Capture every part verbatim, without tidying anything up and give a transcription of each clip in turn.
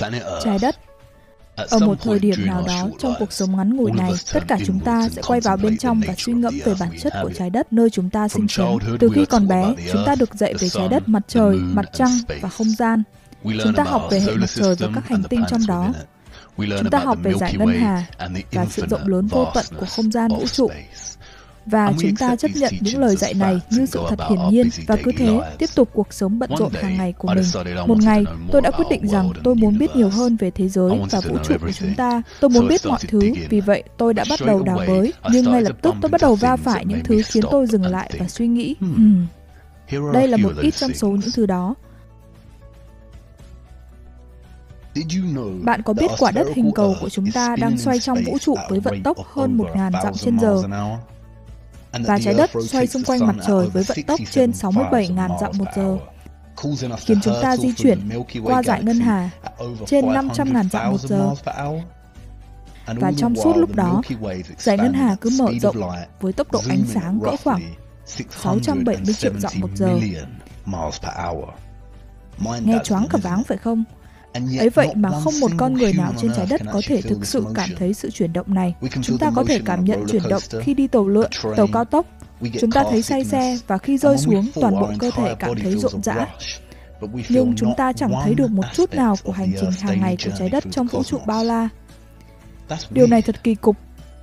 Trái đất. Ở một thời điểm nào đó trong cuộc sống ngắn ngủi này, tất cả chúng ta sẽ quay vào bên trong và suy ngẫm về bản chất của trái đất nơi chúng ta sinh sống. Từ khi còn bé, chúng ta được dạy về trái đất, mặt trời, mặt trăng và không gian. Chúng ta học về hệ mặt trời và các hành tinh trong đó. Chúng ta học về dải ngân hà và sự rộng lớn vô tận của không gian vũ trụ. Và chúng ta chấp nhận những lời dạy này như sự thật hiển nhiên và cứ thế tiếp tục cuộc sống bận rộn hàng ngày của mình. Một ngày, tôi đã quyết định rằng tôi muốn biết nhiều hơn về thế giới và vũ trụ của chúng ta. Tôi muốn biết mọi thứ, vì vậy tôi đã bắt đầu đào bới. Nhưng ngay lập tức tôi bắt đầu va phải những thứ khiến tôi dừng lại và suy nghĩ. Hmm, đây là một ít trong số những thứ đó. Bạn có biết quả đất hình cầu của chúng ta đang xoay trong vũ trụ với vận tốc hơn một nghìn dặm trên giờ? Và trái đất xoay xung quanh mặt trời với vận tốc trên sáu mươi bảy nghìn dặm một giờ, khiến chúng ta di chuyển qua dải ngân hà trên năm trăm nghìn dặm một giờ. Và trong suốt lúc đó, dải ngân hà cứ mở rộng với tốc độ ánh sáng cỡ khoảng sáu trăm bảy mươi triệu dặm một giờ. Nghe choáng cả váng phải không? Ấy vậy mà không một con người nào trên trái đất có thể thực sự cảm thấy sự chuyển động này. Chúng ta có thể cảm nhận chuyển động khi đi tàu lượn, tàu cao tốc. Chúng ta thấy say xe và khi rơi xuống, toàn bộ cơ thể cảm thấy rộn rã. Nhưng chúng ta chẳng thấy được một chút nào của hành trình hàng ngày của trái đất trong vũ trụ bao la. Điều này thật kỳ cục.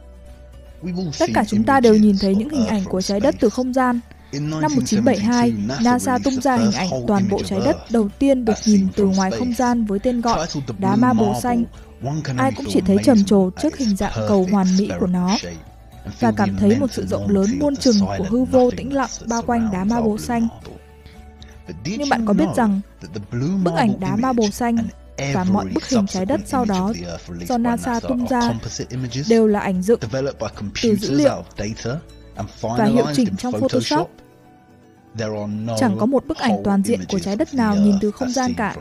Tất cả chúng ta đều nhìn thấy những hình ảnh của trái đất từ không gian. Năm một nghìn chín trăm bảy mươi hai, NASA tung ra hình ảnh toàn bộ trái đất đầu tiên được nhìn từ ngoài không gian với tên gọi đá marble xanh. Ai cũng chỉ thấy trầm trồ trước hình dạng cầu hoàn mỹ của nó và cảm thấy một sự rộng lớn muôn trừng của hư vô tĩnh lặng bao quanh đá marble xanh. Nhưng bạn có biết rằng bức ảnh đá marble xanh và mọi bức hình trái đất sau đó do NASA tung ra đều là ảnh dựng từ dữ liệu và hiệu chỉnh trong Photoshop. Chẳng có một bức ảnh toàn diện của trái đất nào nhìn từ không gian cả.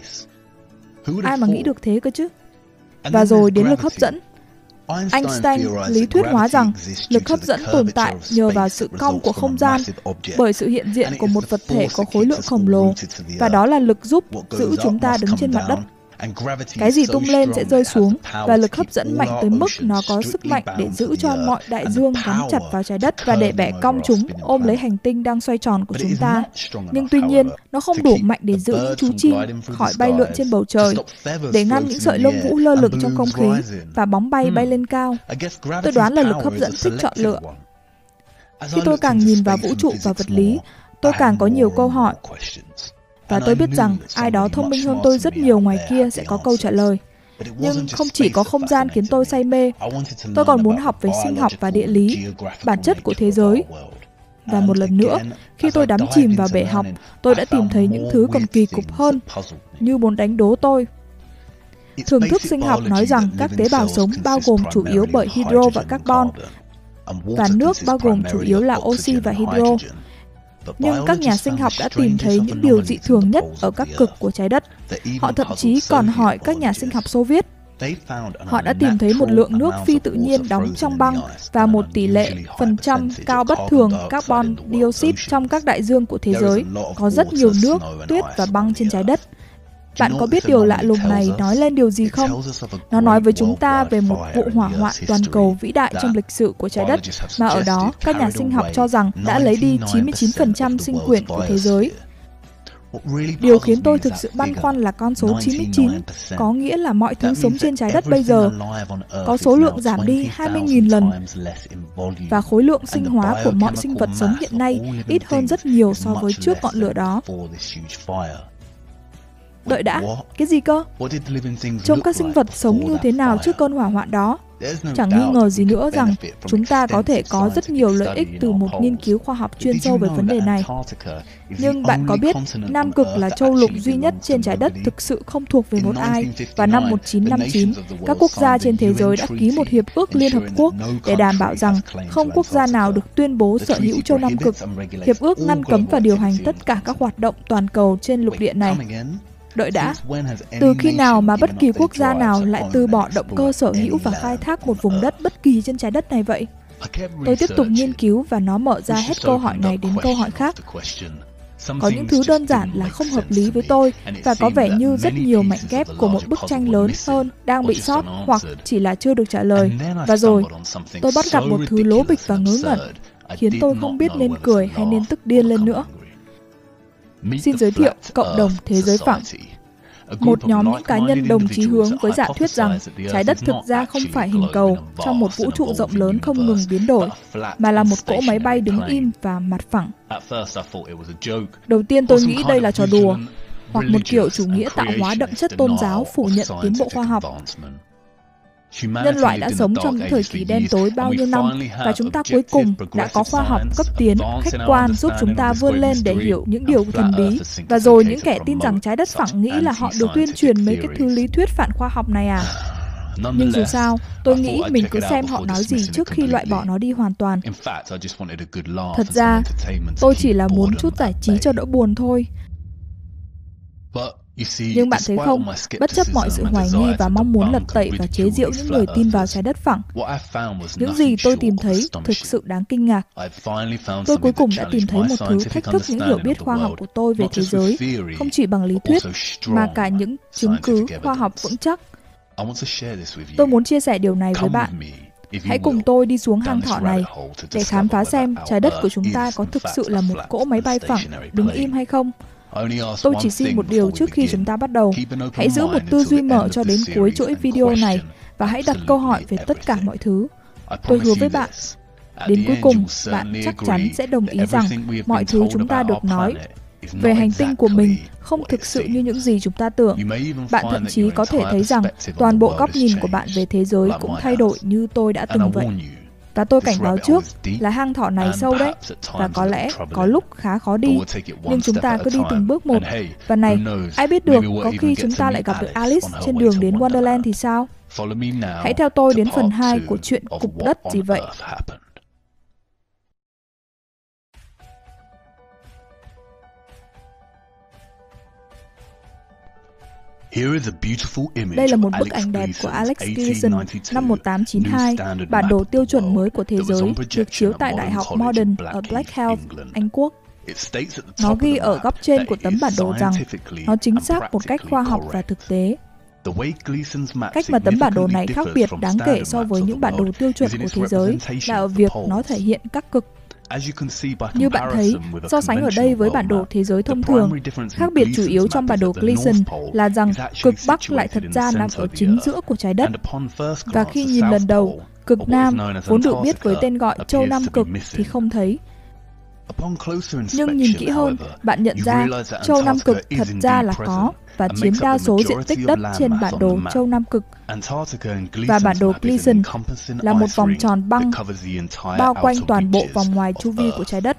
Ai mà nghĩ được thế cơ chứ? Và rồi đến lực hấp dẫn. Einstein lý thuyết hóa rằng lực hấp dẫn tồn tại nhờ vào sự cong của không gian bởi sự hiện diện của một vật thể có khối lượng khổng lồ, và đó là lực giúp giữ chúng ta đứng trên mặt đất. Cái gì tung lên sẽ rơi xuống, và lực hấp dẫn mạnh tới mức nó có sức mạnh để giữ cho mọi đại dương gắn chặt vào trái đất và để bẻ cong chúng ôm lấy hành tinh đang xoay tròn của chúng ta. Nhưng tuy nhiên, nó không đủ mạnh để giữ những chú chim khỏi bay lượn trên bầu trời, để ngăn những sợi lông vũ lơ lửng trong không khí và bóng bay bay lên cao. Tôi đoán là lực hấp dẫn thích chọn lựa. Khi tôi càng nhìn vào vũ trụ và vật lý, tôi càng có nhiều câu hỏi. Và tôi biết rằng ai đó thông minh hơn tôi rất nhiều ngoài kia sẽ có câu trả lời. Nhưng không chỉ có không gian khiến tôi say mê, tôi còn muốn học về sinh học và địa lý, bản chất của thế giới. Và một lần nữa, khi tôi đắm chìm vào bể học, tôi đã tìm thấy những thứ còn kỳ cục hơn, như muốn đánh đố tôi. Thường thức sinh học nói rằng các tế bào sống bao gồm chủ yếu bởi hydro và carbon, và nước bao gồm chủ yếu là oxy và hydro. Nhưng các nhà sinh học đã tìm thấy những điều dị thường nhất ở các cực của trái đất. Họ thậm chí còn hỏi các nhà sinh học Xô Viết. Họ đã tìm thấy một lượng nước phi tự nhiên đóng trong băng và một tỷ lệ phần trăm cao bất thường carbon dioxide trong các đại dương của thế giới. Có rất nhiều nước, tuyết và băng trên trái đất. Bạn có biết điều lạ lùng này nói lên điều gì không? Nó nói với chúng ta về một vụ hỏa hoạn toàn cầu vĩ đại trong lịch sử của trái đất, mà ở đó các nhà sinh học cho rằng đã lấy đi chín mươi chín phần trăm sinh quyền của thế giới. Điều khiến tôi thực sự băn khoăn là con số chín mươi chín, có nghĩa là mọi thứ sống trên trái đất bây giờ có số lượng giảm đi hai mươi nghìn lần, và khối lượng sinh hóa của mọi sinh vật sống hiện nay ít hơn rất nhiều so với trước ngọn lửa đó. Đợi đã, cái gì cơ? Trông các sinh vật sống như thế nào trước cơn hỏa hoạn đó? Chẳng nghi ngờ gì nữa rằng chúng ta có thể có rất nhiều lợi ích từ một nghiên cứu khoa học chuyên sâu về vấn đề này. Nhưng bạn có biết Nam Cực là châu lục duy nhất trên trái đất thực sự không thuộc về một ai? Và năm một nghìn chín trăm năm mươi chín, các quốc gia trên thế giới đã ký một hiệp ước Liên Hợp Quốc để đảm bảo rằng không quốc gia nào được tuyên bố sở hữu châu Nam Cực. Hiệp ước ngăn cấm và điều hành tất cả các hoạt động toàn cầu trên lục địa này. Đợi đã, từ khi nào mà bất kỳ quốc gia nào lại từ bỏ động cơ sở hữu và khai thác một vùng đất bất kỳ trên trái đất này vậy? Tôi tiếp tục nghiên cứu và nó mở ra hết câu hỏi này đến câu hỏi khác. Có những thứ đơn giản là không hợp lý với tôi và có vẻ như rất nhiều mảnh ghép của một bức tranh lớn hơn đang bị sót hoặc chỉ là chưa được trả lời. Và rồi, tôi bắt gặp một thứ lố bịch và ngớ ngẩn, khiến tôi không biết nên cười hay nên tức điên lên nữa. Xin giới thiệu cộng đồng thế giới phẳng. Một nhóm những cá nhân đồng chí hướng với giả thuyết rằng trái đất thực ra không phải hình cầu trong một vũ trụ rộng lớn không ngừng biến đổi, mà là một cỗ máy bay đứng im và mặt phẳng. Đầu tiên tôi nghĩ đây là trò đùa, hoặc một kiểu chủ nghĩa tạo hóa đậm chất tôn giáo phủ nhận tiến bộ khoa học. Nhân loại đã sống trong những thời kỳ đen tối bao nhiêu năm, và chúng ta cuối cùng đã có khoa học cấp tiến, khách quan giúp chúng ta vươn lên để hiểu những điều thần bí. Và rồi những kẻ tin rằng trái đất phẳng nghĩ là họ được tuyên truyền mấy cái thứ lý thuyết phản khoa học này à? Nhưng dù sao, tôi nghĩ mình cứ xem họ nói gì trước khi loại bỏ nó đi hoàn toàn. Thật ra, tôi chỉ là muốn chút giải trí cho đỡ buồn thôi. Nhưng bạn thấy không, bất chấp mọi sự hoài nghi và mong muốn lật tẩy và chế giễu những người tin vào trái đất phẳng, những gì tôi tìm thấy thực sự đáng kinh ngạc. Tôi cuối cùng đã tìm thấy một thứ thách thức những hiểu biết khoa học của tôi về thế giới, không chỉ bằng lý thuyết, mà cả những chứng cứ khoa học vững chắc. Tôi muốn chia sẻ điều này với bạn. Hãy cùng tôi đi xuống hang thỏ này để khám phá xem trái đất của chúng ta có thực sự là một cỗ máy bay phẳng, đứng im hay không. Tôi chỉ xin một điều trước khi chúng ta bắt đầu. Hãy giữ một tư duy mở cho đến cuối chuỗi video này và hãy đặt câu hỏi về tất cả mọi thứ. Tôi hứa với bạn, đến cuối cùng, bạn chắc chắn sẽ đồng ý rằng mọi thứ chúng ta được nói về hành tinh của mình không thực sự như những gì chúng ta tưởng. Bạn thậm chí có thể thấy rằng toàn bộ góc nhìn của bạn về thế giới cũng thay đổi như tôi đã từng vậy. Và tôi cảnh báo trước là hang thỏ này sâu đấy, và có lẽ có lúc khá khó đi, nhưng chúng ta cứ đi từng bước một. Và này, ai biết được, có khi chúng ta lại gặp được Alice trên đường đến Wonderland thì sao? Hãy theo tôi đến phần hai của chuyện cục đất gì vậy. Đây là một bức ảnh đẹp của Alex Gleason năm một nghìn tám trăm chín mươi hai, bản đồ tiêu chuẩn mới của thế giới, được chiếu tại Đại học Morden ở Blackheath, Anh Quốc. Nó ghi ở góc trên của tấm bản đồ rằng nó chính xác một cách khoa học và thực tế. Cách mà tấm bản đồ này khác biệt đáng kể so với những bản đồ tiêu chuẩn của thế giới là ở việc nó thể hiện các cực. Như bạn thấy, so sánh ở đây với bản đồ thế giới thông thường, khác biệt chủ yếu trong bản đồ Gleason là rằng cực Bắc lại thật ra nằm ở chính giữa của trái đất. Và khi nhìn lần đầu, cực Nam, vốn được biết với tên gọi châu Nam cực, thì không thấy. Nhưng nhìn kỹ hơn, bạn nhận ra châu Nam cực thật ra là có và chiếm đa số diện tích đất trên bản đồ châu Nam cực. Và bản đồ Gleason là một vòng tròn băng bao quanh toàn bộ vòng ngoài chu vi của trái đất.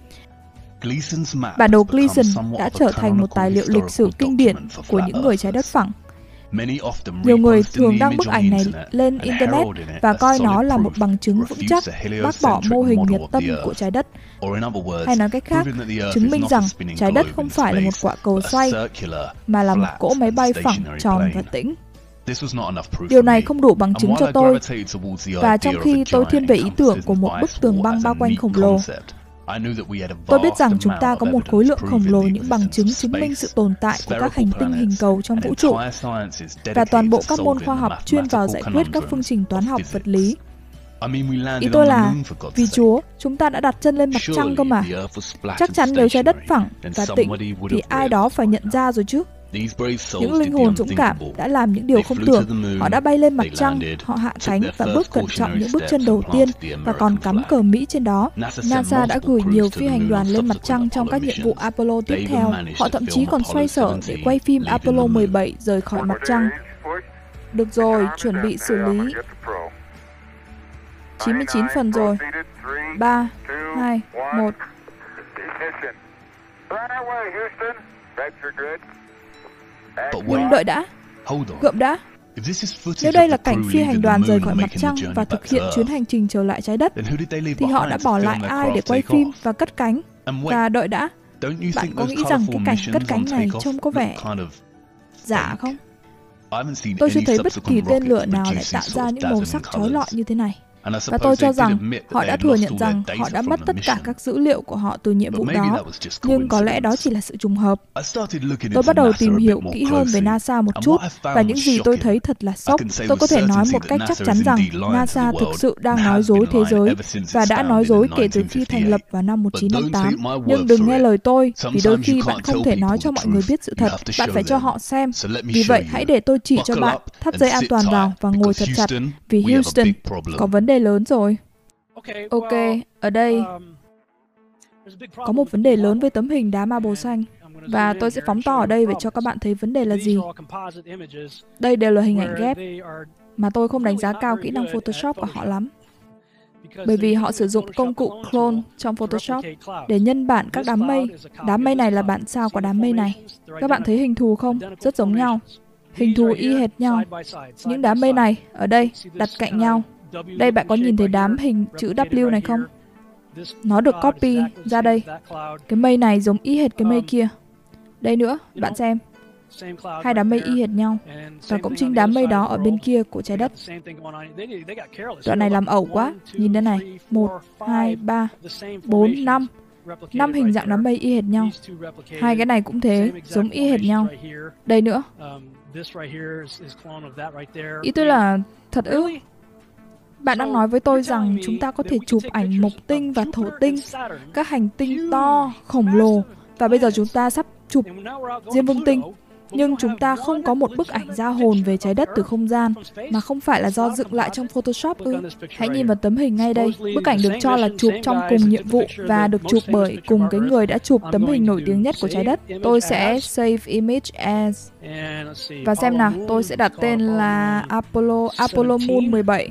Bản đồ Gleason đã trở thành một tài liệu lịch sử kinh điển của những người trái đất phẳng. Nhiều người thường đăng bức ảnh này lên Internet và coi nó là một bằng chứng vững chắc bác bỏ mô hình nhiệt tâm của trái đất. Hay nói cách khác, chứng minh rằng trái đất không phải là một quả cầu xoay, mà là một cỗ máy bay phẳng, tròn và tĩnh. Điều này không đủ bằng chứng cho tôi, và trong khi tôi thiên về ý tưởng của một bức tường băng bao quanh khổng lồ, tôi biết rằng chúng ta có một khối lượng khổng lồ những bằng chứng chứng minh sự tồn tại của các hành tinh hình cầu trong vũ trụ, và toàn bộ các môn khoa học chuyên vào giải quyết các phương trình toán học vật lý. Ý tôi là, vì Chúa, chúng ta đã đặt chân lên mặt trăng cơ mà. Chắc chắn nếu trái đất phẳng và tĩnh thì ai đó phải nhận ra rồi chứ. Những linh hồn dũng cảm đã làm những điều không tưởng. Họ đã bay lên mặt trăng, họ hạ cánh và bước cẩn trọng những bước chân đầu tiên và còn cắm cờ Mỹ trên đó. NASA đã gửi nhiều phi hành đoàn lên mặt trăng trong các nhiệm vụ Apollo tiếp theo. Họ thậm chí còn xoay sở để quay phim Apollo mười bảy rời khỏi mặt trăng. Được rồi, chuẩn bị xử lý. chín mươi chín phần rồi. ba, hai, một. Nhưng đợi đã. Gượm đã. Nếu đây là cảnh phi hành đoàn rời khỏi mặt trăng và thực hiện chuyến hành trình trở lại trái đất, thì họ đã bỏ lại ai để quay phim và cất cánh? Và đợi đã. Bạn có nghĩ rằng cái cảnh cất cánh này trông có vẻ giả không? Tôi chưa thấy bất kỳ tên lửa nào lại tạo ra những màu sắc chói lọi như thế này. Và tôi cho rằng họ đã thừa nhận rằng họ đã mất tất cả các dữ liệu của họ từ nhiệm vụ đó, nhưng có lẽ đó chỉ là sự trùng hợp. Tôi bắt đầu tìm hiểu kỹ hơn về NASA một chút, và những gì tôi thấy thật là sốc. Tôi có thể nói một cách chắc chắn rằng NASA thực sự đang nói dối thế giới, và đã nói dối kể từ khi thành lập vào năm một nghìn chín trăm năm mươi tám. Nhưng đừng nghe lời tôi, vì đôi khi bạn không thể nói cho mọi người biết sự thật, bạn phải cho họ xem. Vì vậy, hãy để tôi chỉ cho bạn, thắt dây an toàn vào và ngồi thật chặt, vì Houston có vấn đề lớn rồi. Ok, ở đây có một vấn đề lớn với tấm hình đá marble xanh, và tôi sẽ phóng to ở đây để cho các bạn thấy vấn đề là gì. Đây đều là hình ảnh ghép, mà tôi không đánh giá cao kỹ năng Photoshop của họ lắm. Bởi vì họ sử dụng công cụ clone trong Photoshop để nhân bản các đám mây. Đám mây này là bản sao của đám mây này. Các bạn thấy hình thù không? Rất giống nhau. Hình thù y hệt nhau. Những đám mây này, ở đây, đặt cạnh nhau. Đây bạn có nhìn thấy đám hình chữ W này không? Nó được copy ra đây. Cái mây này giống y hệt cái mây kia. Đây nữa, bạn xem. Hai đám mây y hệt nhau. Và cũng chính đám mây đó ở bên kia của trái đất. Đoạn này làm ẩu quá. Nhìn đây này. Một, hai, ba, bốn, năm. Năm hình dạng đám mây y hệt nhau. Hai cái này cũng thế, giống y hệt nhau. Đây nữa. Ý tôi là, thật ư? Bạn đang nói với tôi rằng chúng ta có thể chụp ảnh mộc tinh và thổ tinh, các hành tinh to, khổng lồ, và bây giờ chúng ta sắp chụp Diêm Vương tinh. Nhưng chúng ta không có một bức ảnh ra hồn về trái đất từ không gian, mà không phải là do dựng lại trong Photoshop ư? Hãy nhìn vào tấm hình ngay đây. Bức ảnh được cho là chụp trong cùng nhiệm vụ và được chụp bởi cùng cái người đã chụp tấm hình nổi tiếng nhất của trái đất. Tôi sẽ save image as... Và xem nào, tôi sẽ đặt tên là Apollo, Apollo Moon mười bảy.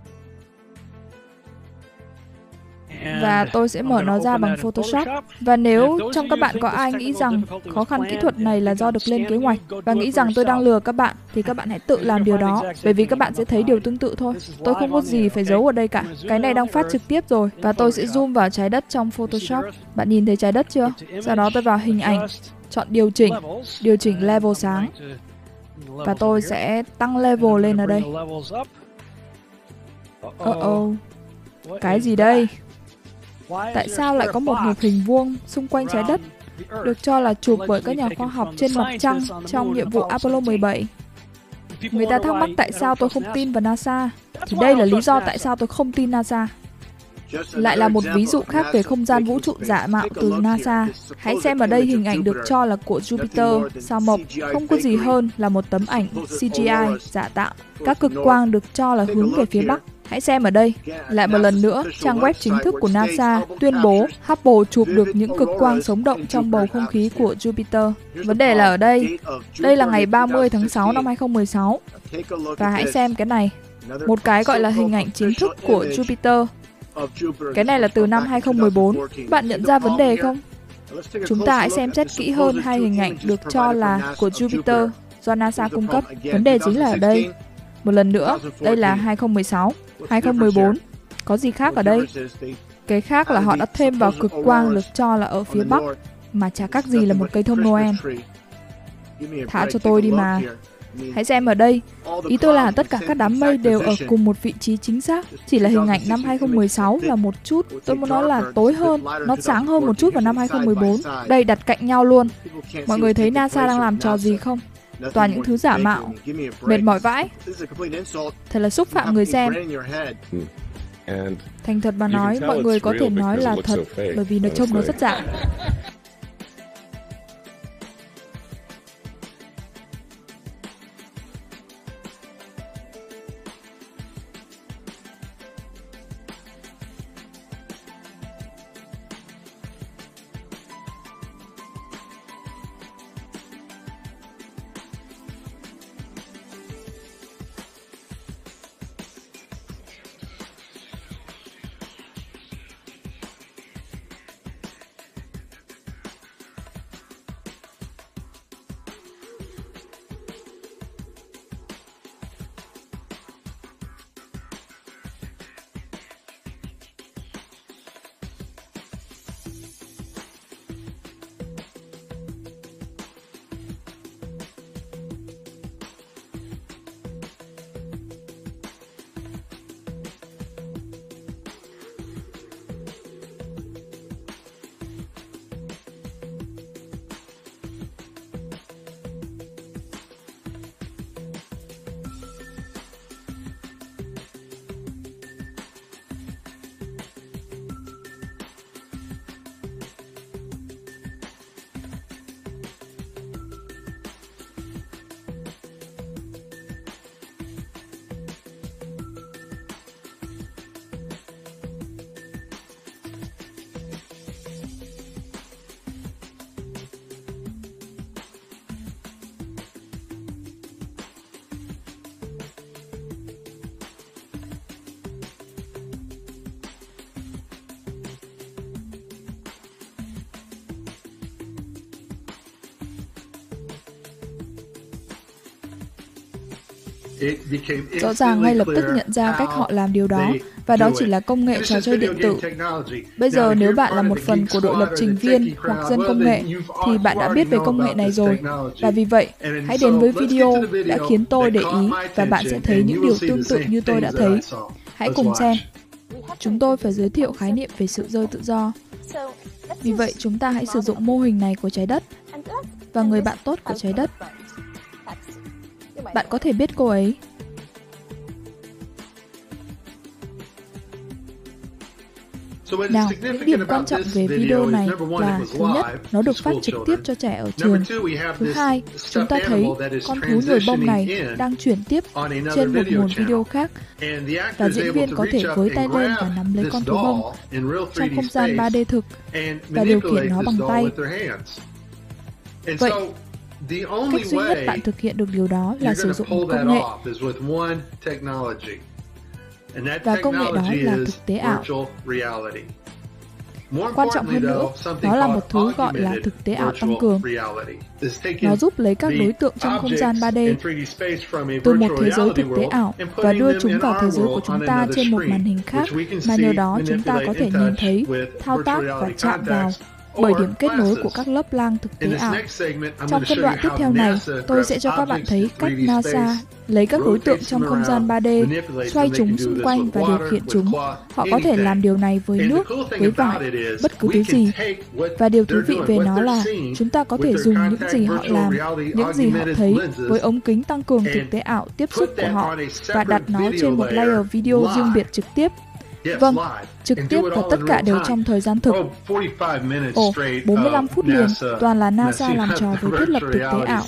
Và tôi sẽ mở nó ra bằng Photoshop. Và nếu trong các bạn có ai nghĩ rằng khó khăn kỹ thuật này là do được lên kế hoạch và nghĩ rằng tôi đang lừa các bạn, thì các bạn hãy tự làm điều đó, bởi vì các bạn sẽ thấy điều tương tự thôi. Tôi không có gì phải giấu ở đây cả. Cái này đang phát trực tiếp rồi, và tôi sẽ zoom vào trái đất trong Photoshop. Bạn nhìn thấy trái đất chưa? Sau đó tôi vào hình ảnh, chọn điều chỉnh, điều chỉnh level sáng. Và tôi sẽ tăng level lên ở đây. Uh-oh. Cái gì đây? Tại sao lại có một hộp hình vuông xung quanh trái đất, được cho là chụp bởi các nhà khoa học trên mặt trăng trong nhiệm vụ Apollo mười bảy? Người ta thắc mắc tại sao tôi không tin vào NASA. Thì đây là lý do tại sao tôi không tin NASA. Lại là một ví dụ khác về không gian vũ trụ giả mạo từ NASA. Hãy xem ở đây hình ảnh được cho là của Jupiter, sao Mộc. Không có gì hơn là một tấm ảnh xê giê i giả tạo. Các cực quang được cho là hướng về phía Bắc. Hãy xem ở đây. Lại một lần nữa, trang web chính thức của NASA tuyên bố Hubble chụp được những cực quang sống động trong bầu không khí của Jupiter. Vấn đề là ở đây. Đây là ngày ba mươi tháng sáu năm hai không một sáu. Và hãy xem cái này. Một cái gọi là hình ảnh chính thức của Jupiter. Cái này là từ năm hai không một bốn. Bạn nhận ra vấn đề không? Chúng ta hãy xem xét kỹ hơn hai hình ảnh được cho là của Jupiter do NASA cung cấp. Vấn đề chính là ở đây. Một lần nữa, đây là hai không một sáu. hai không một bốn. Có gì khác ở đây? Cái khác là họ đã thêm vào cực quang được cho là ở phía Bắc, mà chả khác gì là một cây thông Noel. Thả cho tôi đi mà. Hãy xem ở đây. Ý tôi là tất cả các đám mây đều ở cùng một vị trí chính xác. Chỉ là hình ảnh năm hai không một sáu là một chút, tôi muốn nói là tối hơn, nó sáng hơn một chút vào năm hai không một bốn. Đây, đặt cạnh nhau luôn. Mọi người thấy NASA đang làm trò gì không? Toàn những thứ giả mạo. Mệt mỏi vãi. Thật là xúc phạm người xem. Thành thật mà nói, mọi người có thể nói là thật, bởi vì nó trông nó rất giả. Rõ ràng ngay lập tức nhận ra cách họ làm điều đó, và đó chỉ là công nghệ trò chơi điện tử. Bây giờ nếu bạn là một phần của đội lập trình viên hoặc dân công nghệ, thì bạn đã biết về công nghệ này rồi. Và vì vậy, hãy đến với video đã khiến tôi để ý, và bạn sẽ thấy những điều tương tự như tôi đã thấy. Hãy cùng xem. Chúng tôi phải giới thiệu khái niệm về sự rơi tự do. Vì vậy, chúng ta hãy sử dụng mô hình này của trái đất và người bạn tốt của trái đất. Bạn có thể biết cô ấy. Nào, những điểm quan trọng về video này là: thứ nhất, nó được phát trực tiếp cho trẻ ở trường. Thứ hai, chúng ta thấy con thú nhồi bông này đang chuyển tiếp trên một nguồn video khác, và diễn viên có thể với tay lên và nắm lấy con thú bông trong không gian ba D thực và điều khiển nó bằng tay. Vậy, cách duy nhất bạn thực hiện được điều đó là sử dụng một công nghệ. Và công nghệ đó là thực tế ảo. Quan trọng hơn nữa, nó là một thứ gọi là thực tế ảo tăng cường. Nó giúp lấy các đối tượng trong không gian ba D từ một thế giới thực tế ảo và đưa chúng vào thế giới của chúng ta trên một màn hình khác, mà nhờ đó chúng ta có thể nhìn thấy, thao tác và chạm vào bởi điểm kết nối của các lớp lang thực tế ảo. Trong phân đoạn tiếp theo này, tôi sẽ cho các bạn thấy cách NASA lấy các đối tượng trong không gian ba D, xoay chúng xung quanh và điều khiển chúng. Họ có thể làm điều này với nước, với vải, bất cứ thứ gì. Và điều thú vị về nó là chúng ta có thể dùng những gì họ làm, những gì họ thấy với ống kính tăng cường thực tế ảo tiếp xúc của họ và đặt nó trên một layer video riêng biệt trực tiếp. Vâng, trực tiếp và tất cả đều trong thời gian thực. Ồ, bốn mươi lăm phút liền, toàn là NASA làm trò với thiết lập thực tế ảo.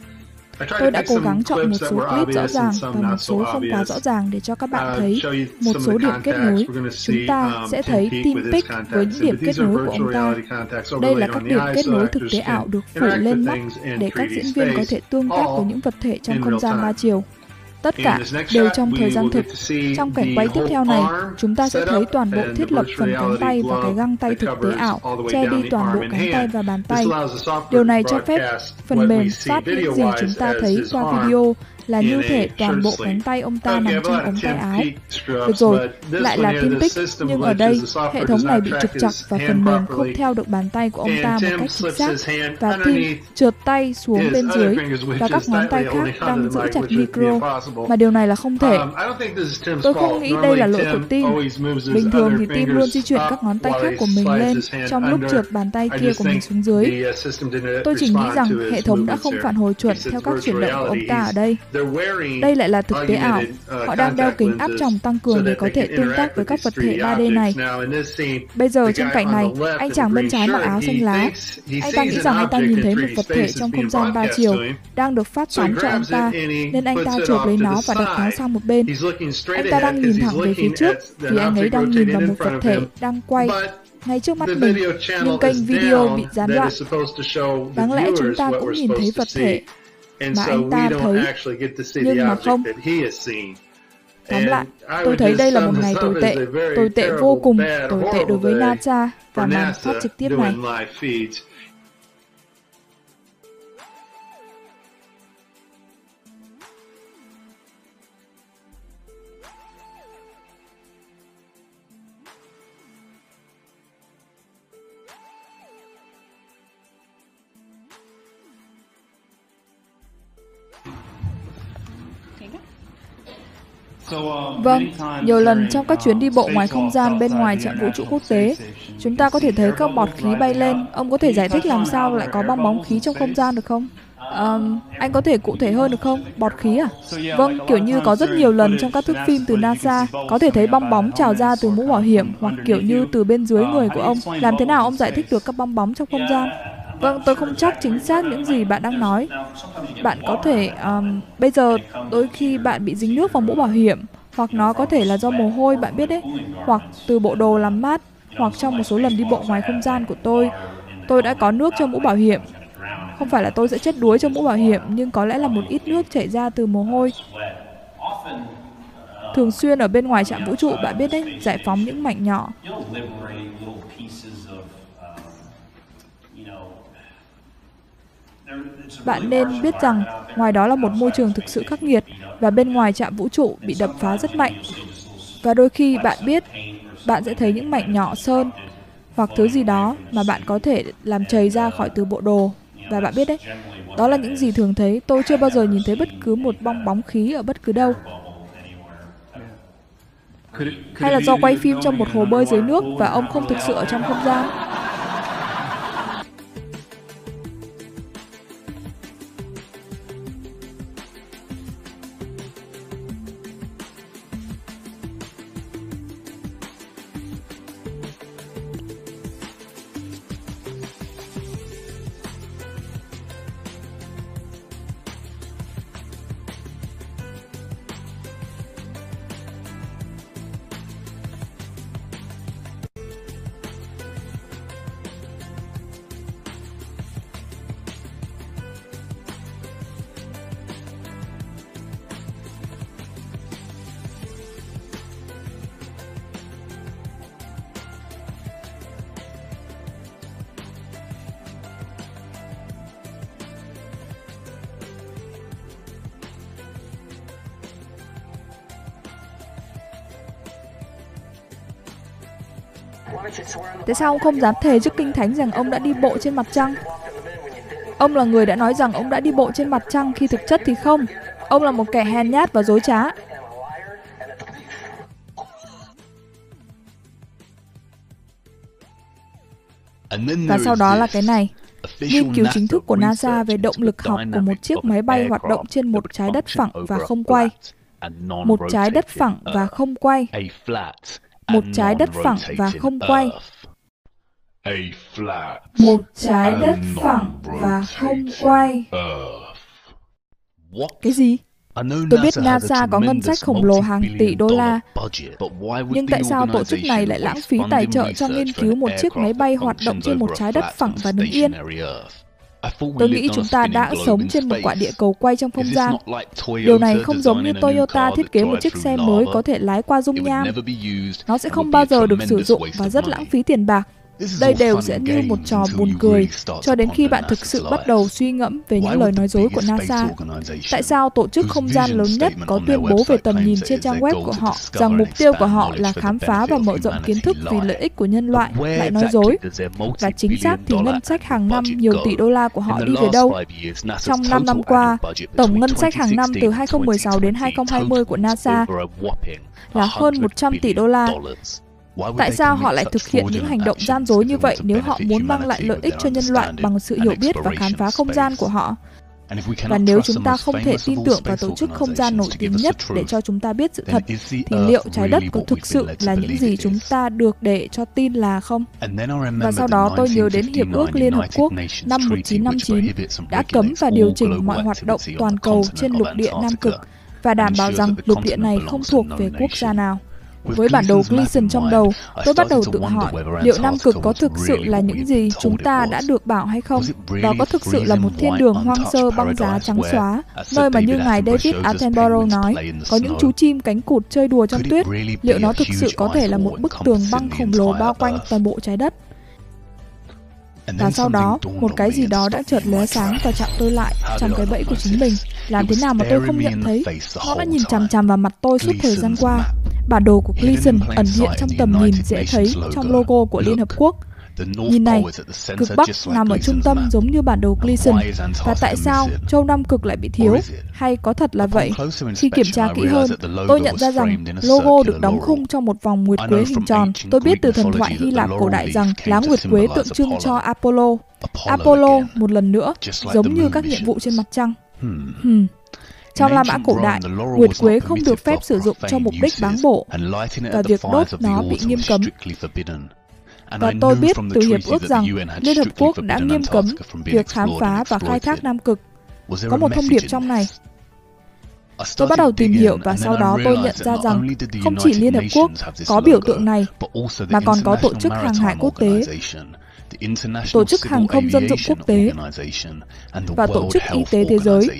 Tôi đã cố gắng chọn một số clip rõ ràng và một số không quá rõ ràng để cho các bạn thấy một số điểm kết nối. Chúng ta sẽ thấy Tim Pic với những điểm kết nối của ông ta. Đây là các điểm kết nối thực tế ảo được phủ lên mắt để các diễn viên có thể tương tác với những vật thể trong không gian ba chiều. Tất cả đều trong thời gian thực. Trong cảnh quay tiếp theo này, chúng ta sẽ thấy toàn bộ thiết lập phần cánh tay và cái găng tay thực tế ảo, che đi toàn bộ cánh tay và bàn tay. Điều này cho phép phần mềm phát những gì chúng ta thấy qua video là như thể toàn bộ cánh tay ông ta nằm trong ống tay áo. Được rồi, lại là Tim Pic, nhưng ở đây, hệ thống này bị trục trặc và phần mềm không theo được bàn tay của ông ta một cách chính xác, và Tim trượt tay xuống bên dưới, và các ngón tay khác đang giữ chặt micro, mà điều này là không thể. Tôi không nghĩ đây là lỗi của Tim. Bình thường thì Tim luôn di chuyển các ngón tay khác của mình lên trong lúc trượt bàn tay kia của mình xuống dưới. Tôi chỉ nghĩ rằng hệ thống đã không phản hồi chuẩn theo các chuyển động của ông ta ở đây. Đây lại là thực tế ảo. Họ đang đeo kính áp tròng tăng cường để có thể tương tác với các vật thể ba D này. Bây giờ trên cảnh này, anh chàng bên trái mặc áo xanh lá. Anh ta nghĩ rằng anh ta nhìn thấy một vật thể trong không gian ba chiều đang được phát sóng cho anh ta, nên anh ta chộp lấy nó và đặt nó sang một bên. Anh ta đang nhìn thẳng về phía trước vì anh ấy đang nhìn vào một vật thể đang quay ngay trước mắt mình, nhưng kênh video bị gián đoạn. Đáng lẽ chúng ta cũng nhìn thấy vật thể mà anh ta thấy, nhưng mà không. Tóm lại, tôi thấy đây là một ngày tồi tệ, tồi tệ vô cùng, tồi tệ đối với NASA và màn phát trực tiếp này. Vâng, nhiều lần trong các chuyến đi bộ ngoài không gian bên ngoài trạm vũ trụ quốc tế, chúng ta có thể thấy các bọt khí bay lên. Ông có thể giải thích làm sao lại có bong bóng khí trong không gian được không? Um, anh có thể cụ thể hơn được không? Bọt khí à? Vâng, kiểu như có rất nhiều lần trong các thước phim từ NASA, có thể thấy bong bóng trào ra từ mũ bảo hiểm hoặc kiểu như từ bên dưới người của ông. Làm thế nào ông giải thích được các bong bóng trong không gian? Vâng, tôi không chắc chính xác những gì bạn đang nói. Bạn có thể... Um, bây giờ, đôi khi bạn bị dính nước vào mũ bảo hiểm, hoặc nó có thể là do mồ hôi, bạn biết đấy, hoặc từ bộ đồ làm mát, hoặc trong một số lần đi bộ ngoài không gian của tôi, tôi đã có nước trong mũ bảo hiểm. Không phải là tôi sẽ chết đuối trong mũ bảo hiểm, nhưng có lẽ là một ít nước chảy ra từ mồ hôi. Thường xuyên ở bên ngoài trạm vũ trụ, bạn biết đấy, giải phóng những mảnh nhỏ. Bạn nên biết rằng ngoài đó là một môi trường thực sự khắc nghiệt và bên ngoài trạm vũ trụ bị đập phá rất mạnh. Và đôi khi bạn biết, bạn sẽ thấy những mảnh nhỏ sơn hoặc thứ gì đó mà bạn có thể làm chảy ra khỏi từ bộ đồ. Và bạn biết đấy, đó là những gì thường thấy. Tôi chưa bao giờ nhìn thấy bất cứ một bong bóng khí ở bất cứ đâu. Hay là do quay phim trong một hồ bơi dưới nước và ông không thực sự ở trong không gian? Tại sao ông không dám thề trước kinh thánh rằng ông đã đi bộ trên mặt trăng? Ông là người đã nói rằng ông đã đi bộ trên mặt trăng khi thực chất thì không. Ông là một kẻ hèn nhát và dối trá. Và sau đó là cái này. Nghiên cứu chính thức của NASA về động lực học của một chiếc máy bay hoạt động trên một trái đất phẳng và không quay. Một trái đất phẳng và không quay. Một trái đất phẳng và không quay. Một trái đất phẳng và không quay. Cái gì? Tôi biết NASA có ngân sách khổng lồ hàng tỷ đô la, nhưng tại sao tổ chức này lại lãng phí tài trợ cho nghiên cứu một chiếc máy bay hoạt động trên một trái đất phẳng và đứng yên? Tôi nghĩ chúng ta đã sống trên một quả địa cầu quay trong không gian. Điều này không giống như Toyota thiết kế một chiếc xe mới có thể lái qua dung nham. Nó sẽ không bao giờ được sử dụng và rất lãng phí tiền bạc. Đây đều sẽ như một trò buồn cười cho đến khi bạn thực sự bắt đầu suy ngẫm về những lời nói dối của NASA. Tại sao tổ chức không gian lớn nhất có tuyên bố về tầm nhìn trên trang web của họ rằng mục tiêu của họ là khám phá và mở rộng kiến thức vì lợi ích của nhân loại lại nói dối? Và chính xác thì ngân sách hàng năm nhiều tỷ đô la của họ đi về đâu? Trong năm năm qua, tổng ngân sách hàng năm từ hai không một sáu đến hai không hai không của NASA là hơn một trăm tỷ đô la. Tại sao họ lại thực hiện những hành động gian dối như vậy nếu họ muốn mang lại lợi ích cho nhân loại bằng sự hiểu biết và khám phá không gian của họ? Và nếu chúng ta không thể tin tưởng vào tổ chức không gian nổi tiếng nhất để cho chúng ta biết sự thật, thì liệu trái đất có thực sự là những gì chúng ta được để cho tin là không? Và sau đó tôi nhớ đến Hiệp ước Liên Hợp Quốc năm một nghìn chín trăm năm mươi chín đã cấm và điều chỉnh mọi hoạt động toàn cầu trên lục địa Nam Cực và đảm bảo rằng lục địa này không thuộc về quốc gia nào. Với bản đồ Gleason trong đầu, tôi bắt đầu tự hỏi liệu Nam Cực có thực sự là những gì chúng ta đã được bảo hay không? Đó có thực sự là một thiên đường hoang sơ băng giá trắng xóa, nơi mà như ngài David Attenborough nói, có những chú chim cánh cụt chơi đùa trong tuyết? Liệu nó thực sự có thể là một bức tường băng khổng lồ bao quanh toàn bộ trái đất? Và sau đó, một cái gì đó đã chợt lóe sáng và chạm tôi lại trong cái bẫy của chính mình. Làm thế nào mà tôi không nhận thấy? Nó đã nhìn chằm chằm vào mặt tôi suốt thời gian qua. Bản đồ của Gleason ẩn hiện trong tầm nhìn dễ thấy trong logo của Liên Hợp Quốc. Nhìn này, cực Bắc nằm ở trung tâm giống như bản đồ Gleason. Và tại sao châu Nam Cực lại bị thiếu? Hay có thật là vậy? Khi kiểm tra kỹ hơn, tôi nhận ra rằng logo được đóng khung trong một vòng nguyệt quế hình tròn. Tôi biết từ thần thoại Hy Lạp cổ đại rằng lá nguyệt quế tượng trưng cho Apollo. Apollo, một lần nữa, giống như các nhiệm vụ trên mặt trăng. Hmm. Trong La Mã cổ đại, nguyệt quế không được phép sử dụng cho mục đích báng bổ, và việc đốt nó bị nghiêm cấm. Và tôi biết từ Hiệp ước rằng Liên Hợp Quốc đã nghiêm cấm việc khám phá và khai thác Nam Cực. Có một thông điệp trong này. Tôi bắt đầu tìm hiểu và sau đó tôi nhận ra rằng không chỉ Liên Hợp Quốc có biểu tượng này, mà còn có Tổ chức Hàng hải Quốc tế, Tổ chức Hàng không Dân dụng Quốc tế và Tổ chức Y tế Thế giới,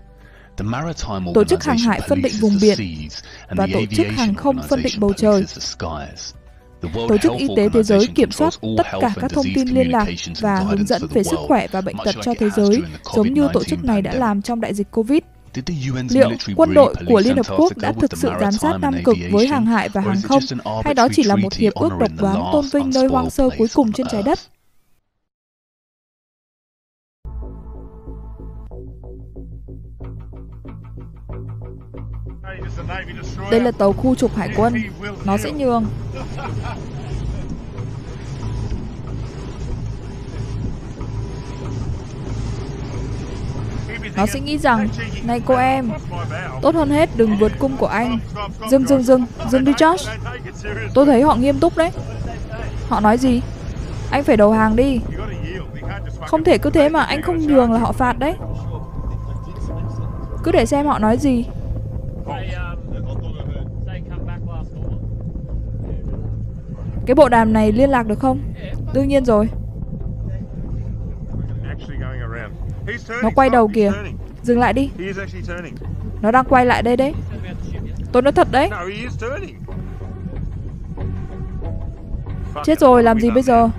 Tổ chức Hàng hải phân định vùng biển và Tổ chức Hàng không phân định bầu trời. Tổ chức Y tế Thế giới kiểm soát tất cả các thông tin liên lạc và hướng dẫn về sức khỏe và bệnh tật cho thế giới, giống như tổ chức này đã làm trong đại dịch Covid. Liệu quân đội của Liên Hợp Quốc đã thực sự giám sát Nam Cực với hàng hải và hàng không, hay đó chỉ là một hiệp ước độc đoán tôn vinh nơi hoang sơ cuối cùng trên trái đất? Đây là tàu khu trục hải quân. Nó sẽ nhường. Nó sẽ nghĩ rằng, này cô em, tốt hơn hết đừng vượt cung của anh. Dừng, dừng, dừng, dừng đi Josh. Tôi thấy họ nghiêm túc đấy. Họ nói gì? Anh phải đầu hàng đi. Không thể cứ thế mà anh không nhường là họ phạt đấy. Cứ để xem họ nói gì. Cái bộ đàm này liên lạc được không? Đương nhiên rồi. Nó quay đầu kìa. Dừng lại đi. Nó đang quay lại đây đấy. Tôi nói thật đấy. Chết rồi, làm gì bây giờ?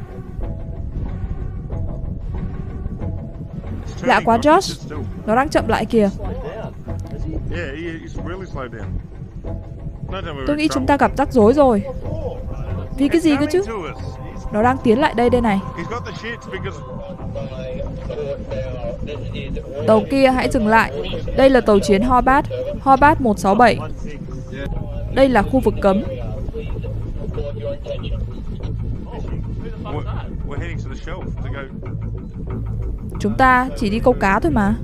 Lạ quá Josh. Nó đang chậm lại kìa. Tôi nghĩ chúng ta gặp rắc rối rồi. Vì cái gì cơ chứ? Nó đang tiến lại đây đây này. Tàu kia hãy dừng lại. Đây là tàu chiến Hobart, Hobart một sáu bảy. Đây là khu vực cấm. Chúng ta chỉ đi câu cá thôi mà.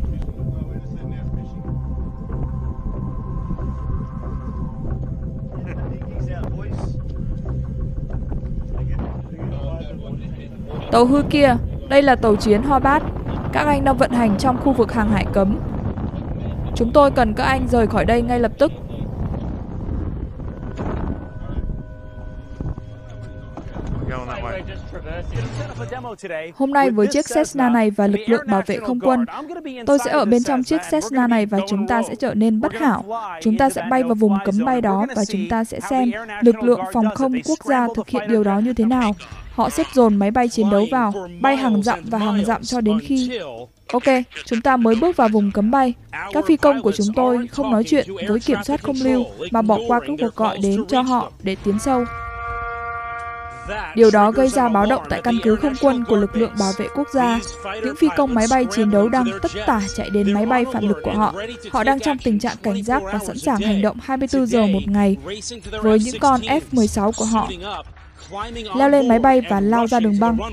Tàu hư kia, đây là tàu chiến Hobart. Các anh đang vận hành trong khu vực hàng hải cấm. Chúng tôi cần các anh rời khỏi đây ngay lập tức. Hôm nay với chiếc Cessna này và lực lượng bảo vệ không quân, tôi sẽ ở bên trong chiếc Cessna này và chúng ta sẽ trở nên bất hảo. Chúng ta sẽ bay vào vùng cấm bay đó và chúng ta sẽ xem lực lượng phòng không quốc gia thực hiện điều đó như thế nào. Họ xếp dồn máy bay chiến đấu vào, bay hàng dặm và hàng dặm cho đến khi... Ok, chúng ta mới bước vào vùng cấm bay. Các phi công của chúng tôi không nói chuyện với kiểm soát không lưu mà bỏ qua các cuộc gọi đến cho họ để tiến sâu. Điều đó gây ra báo động tại căn cứ không quân của lực lượng bảo vệ quốc gia. Những phi công máy bay chiến đấu đang tất tả chạy đến máy bay phản lực của họ. Họ đang trong tình trạng cảnh giác và sẵn sàng hành động hai mươi tư giờ một ngày. Với những con F mười sáu của họ, leo lên máy bay và lao ra đường băng,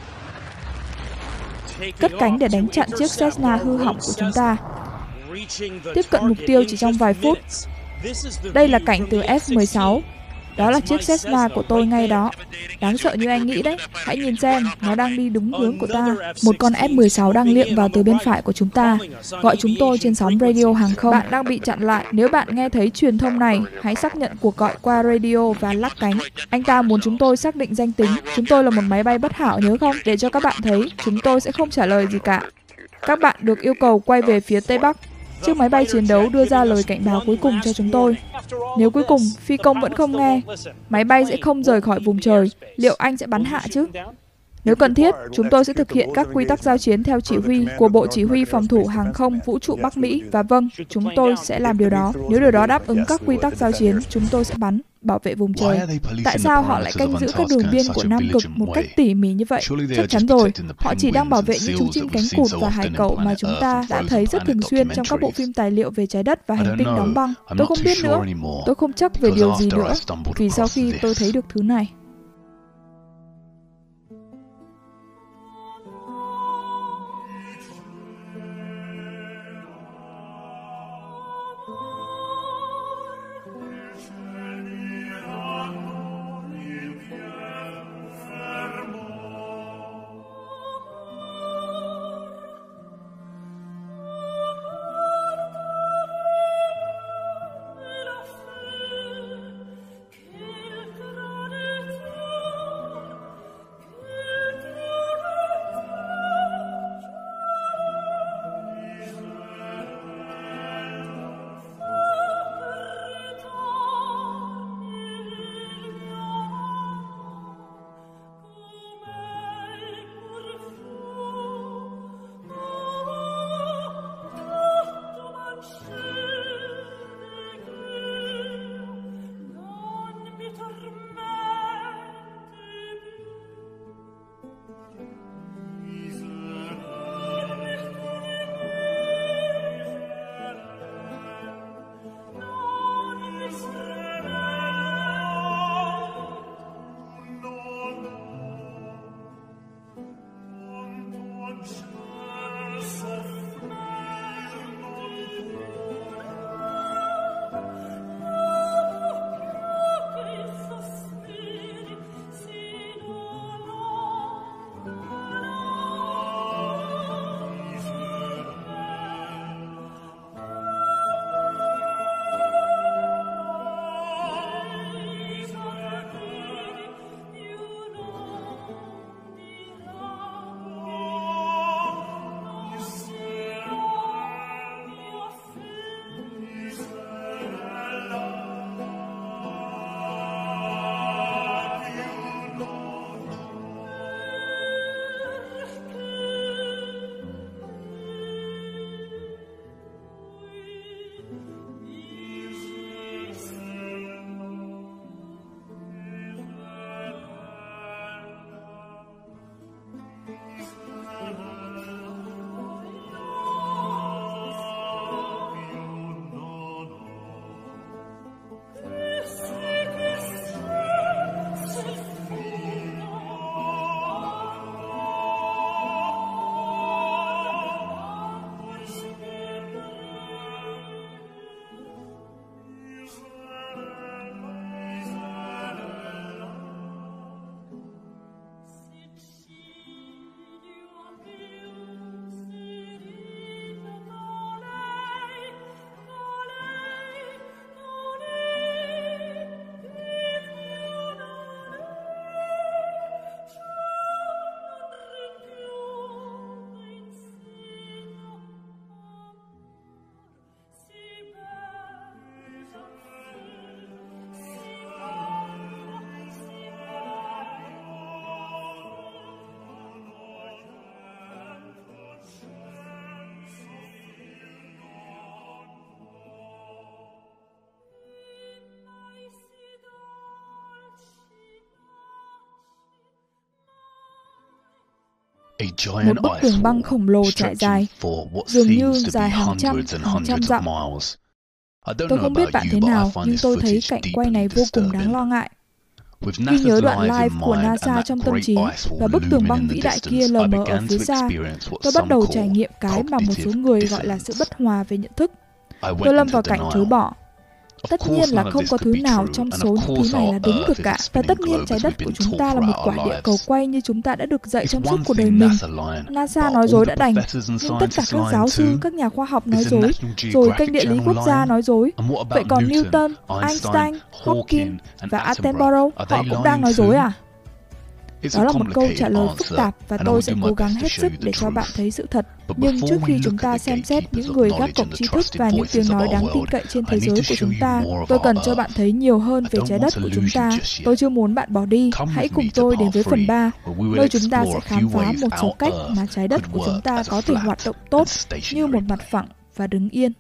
cất cánh để đánh chặn chiếc Cessna hư hỏng của chúng ta. Tiếp cận mục tiêu chỉ trong vài phút. Đây là cảnh từ F mười sáu. Đó là chiếc Cessna của tôi ngay đó. Đáng sợ như anh nghĩ đấy. Hãy nhìn xem, nó đang đi đúng hướng của ta. Một con F mười sáu đang liệng vào từ bên phải của chúng ta. Gọi chúng tôi trên sóng radio hàng không. Bạn đang bị chặn lại. Nếu bạn nghe thấy truyền thông này, hãy xác nhận cuộc gọi qua radio và lắc cánh. Anh ta muốn chúng tôi xác định danh tính. Chúng tôi là một máy bay bất hảo, nhớ không? Để cho các bạn thấy, chúng tôi sẽ không trả lời gì cả. Các bạn được yêu cầu quay về phía Tây Bắc. Chiếc máy bay chiến đấu đưa ra lời cảnh báo cuối cùng cho chúng tôi. Nếu cuối cùng phi công vẫn không nghe, máy bay sẽ không rời khỏi vùng trời, liệu anh sẽ bắn hạ chứ? Nếu cần thiết, chúng tôi sẽ thực hiện các quy tắc giao chiến theo chỉ huy của Bộ Chỉ huy Phòng thủ Hàng không Vũ trụ Bắc Mỹ. Và vâng, chúng tôi sẽ làm điều đó. Nếu điều đó đáp ứng các quy tắc giao chiến, chúng tôi sẽ bắn, bảo vệ vùng trời. Tại sao họ lại canh giữ các đường biên của Nam Cực một cách tỉ mỉ như vậy? Chắc chắn rồi, họ chỉ đang bảo vệ những chú chim cánh cụt và hải cẩu mà chúng ta đã thấy rất thường xuyên trong các bộ phim tài liệu về trái đất và hành tinh đóng băng. Tôi không biết nữa. Tôi không chắc về điều gì nữa, vì sau khi tôi thấy được thứ này. Một bức tường băng khổng lồ trải dài, dường như dài hàng trăm, hàng trăm dặm. Tôi không biết bạn thế nào, nhưng tôi thấy cảnh quay này vô cùng đáng lo ngại. Ghi nhớ đoạn live của NASA trong tâm trí và bức tường băng vĩ đại kia lờ mờ ở phía xa, tôi bắt đầu trải nghiệm cái mà một số người gọi là sự bất hòa về nhận thức. Tôi lâm vào cảnh chối bỏ. Tất nhiên là không có thứ nào trong số những thứ này là đúng được cả. Và tất nhiên trái đất của chúng ta là một quả địa cầu quay như chúng ta đã được dạy trong suốt cuộc đời mình. NASA nói dối đã đành, nhưng tất cả các giáo sư, các nhà khoa học nói dối, rồi kênh địa lý quốc gia nói dối. Vậy còn Newton, Einstein, Hawking và Attenborough, họ cũng đang nói dối à? Đó là một câu trả lời phức tạp và tôi sẽ cố gắng hết sức để cho bạn thấy sự thật. Nhưng trước khi chúng ta xem xét những người gác cổng tri thức và những tiếng nói đáng tin cậy trên thế giới của chúng ta, tôi cần cho bạn thấy nhiều hơn về trái đất của chúng ta. Tôi chưa muốn bạn bỏ đi. Hãy cùng tôi đến với phần ba, nơi chúng ta sẽ khám phá một số cách mà trái đất của chúng ta có thể hoạt động tốt như một mặt phẳng và đứng yên.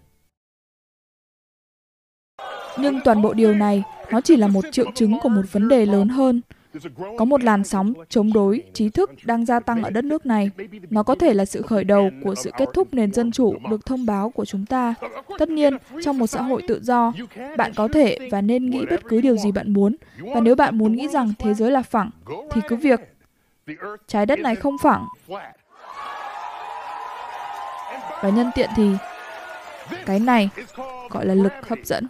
Nhưng toàn bộ điều này, nó chỉ là một triệu chứng của một vấn đề lớn hơn. Có một làn sóng chống đối trí thức đang gia tăng ở đất nước này. Nó có thể là sự khởi đầu của sự kết thúc nền dân chủ được thông báo của chúng ta. Tất nhiên, trong một xã hội tự do, bạn có thể và nên nghĩ bất cứ điều gì bạn muốn. Và nếu bạn muốn nghĩ rằng thế giới là phẳng, thì cứ việc. Trái đất này không phẳng. Và nhân tiện thì, cái này gọi là lực hấp dẫn.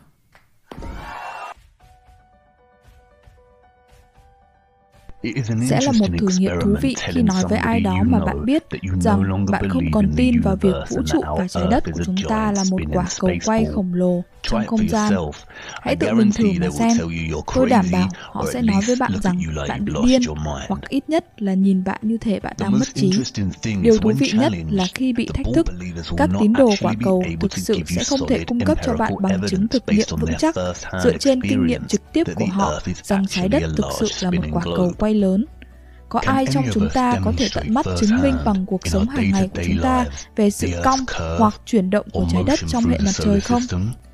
Sẽ là một thử nghiệm thú vị khi nói với ai đó mà bạn biết rằng bạn không còn tin vào việc vũ trụ và trái đất của chúng ta là một quả cầu quay khổng lồ trong không gian. Hãy tự mình thử mà xem. Tôi đảm bảo họ sẽ nói với bạn rằng bạn bị điên, hoặc ít nhất là nhìn bạn như thể bạn đang mất trí. Điều thú vị nhất là khi bị thách thức, các tín đồ quả cầu thực sự sẽ không thể cung cấp cho bạn bằng chứng thực nghiệm vững chắc dựa trên kinh nghiệm trực tiếp của họ rằng trái đất thực sự là một quả cầu quay lớn. Có ai trong chúng ta có thể tận mắt chứng minh bằng cuộc sống hàng ngày của chúng ta về sự cong hoặc chuyển động của trái đất trong hệ mặt trời không?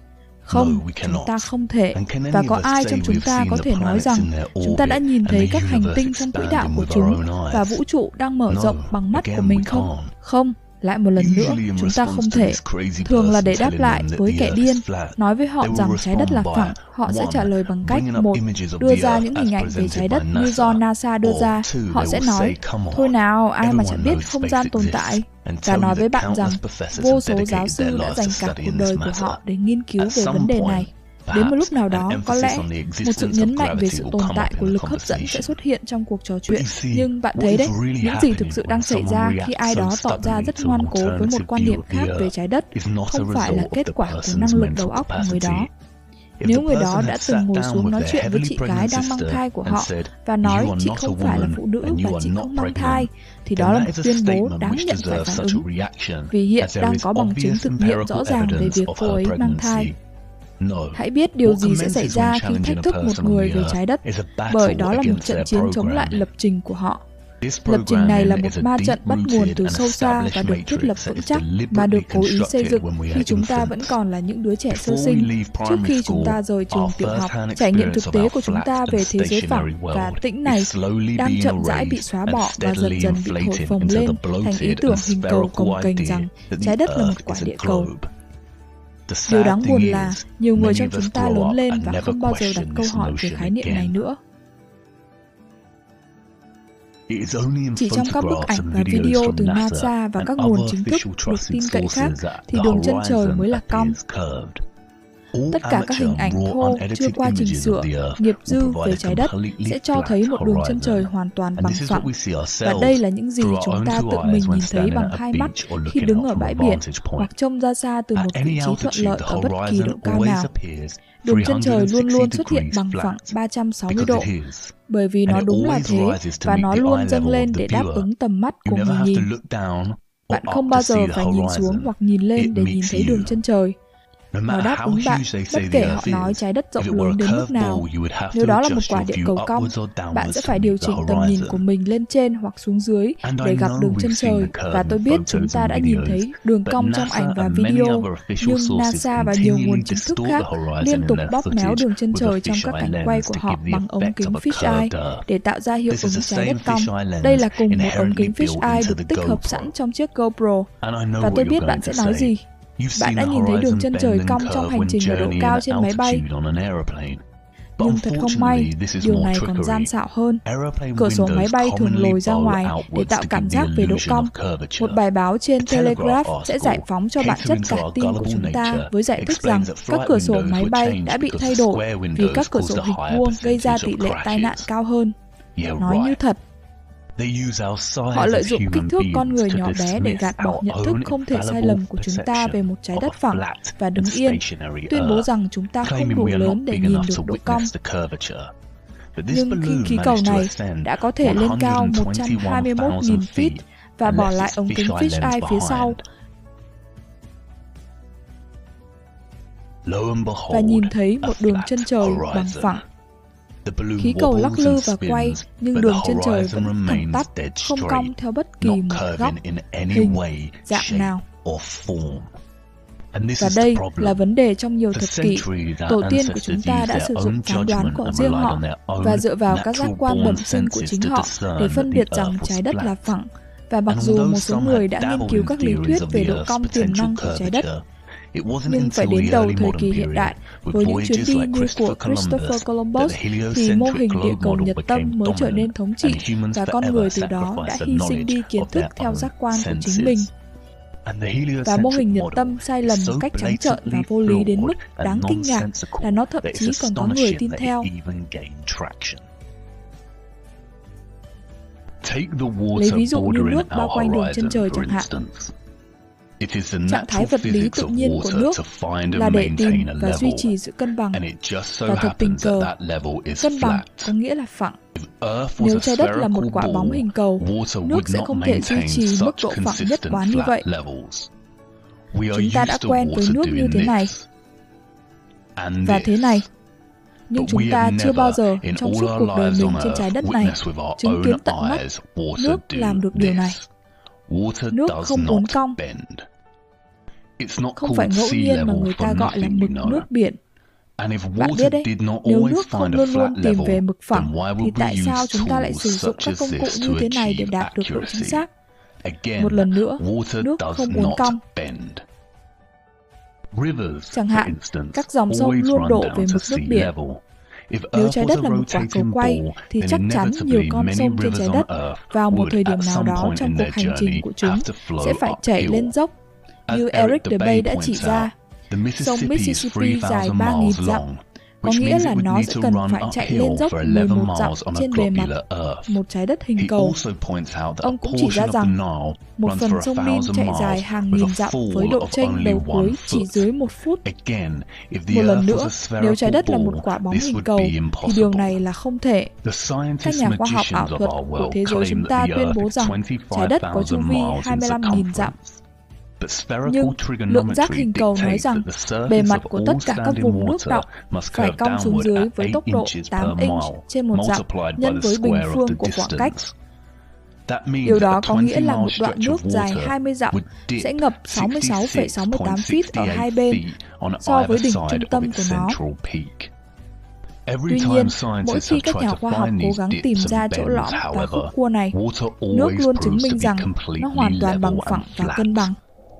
Không, chúng ta không thể. Và có ai trong chúng ta có thể nói rằng chúng ta đã nhìn thấy các hành tinh trong quỹ đạo của chúng và vũ trụ đang mở rộng bằng mắt của mình không? Không. Lại một lần nữa, chúng ta không thể. Thường là để đáp lại với kẻ điên, nói với họ rằng trái đất là phẳng, họ sẽ trả lời bằng cách một, đưa ra những hình ảnh về trái đất như do NASA đưa ra. Họ sẽ nói, thôi nào, ai mà chẳng biết không gian tồn tại. Và nói với bạn rằng, vô số giáo sư đã dành cả cuộc đời của họ để nghiên cứu về vấn đề này. Đến một lúc nào đó, có lẽ, một sự nhấn mạnh về sự tồn tại của lực hấp dẫn sẽ xuất hiện trong cuộc trò chuyện. Nhưng bạn thấy đấy, những gì thực sự đang xảy ra khi ai đó tỏ ra rất ngoan cố với một quan điểm khác về trái đất không phải là kết quả của năng lực đầu óc của người đó. Nếu người đó đã từng ngồi xuống nói chuyện với chị gái đang mang thai của họ và nói chị không phải là phụ nữ và chị không mang thai, thì đó là một tuyên bố đáng nhận phải phản ứng, vì hiện đang có bằng chứng thực nghiệm rõ ràng về việc cô ấy mang thai. Hãy biết điều gì sẽ xảy ra khi thách thức một người về trái đất, bởi đó là một trận chiến chống lại lập trình của họ. Lập trình này là một ma trận bắt nguồn từ sâu xa và được thiết lập vững chắc mà được cố ý xây dựng khi chúng ta vẫn còn là những đứa trẻ sơ sinh, trước khi chúng ta rời trường tiểu học. Trải nghiệm thực tế của chúng ta về thế giới phẳng và tĩnh này đang chậm rãi bị xóa bỏ và dần dần bị thổi phồng lên thành ý tưởng hình cầu cồng kềnh rằng trái đất là một quả địa cầu. Điều đáng buồn là nhiều người trong chúng ta lớn lên và không bao giờ đặt câu hỏi về khái niệm này nữa. Chỉ trong các bức ảnh và video từ NASA và các nguồn chính thức được tin cậy khác thì đường chân trời mới là cong. Tất cả các hình ảnh thô chưa qua chỉnh sửa, nghiệp dư về trái đất sẽ cho thấy một đường chân trời hoàn toàn bằng phẳng. Và đây là những gì chúng ta tự mình nhìn thấy bằng hai mắt khi đứng ở bãi biển hoặc trông ra xa từ một vị trí thuận lợi ở bất kỳ độ cao nào. Đường chân trời luôn luôn xuất hiện bằng phẳng ba trăm sáu mươi độ, bởi vì nó đúng là thế và nó luôn dâng lên để đáp ứng tầm mắt của người nhìn. Bạn không bao giờ phải nhìn xuống hoặc nhìn lên để nhìn thấy đường chân trời. Nó đáp ứng bạn bất kể họ nói trái đất rộng lớn đến mức nào. Nếu đó là một quả địa cầu cong, bạn sẽ phải điều chỉnh tầm nhìn của mình lên trên hoặc xuống dưới để gặp đường chân trời. Và tôi biết chúng ta đã nhìn thấy đường cong trong ảnh và video, nhưng NASA và nhiều nguồn chính thức khác liên tục bóp méo đường chân trời trong các cảnh quay của họ bằng ống kính fisheye để tạo ra hiệu ứng trái đất cong. Đây là cùng một ống kính fisheye được tích hợp sẵn trong chiếc GoPro. Và tôi biết bạn sẽ nói gì. Bạn đã nhìn thấy đường chân trời cong trong hành trình ở độ cao trên máy bay. Nhưng thật không may, điều này còn gian xạo hơn. Cửa sổ máy bay thường lồi ra ngoài để tạo cảm giác về độ cong. Một bài báo trên Telegraph sẽ giải phóng cho bạn chất cả tin của chúng ta với giải thích rằng các cửa sổ máy bay đã bị thay đổi vì các cửa sổ hình vuông gây ra tỷ lệ tai nạn cao hơn. Nói như thật. Họ lợi dụng kích thước con người nhỏ bé để gạt bỏ nhận thức không thể sai lầm của chúng ta về một trái đất phẳng và đứng yên, tuyên bố rằng chúng ta không đủ lớn để nhìn được độ cong. Nhưng khi khí cầu này đã có thể lên cao một trăm hai mươi mốt nghìn feet và bỏ lại ống kính fisheye phía sau, và nhìn thấy một đường chân trời bằng phẳng. Khí cầu lắc lư và quay, nhưng đường chân trời vẫn thẳng tắp, không cong theo bất kỳ một góc, hình, dạng nào. Và đây là vấn đề trong nhiều thập kỷ. Tổ tiên của chúng ta đã sử dụng phán đoán của riêng họ và dựa vào các giác quan bẩm sinh của chính họ để phân biệt rằng trái đất là phẳng. Và mặc dù một số người đã nghiên cứu các lý thuyết về độ cong tiềm năng của trái đất, nhưng phải đến đầu thời kỳ hiện đại, với những chuyến đi như của Christopher Columbus, thì mô hình địa cầu Nhật Tâm mới trở nên thống trị và con người từ đó đã hy sinh đi kiến thức theo giác quan của chính mình. Và mô hình Nhật Tâm sai lầm một cách trắng trợn và vô lý đến mức đáng kinh ngạc là nó thậm chí còn có người tin theo. Lấy ví dụ như nước bao quanh đường chân trời chẳng hạn. Trạng thái vật lý tự nhiên của nước là để tìm và duy trì sự cân bằng, và thật tình cờ, cân bằng có nghĩa là phẳng. Nếu trái đất là một quả bóng hình cầu, nước sẽ không thể duy trì mức độ phẳng nhất quán như vậy. Chúng ta đã quen với nước như thế này và thế này, nhưng chúng ta chưa bao giờ trong suốt cuộc đời mình trên trái đất này chứng kiến tận mắt nước làm được điều này. Nước không uốn cong. Không phải ngẫu nhiên mà người ta gọi là mực nước biển. Bạn biết đấy, nếu nước không luôn luôn tìm về mực phẳng, thì tại sao chúng ta lại sử dụng các công cụ như thế này để đạt được độ chính xác? Một lần nữa, nước không uốn cong. Chẳng hạn, các dòng sông luôn đổ về mực nước biển. Nếu trái đất là một quả cầu quay, thì chắc chắn nhiều con sông trên trái đất vào một thời điểm nào đó trong cuộc hành trình của chúng sẽ phải chảy lên dốc. Như Eric Debye đã chỉ ra, sông Mississippi dài ba nghìn dặm, có nghĩa là nó sẽ cần phải chạy lên dốc mười một dặm trên bề mặt một trái đất hình cầu. Ông cũng chỉ ra rằng một phần sông Nin chạy dài hàng nghìn dặm với độ chênh đầu cuối chỉ dưới một phút. Một lần nữa, nếu trái đất là một quả bóng hình cầu, thì điều này là không thể. Các nhà khoa học ảo thuật của thế giới chúng ta tuyên bố rằng trái đất có chu vi hai mươi lăm nghìn dặm. Nhưng lượng giác hình cầu nói rằng bề mặt của tất cả các vùng nước đọng phải cong xuống dưới với tốc độ tám inch trên một dặm nhân với bình phương của khoảng cách. Điều đó có nghĩa là một đoạn nước dài hai mươi dặm sẽ ngập sáu mươi sáu phẩy sáu mươi tám feet ở hai bên so với đỉnh trung tâm của nó. Tuy nhiên, mỗi khi các nhà khoa học cố gắng tìm ra chỗ lõm và khúc cua này, nước luôn chứng minh rằng nó hoàn toàn bằng phẳng và cân bằng.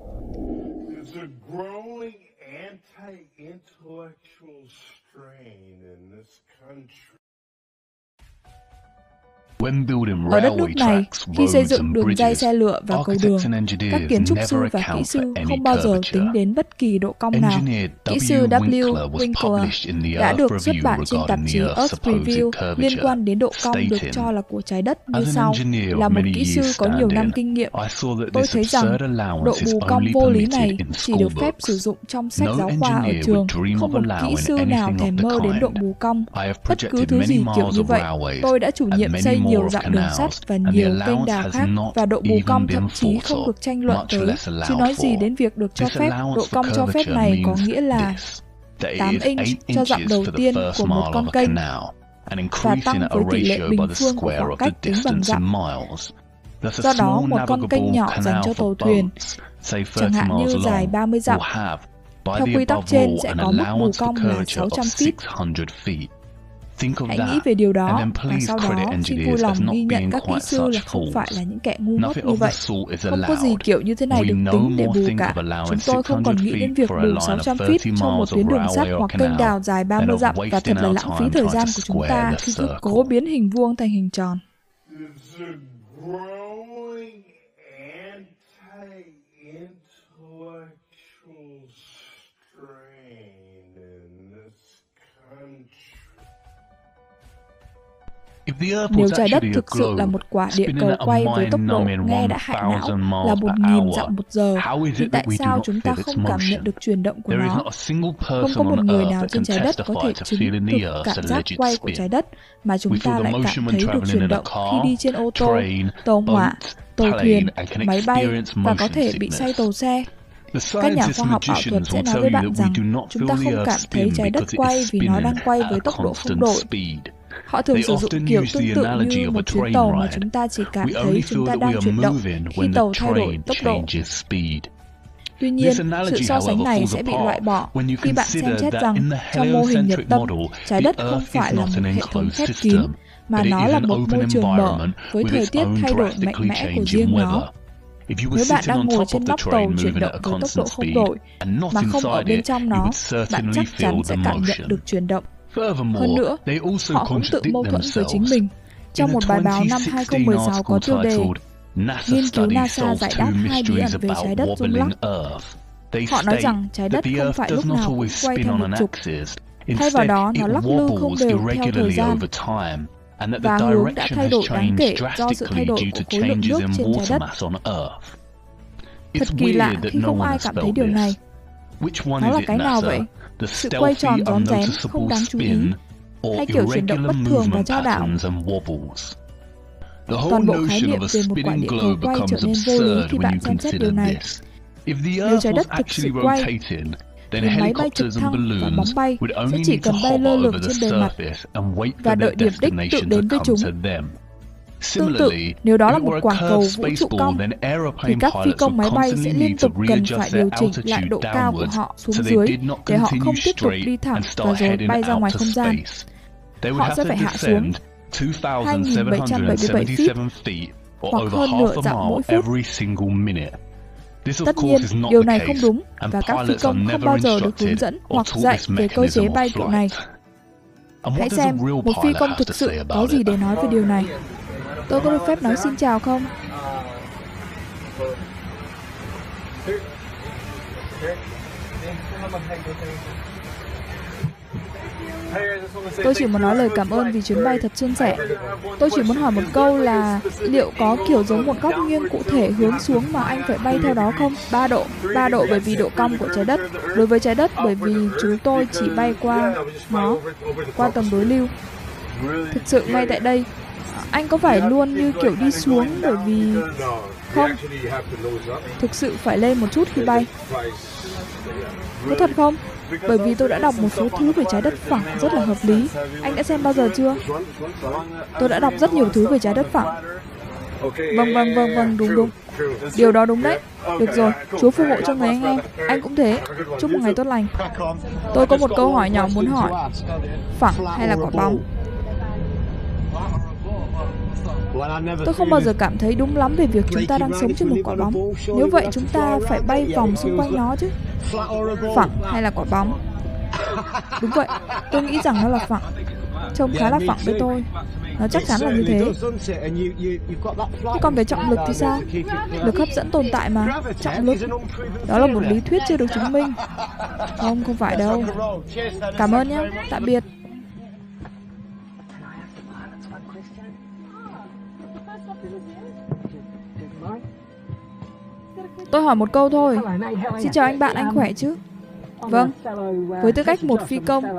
Ở đất nước này, khi xây dựng đường ray xe lửa và cầu đường, các kiến trúc sư và kỹ sư không bao giờ tính đến bất kỳ độ cong nào. Kỹ sư W. Winkler đã được xuất bản trên tạp chí Earth Review liên quan đến độ cong được cho là của trái đất như sau. Là một kỹ sư có nhiều năm kinh nghiệm, tôi thấy rằng độ bù cong vô lý này chỉ được phép sử dụng trong sách giáo khoa ở trường. Không một kỹ sư nào thèm mơ đến độ bù cong. Bất cứ thứ gì kiểu như vậy, tôi đã chủ nhiệm xây nhiều dặm đường sắt và nhiều kênh đào khác, và độ bù cong thậm chí không được tranh luận tới, chứ nói gì đến việc được cho phép. Độ cong cho phép này có nghĩa là tám inch cho dặm đầu tiên của một con kênh, và tăng với tỷ lệ bình phương của khoảng cách tính bằng dặm. Do đó, một con kênh nhỏ dành cho tàu thuyền, chẳng hạn như dài ba mươi dặm, theo quy tắc trên sẽ có mức bù cong là sáu trăm feet. Hãy nghĩ về điều đó, và sau đó xin vui lòng ghi nhận các kỹ sư là không phải là những kẻ ngu ngốc như vậy. Không có gì kiểu như thế này được tính để bù cả. Chúng tôi không còn nghĩ đến việc bù sáu trăm feet cho một tuyến đường sắt hoặc kênh đào dài ba mươi dặm, và thật là lãng phí thời gian của chúng ta khi cứ cố biến hình vuông thành hình tròn. Nếu trái đất thực sự là một quả địa cầu quay với tốc độ nghe đã hại não là một nghìn dặm một giờ, thì tại sao chúng ta không cảm nhận được chuyển động của nó? Không có một người nào trên trái đất có thể chứng thực cảm giác quay của trái đất, mà chúng ta lại cảm thấy được chuyển động khi đi trên ô tô, tàu hỏa, tàu thuyền, máy bay, và có thể bị say tàu xe. Các nhà khoa học ảo thuật sẽ nói với bạn rằng chúng ta không cảm thấy trái đất quay vì nó đang quay với tốc độ không đổi. Họ thường sử dụng kiểu tương tự như một chuyến tàu mà chúng ta chỉ cảm thấy chúng ta đang chuyển động khi tàu thay đổi tốc độ. Tuy nhiên, sự so sánh này sẽ bị loại bỏ khi bạn xem xét rằng trong mô hình nhiệt tâm, trái đất không phải là một hệ thống khép kín, mà nó là một môi trường mở với thời tiết thay đổi mạnh mẽ của riêng nó. Nếu bạn đang ngồi trên nóc tàu chuyển động với tốc độ không đổi, mà không ở bên trong nó, bạn chắc chắn sẽ cảm nhận được chuyển động. Hơn nữa, họ cũng tự mâu thuẫn với chính mình. Trong một bài báo năm hai không một sáu có tiêu đề Nghiên cứu NASA giải đáp hai bí ẩn về trái đất rung lắc. Họ nói rằng trái đất không phải lúc nào cũng quay theo một trục. Thay vào đó, nó lắc lư không đều theo thời gian, và hướng đã thay đổi đáng kể do sự thay đổi của khối lượng nước trên trái đất. Thật kỳ lạ khi không ai cảm thấy điều này. Nó là cái nào vậy? Sự quay tròn rón rén không đáng chú ý, hay kiểu chuyển động bất thường và trao đảo? Toàn bộ khái niệm về một quả địa cầu quay trở nên vô lý khi bạn xem xét điều này. Nếu trái đất thực sự quay, thì máy bay trực thăng và bóng bay sẽ chỉ cần bay lơ lửng trên bề mặt và đợi điểm đích tự đến với chúng. Tương tự, nếu đó là một quả cầu vũ trụ cong, thì các phi công máy bay sẽ liên tục cần phải điều chỉnh lại độ cao của họ xuống dưới để họ không tiếp tục đi thẳng và rồi bay ra ngoài không gian. Họ sẽ phải hạ xuống hai nghìn bảy trăm bảy mươi bảy feet hoặc hơn nửa dặm mỗi phút. Tất nhiên, điều này không đúng, và các phi công không bao giờ được hướng dẫn hoặc dạy về cơ chế bay kiểu này. Hãy xem, một phi công thực sự có gì để nói về điều này. Tôi có được phép nói xin chào không? Tôi chỉ muốn nói lời cảm ơn vì chuyến bay thật suôn sẻ. Tôi chỉ muốn hỏi một câu là liệu có kiểu giống một góc nghiêng cụ thể hướng xuống mà anh phải bay theo đó không? ba độ. ba độ bởi vì độ cong của trái đất. Đối với trái đất bởi vì chúng tôi chỉ bay qua nó, qua tầng đối lưu. Thực sự ngay tại đây, anh có phải luôn như kiểu đi xuống bởi vì... Không, thực sự phải lên một chút khi bay. Có thật không? Bởi vì tôi đã đọc một số thứ về trái đất phẳng rất là hợp lý. Anh đã xem bao giờ chưa? Tôi đã đọc rất nhiều thứ về trái đất phẳng. Vâng, vâng, vâng, vâng, đúng, đúng. Điều đó đúng đấy. Được rồi, Chúa phù hộ cho người anh em. Anh cũng thế. Chúc một ngày tốt lành. Tôi có một câu hỏi nhỏ muốn hỏi. Phẳng hay là quả bóng? Tôi không bao giờ cảm thấy đúng lắm về việc chúng ta đang sống trên một quả bóng. Nếu vậy chúng ta phải bay vòng xung quanh nó chứ. Phẳng hay là quả bóng? Đúng vậy, tôi nghĩ rằng nó là phẳng. Trông khá là phẳng với tôi. Nó chắc chắn là như thế. Thế còn về trọng lực thì sao? Lực hấp dẫn tồn tại mà. Trọng lực, đó là một lý thuyết chưa được chứng minh. Không, không phải đâu. Cảm ơn nhé, tạm biệt. Tôi hỏi một câu thôi. Xin chào anh bạn, anh khỏe chứ? Vâng, với tư cách một phi công.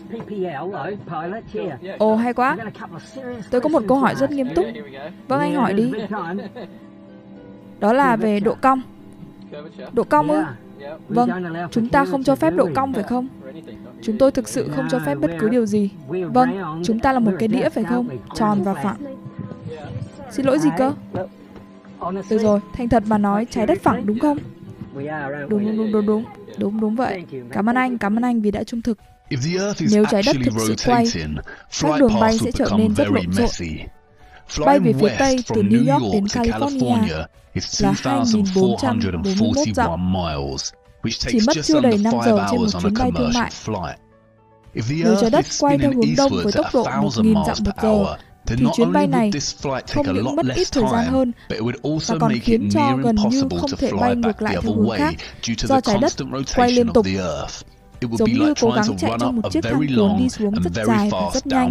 Ồ, hay quá. Tôi có một câu hỏi rất nghiêm túc. Vâng, anh hỏi đi. Đó là về độ cong. Độ cong ư? Vâng, chúng ta không cho phép độ cong phải không? Chúng tôi thực sự không cho phép bất cứ điều gì. Vâng, chúng ta là một cái đĩa phải không? Tròn và phẳng. Xin lỗi gì cơ? Được rồi, thành thật mà nói, trái đất phẳng đúng không? Đúng, đúng, đúng, đúng, đúng. Đúng, đúng vậy. Cảm ơn anh, cảm ơn anh vì đã trung thực. Nếu trái đất thực sự quay, các đường bay sẽ trở nên rất lộn xộn. Bay về phía Tây từ New York đến California là hai nghìn bốn trăm bốn mươi mốt dặm, chỉ mất chưa đầy năm giờ trên một chuyến bay thương mại. Nếu trái đất quay theo hướng đông với tốc độ một nghìn dặm một giờ, thì chuyến bay này không những mất ít thời gian hơn, mà còn khiến cho gần như không thể bay ngược lại theo hướng khác, do trái đất quay liên tục, giống như cố gắng chạy trong một chiếc thang cuốn đi xuống rất dài và rất nhanh.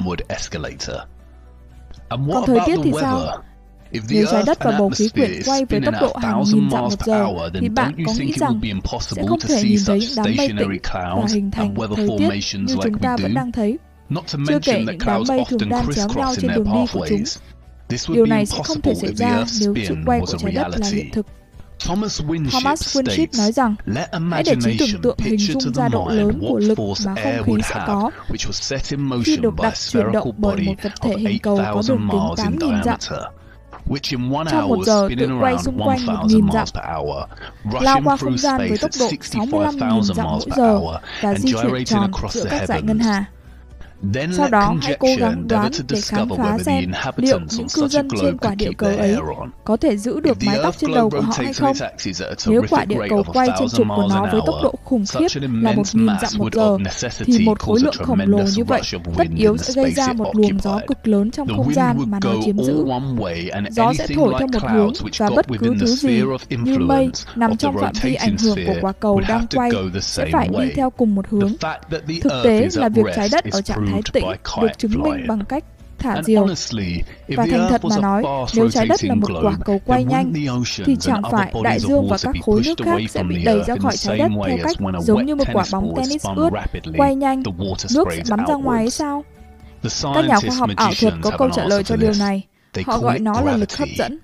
Còn thời tiết thì sao? Nếu trái đất và bầu khí quyển quay với tốc độ hàng nghìn dặm một giờ, thì bạn có nghĩ rằng sẽ không thể nhìn thấy những đám mây tĩnh và hình thành thời tiết như chúng ta vẫn đang thấy, chưa kể những đám mây thường đan chéo nhau trên đường đi của chúng. Điều này sẽ không thể xảy ra nếu sự quay của trái đất là hiện thực. Thomas Winship nói rằng, hãy để trí tưởng tượng hình dung ra độ lớn của lực mà không khí sẽ có khi được đặt chuyển động bởi một vật thể hình cầu có đường kính tám nghìn dặm. Trong một giờ tự quay xung quanh một nghìn dặm, lao qua không gian với tốc độ sáu mươi lăm nghìn dặm mỗi giờ và di chuyển tròn giữa các dải ngân hà. Sau đó, hãy cố gắng đoán để khám phá xem liệu những cư dân trên quả địa cầu ấy có thể giữ được mái tóc trên đầu của họ hay không. Nếu quả địa cầu quay trên trục của nó với tốc độ khủng khiếp là một nghìn dặm một giờ, thì một khối lượng khổng lồ như vậy tất yếu sẽ gây ra một luồng gió cực lớn trong không gian mà nó chiếm giữ. Gió sẽ thổi theo một hướng và bất cứ thứ gì như mây nằm trong phạm vi ảnh hưởng của quả cầu đang quay sẽ phải đi theo cùng một hướng. Thực tế là việc trái đất ở trạng thái tĩnh được chứng minh bằng cách thả diều. Và thành thật mà nói, nếu trái đất là một quả cầu quay nhanh, thì chẳng phải đại dương và các khối nước khác sẽ bị đẩy ra khỏi trái đất theo cách giống như một quả bóng tennis ướt quay nhanh, nước sẽ bắn ra ngoài hay sao? Các nhà khoa học ảo thuật có câu trả lời cho điều này. Họ gọi nó là lực hấp dẫn.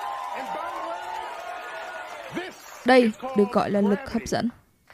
Đây được gọi là lực hấp dẫn.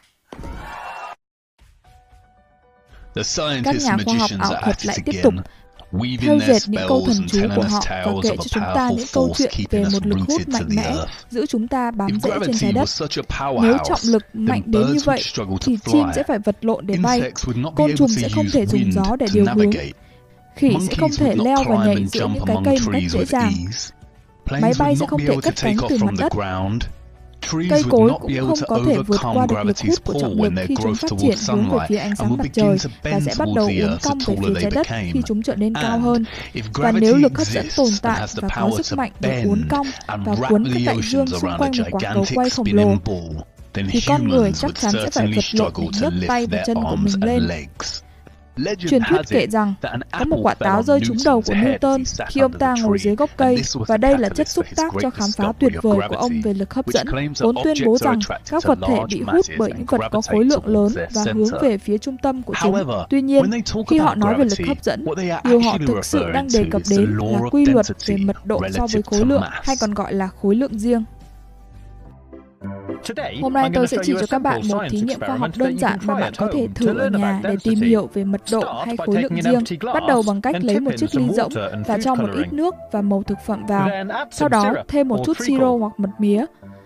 Các nhà khoa học ảo thuật lại tiếp tục theo dệt những câu thần chú của họ và kể cho chúng ta những câu chuyện về một lực hút mạnh mẽ giữ chúng ta bám rễ trên trái đất. Nếu trọng lực mạnh đến như vậy, thì chim sẽ phải vật lộn để bay, côn trùng sẽ không thể dùng gió để điều hướng, khỉ sẽ không thể leo và nhảy giữa những cái cây một cách dễ dàng, máy bay sẽ không thể cất cánh từ mặt đất. Cây cối cũng không có thể vượt qua được lực hút của trọng lực khi chúng phát triển hướng về phía ánh sáng mặt trời và sẽ bắt đầu uốn cong về phía trái đất khi chúng trở nên cao hơn. Và nếu lực hấp dẫn tồn tại và có sức mạnh để uốn cong và cuốn các đại dương xung quanh một quả cầu quay khổng lồ, thì con người chắc chắn sẽ phải vật lộn để nhấc tay và chân của mình lên. Truyền thuyết kể rằng có một quả táo rơi trúng đầu của Newton khi ông ta ngồi dưới gốc cây, và đây là chất xúc tác cho khám phá tuyệt vời của ông về lực hấp dẫn, vốn tuyên bố rằng các vật thể bị hút bởi những vật có khối lượng lớn và hướng về phía trung tâm của chúng. Tuy nhiên, khi họ nói về lực hấp dẫn, điều họ thực sự đang đề cập đến là quy luật về mật độ so với khối lượng, hay còn gọi là khối lượng riêng. Hôm nay tôi sẽ chỉ cho các bạn một thí nghiệm khoa học đơn giản mà bạn có thể thử ở nhà để tìm hiểu về mật độ hay khối lượng riêng. Bắt đầu bằng cách lấy một chiếc ly rỗng và cho một ít nước và màu thực phẩm vào. Sau đó thêm một chút siro hoặc mật mía.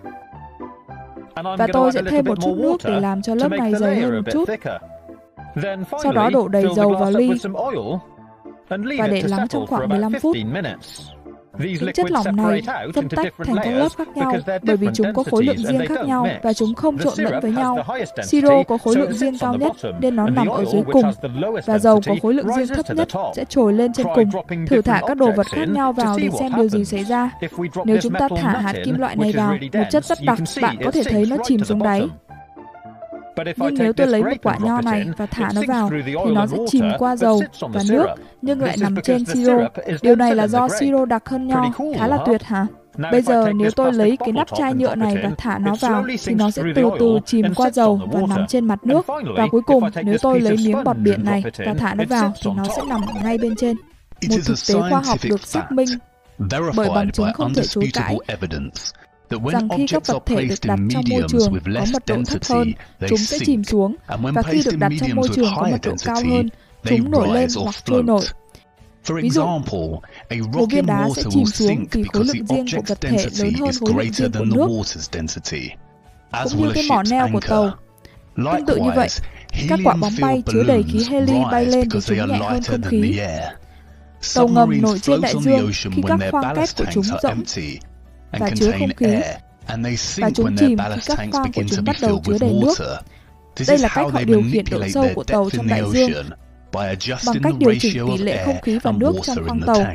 Và tôi sẽ thêm một chút nước để làm cho lớp này dày hơn một chút. Sau đó đổ đầy dầu vào ly và để lắng trong khoảng mười lăm phút. Những chất lỏng này phân tách thành các lớp khác nhau bởi vì chúng có khối lượng riêng khác nhau và chúng không trộn lẫn với nhau. Siro có khối lượng riêng cao nhất nên nó nằm ở dưới cùng, và dầu có khối lượng riêng thấp nhất sẽ trồi lên trên cùng. Thử thả các đồ vật khác nhau vào để xem điều gì xảy ra. Nếu chúng ta thả hạt kim loại này vào, một chất rất đặc, bạn có thể thấy nó chìm xuống đáy. Nhưng nếu tôi lấy một quả nho này và thả nó vào, thì nó sẽ chìm qua dầu và nước, nhưng lại nằm trên siro. Điều này là do siro đặc hơn nho, khá là tuyệt hả? Bây giờ nếu tôi lấy cái nắp chai nhựa này và thả nó vào thì nó sẽ từ từ chìm qua dầu và nằm trên mặt nước. Và cuối cùng nếu tôi lấy miếng bọt biển này và thả nó vào thì nó sẽ nằm ngay bên trên. Một thực tế khoa học được xác minh bởi bằng chứng không thể chối cãi rằng khi các vật thể được đặt trong môi trường có mật độ thấp hơn, chúng sẽ chìm xuống, và khi được đặt trong môi trường có mật độ cao hơn, chúng nổi lên hoặc trôi nổi. Ví dụ, một viên đá sẽ chìm xuống vì khối lượng riêng của vật thể lớn hơn khối lượng riêng của nước, cũng như cái mỏ neo của tàu. Tương tự như vậy, các quả bóng bay chứa đầy khí heli bay lên vì chúng nhẹ hơn không khí. Tàu ngầm nổi trên đại dương khi các khoang kép của chúng rộng và chứa không khí, và chúng chìm khi các khoang của chúng bắt đầu chứa đầy nước. Đây là cách họ điều khiển độ sâu của tàu trong đại dương bằng cách điều chỉnh tỷ lệ không khí và nước trong khoang tàu.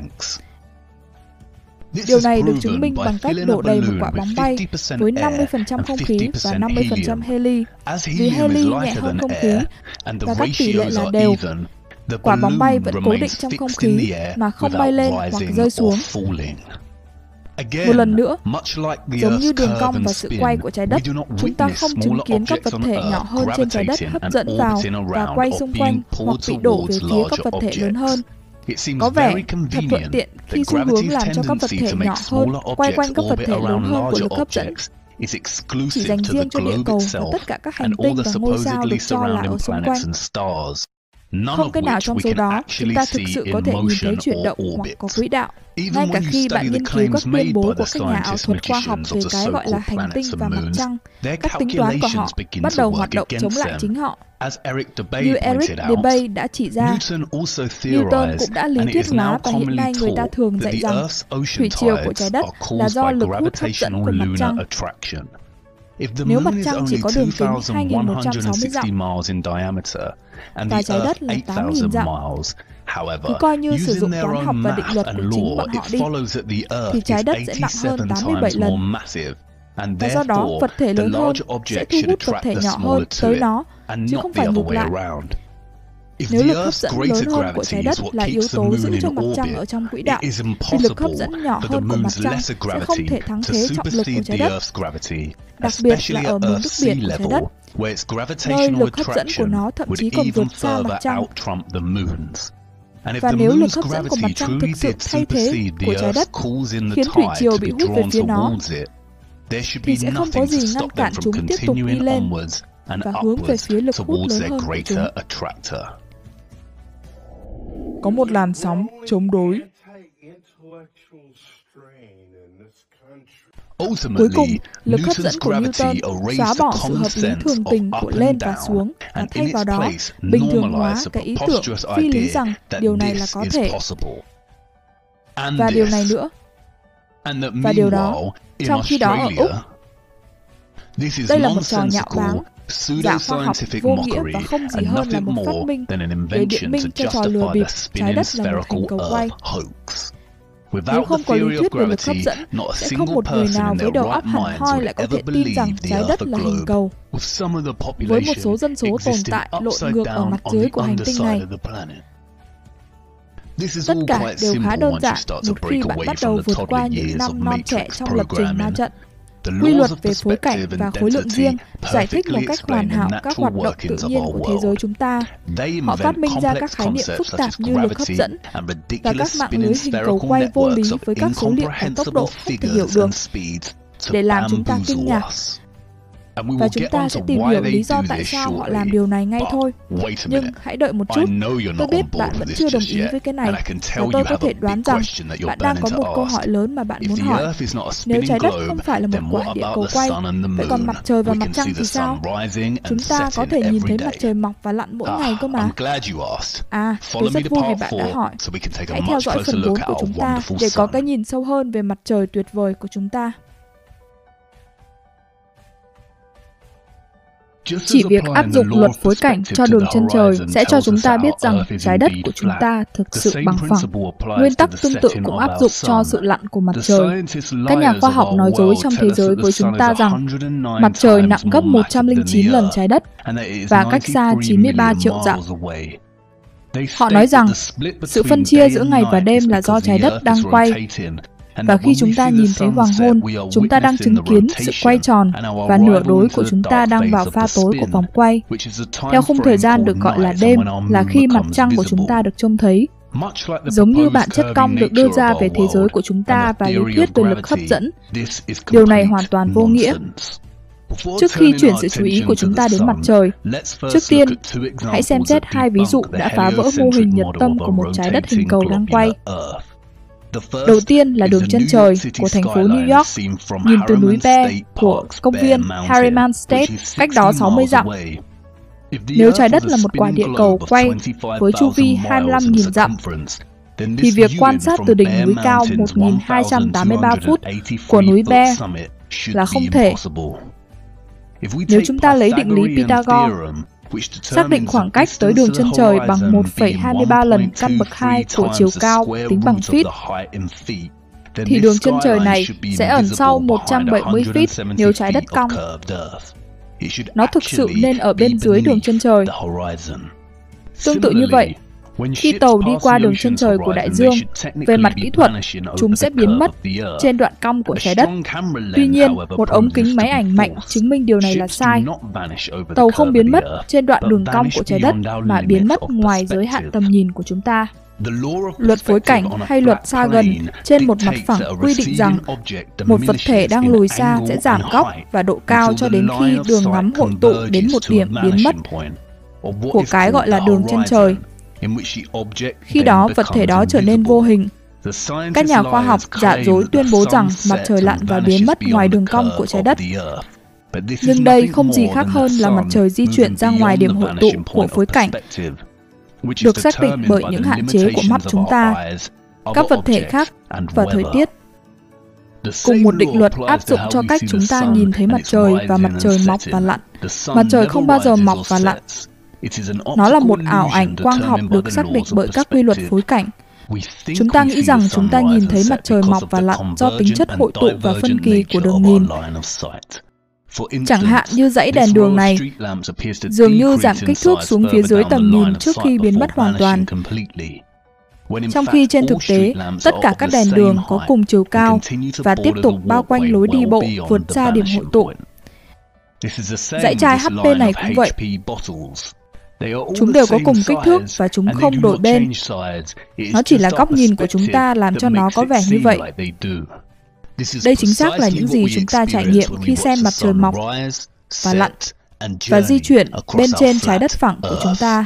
Điều này được chứng minh bằng cách đổ đầy một quả bóng bay với năm mươi phần trăm không khí và năm mươi phần trăm heli. Vì heli nhẹ hơn không khí và các tỷ lệ là đều, quả bóng bay vẫn cố định trong không khí mà không bay lên hoặc rơi xuống. Một lần nữa, giống như đường cong và sự quay của trái đất, chúng ta không chứng kiến các vật thể nhỏ hơn trên trái đất hấp dẫn vào và quay xung quanh hoặc bị đổ về phía các vật thể lớn hơn. Có vẻ thật thuận tiện khi xu hướng làm cho các vật thể nhỏ hơn quay quanh các vật thể lớn hơn của lực hấp dẫn chỉ dành riêng cho địa cầu và tất cả các hành tinh và ngôi sao được cho là ở xung quanh. Không cái nào trong số đó chúng ta thực sự có thể nhìn thấy chuyển động hoặc có quỹ đạo. Ngay cả khi bạn nghiên cứu các tuyên bố của các nhà ảo thuật khoa học về cái gọi là hành tinh và mặt trăng, các tính toán của họ bắt đầu hoạt động chống lại chính họ. Như Eric Debye đã chỉ ra, Newton cũng đã lý thuyết hóa và hiện nay người ta thường dạy rằng thủy triều của trái đất là do lực hút hấp dẫn của mặt trăng. Nếu mặt trăng chỉ có đường kính hai nghìn một trăm sáu mươi dặm và trái đất là tám nghìn dặm, cứ coi như sử dụng toán học và định luật của chính bọn họ đi, thì trái đất sẽ nặng hơn tám mươi bảy lần. Và do đó, vật thể lớn hơn sẽ thu hút vật thể nhỏ hơn tới nó, chứ không phải ngược lại. Nếu lực hấp dẫn lớn hơn của trái đất là yếu tố giữ cho mặt trăng ở trong quỹ đạo, thì lực hấp dẫn nhỏ hơn của mặt trăng sẽ không thể thắng thế trọng lực của trái đất, đặc biệt là ở mực nước biển của trái đất, nơi lực hấp dẫn của nó thậm chí còn vượt xa mặt trăng. Và nếu lực hấp dẫn của mặt trăng thực sự thay thế của trái đất, khiến thủy triều bị hút về phía nó, thì sẽ không có gì ngăn cản chúng tiếp tục đi lên và hướng về phía lực hút lớn hơn của chúng. Có một làn sóng chống đối. Cuối cùng, lực hấp dẫn của Newton xóa bỏ sự hợp lý thường tình của lên và xuống và thay vào đó bình thường hóa cái ý tưởng phi lý rằng điều này là có thể. Và điều này nữa. Và điều đó, trong khi đó ở Úc, đây là một trò nhạo báng, giả khoa học vô nghĩa và không gì hơn là một phát minh để biện minh cho trò lừa bịp trái đất là một hình cầu quay. Nếu không có lý thuyết về lực hấp dẫn, sẽ không một người nào với đầu óc hẳn hoi lại có thể tin rằng trái đất là hình cầu. Với một số dân số tồn tại lộn ngược ở mặt dưới của hành tinh này, tất cả đều khá đơn giản một khi bạn bắt đầu vượt qua những năm non trẻ trong lập trình ma trận. Quy luật về phối cảnh và khối lượng riêng giải thích một cách hoàn hảo các hoạt động tự nhiên của thế giới chúng ta. Họ phát minh ra các khái niệm phức tạp như lực hấp dẫn và các mạng lưới hình cầu quay vô lý với các số liệu và tốc độ không thể hiểu được để làm chúng ta kinh ngạc. Và chúng ta sẽ tìm hiểu lý do tại sao họ làm điều này ngay thôi. Nhưng hãy đợi một chút, tôi biết bạn vẫn chưa đồng ý với cái này, và tôi có thể đoán rằng bạn đang có một câu hỏi lớn mà bạn muốn hỏi. Nếu trái đất không phải là một quả địa cầu quay, vậy còn mặt trời và mặt trăng thì sao? Chúng ta có thể nhìn thấy mặt trời mọc và lặn mỗi ngày cơ mà. À, tôi rất vui vì bạn đã hỏi. Hãy theo dõi phần bốn của chúng ta để có cái nhìn sâu hơn về mặt trời tuyệt vời của chúng ta. Chỉ việc áp dụng luật phối cảnh cho đường chân trời sẽ cho chúng ta biết rằng trái đất của chúng ta thực sự bằng phẳng. Nguyên tắc tương tự cũng áp dụng cho sự lặn của mặt trời. Các nhà khoa học nói dối trong thế giới với chúng ta rằng mặt trời nặng gấp một trăm lẻ chín lần trái đất và cách xa chín mươi ba triệu dặm. Họ nói rằng sự phân chia giữa ngày và đêm là do trái đất đang quay, Và khi chúng ta nhìn thấy hoàng hôn, chúng ta đang chứng kiến sự quay tròn và nửa đối của chúng ta đang vào pha tối của vòng quay. Theo khung thời gian được gọi là đêm là khi mặt trăng của chúng ta được trông thấy. Giống như bản chất cong được đưa ra về thế giới của chúng ta và lý thuyết về lực hấp dẫn, điều này hoàn toàn vô nghĩa. Trước khi chuyển sự chú ý của chúng ta đến mặt trời, trước tiên, hãy xem xét hai ví dụ đã phá vỡ mô hình nhật tâm của một trái đất hình cầu đang quay. Đầu tiên là đường chân trời của thành phố New York, nhìn từ núi Bear của công viên Harriman State, cách đó sáu mươi dặm. Nếu trái đất là một quả địa cầu quay với chu vi hai mươi lăm nghìn dặm, thì việc quan sát từ đỉnh núi cao một nghìn hai trăm tám mươi ba phút của núi Bear là không thể. Nếu chúng ta lấy định lý Pythagore, xác định khoảng cách tới đường chân trời bằng một phẩy hai mươi ba lần căn bậc hai của chiều cao tính bằng feet, thì đường chân trời này sẽ ẩn sau một trăm bảy mươi feet nếu trái đất cong. Nó thực sự nên ở bên dưới đường chân trời. Tương tự như vậy, khi tàu đi qua đường chân trời của đại dương, về mặt kỹ thuật, chúng sẽ biến mất trên đoạn cong của trái đất. Tuy nhiên, một ống kính máy ảnh mạnh chứng minh điều này là sai. Tàu không biến mất trên đoạn đường cong của trái đất mà biến mất ngoài giới hạn tầm nhìn của chúng ta. Luật phối cảnh hay luật xa gần trên một mặt phẳng quy định rằng một vật thể đang lùi xa sẽ giảm góc và độ cao cho đến khi đường ngắm hội tụ đến một điểm biến mất của cái gọi là đường chân trời. Khi đó, vật thể đó trở nên vô hình. Các nhà khoa học giả dối tuyên bố rằng mặt trời lặn và biến mất ngoài đường cong của trái đất. Nhưng đây không gì khác hơn là mặt trời di chuyển ra ngoài điểm hội tụ của phối cảnh, được xác định bởi những hạn chế của mắt chúng ta, các vật thể khác và thời tiết. Cùng một định luật áp dụng cho cách chúng ta nhìn thấy mặt trời và mặt trời mọc và lặn. Mặt trời không bao giờ mọc và lặn. Nó là một ảo ảnh quang học được xác định bởi các quy luật phối cảnh. Chúng ta nghĩ rằng chúng ta nhìn thấy mặt trời mọc và lặn do tính chất hội tụ và phân kỳ của đường nhìn. Chẳng hạn như dãy đèn đường này dường như giảm kích thước xuống phía dưới tầm nhìn trước khi biến mất hoàn toàn. Trong khi trên thực tế, tất cả các đèn đường có cùng chiều cao và tiếp tục bao quanh lối đi bộ vượt xa điểm hội tụ. Dãy chai hát pê này cũng vậy. Chúng đều có cùng kích thước và chúng không đổi bên. Nó chỉ là góc nhìn của chúng ta làm cho nó có vẻ như vậy. Đây chính xác là những gì chúng ta trải nghiệm khi xem mặt trời mọc và lặn và di chuyển bên trên trái đất phẳng của chúng ta.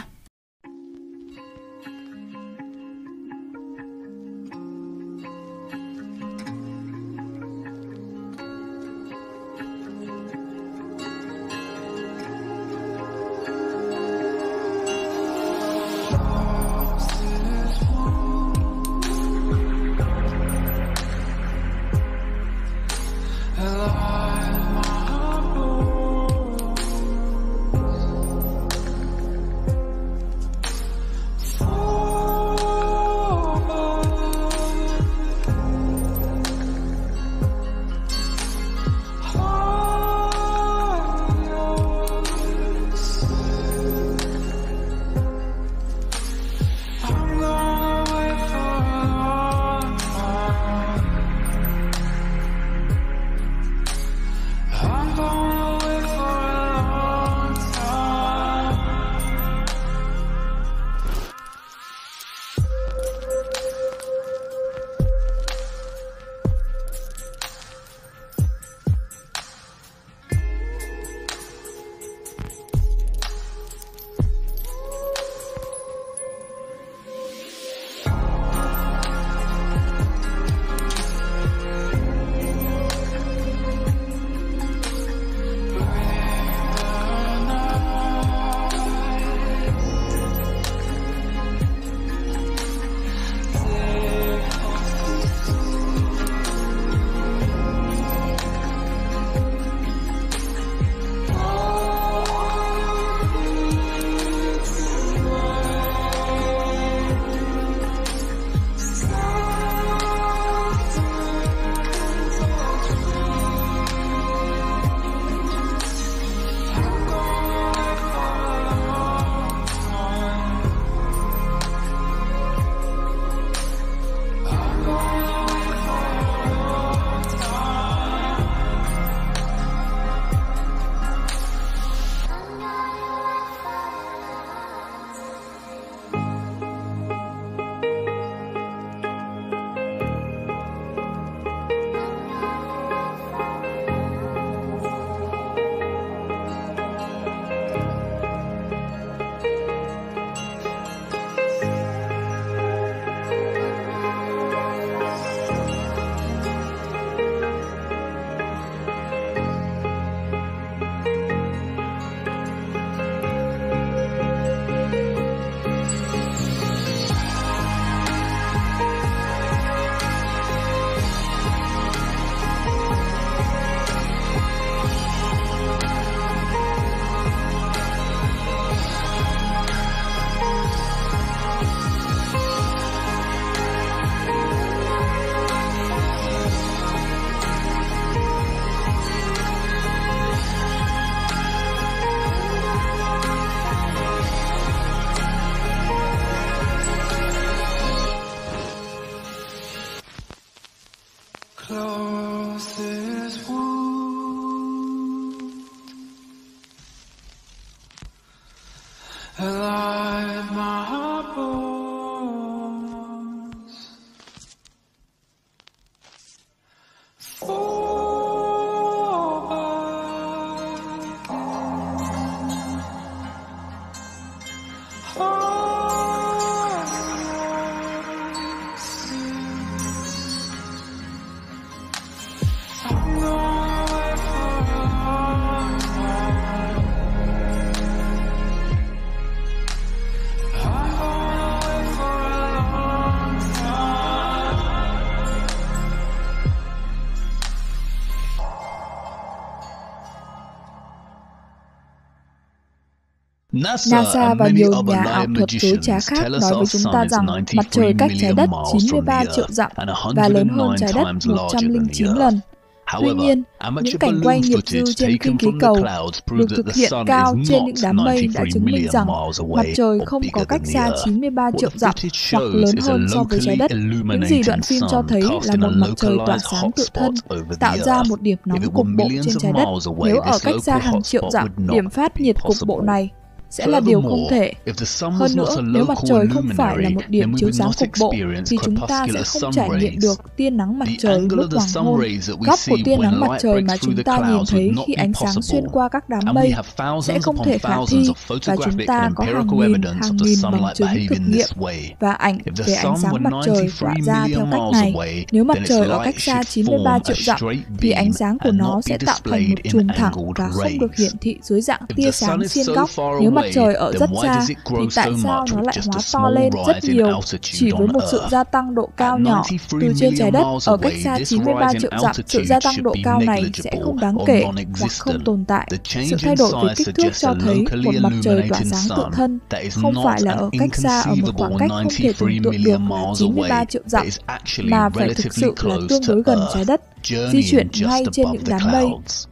NASA và nhiều nhà ảo thuật dối trá khác nói với chúng ta rằng mặt trời cách trái đất chín mươi ba triệu dặm và lớn hơn trái đất một trăm lẻ chín lần. Tuy nhiên, những cảnh quay nghiệp dư trên khinh khí cầu được thực hiện cao trên những đám mây đã chứng minh rằng mặt trời không có cách xa chín mươi ba triệu dặm hoặc lớn hơn so với trái đất. Những gì đoạn phim cho thấy là một mặt trời tỏa sáng tự thân, tạo ra một điểm nóng cục bộ trên trái đất. Nếu ở cách xa hàng triệu dặm, điểm phát nhiệt cục bộ này sẽ là điều không thể. Hơn nữa, nếu mặt trời không phải là một điểm chiếu sáng cục bộ, thì chúng ta sẽ không trải nghiệm được tia nắng mặt trời lúc hoàng hôn. Góc của tia nắng mặt trời mà chúng ta nhìn thấy khi ánh sáng xuyên qua các đám mây sẽ không thể khả thi, và chúng ta có hàng nghìn, hàng nghìn bằng chứng thực nghiệm và ảnh về ánh sáng mặt trời tỏa ra theo cách này. Nếu mặt trời ở cách xa chín mươi ba triệu dặm, thì ánh sáng của nó sẽ tạo thành một chùm thẳng và không được hiển thị dưới dạng tia sáng xiên góc. Nếu mặt trời ở rất xa, thì tại sao nó lại hóa to lên rất nhiều chỉ với một sự gia tăng độ cao nhỏ từ trên trái đất ở cách xa chín mươi ba triệu dặm? Sự gia tăng độ cao này sẽ không đáng kể hoặc không tồn tại. Sự thay đổi về kích thước cho thấy một mặt trời tỏa sáng tự thân không phải là ở cách xa ở một khoảng cách không thể tưởng tượng được chín mươi ba triệu dặm, mà phải thực sự là tương đối gần trái đất, di chuyển ngay trên những đám mây.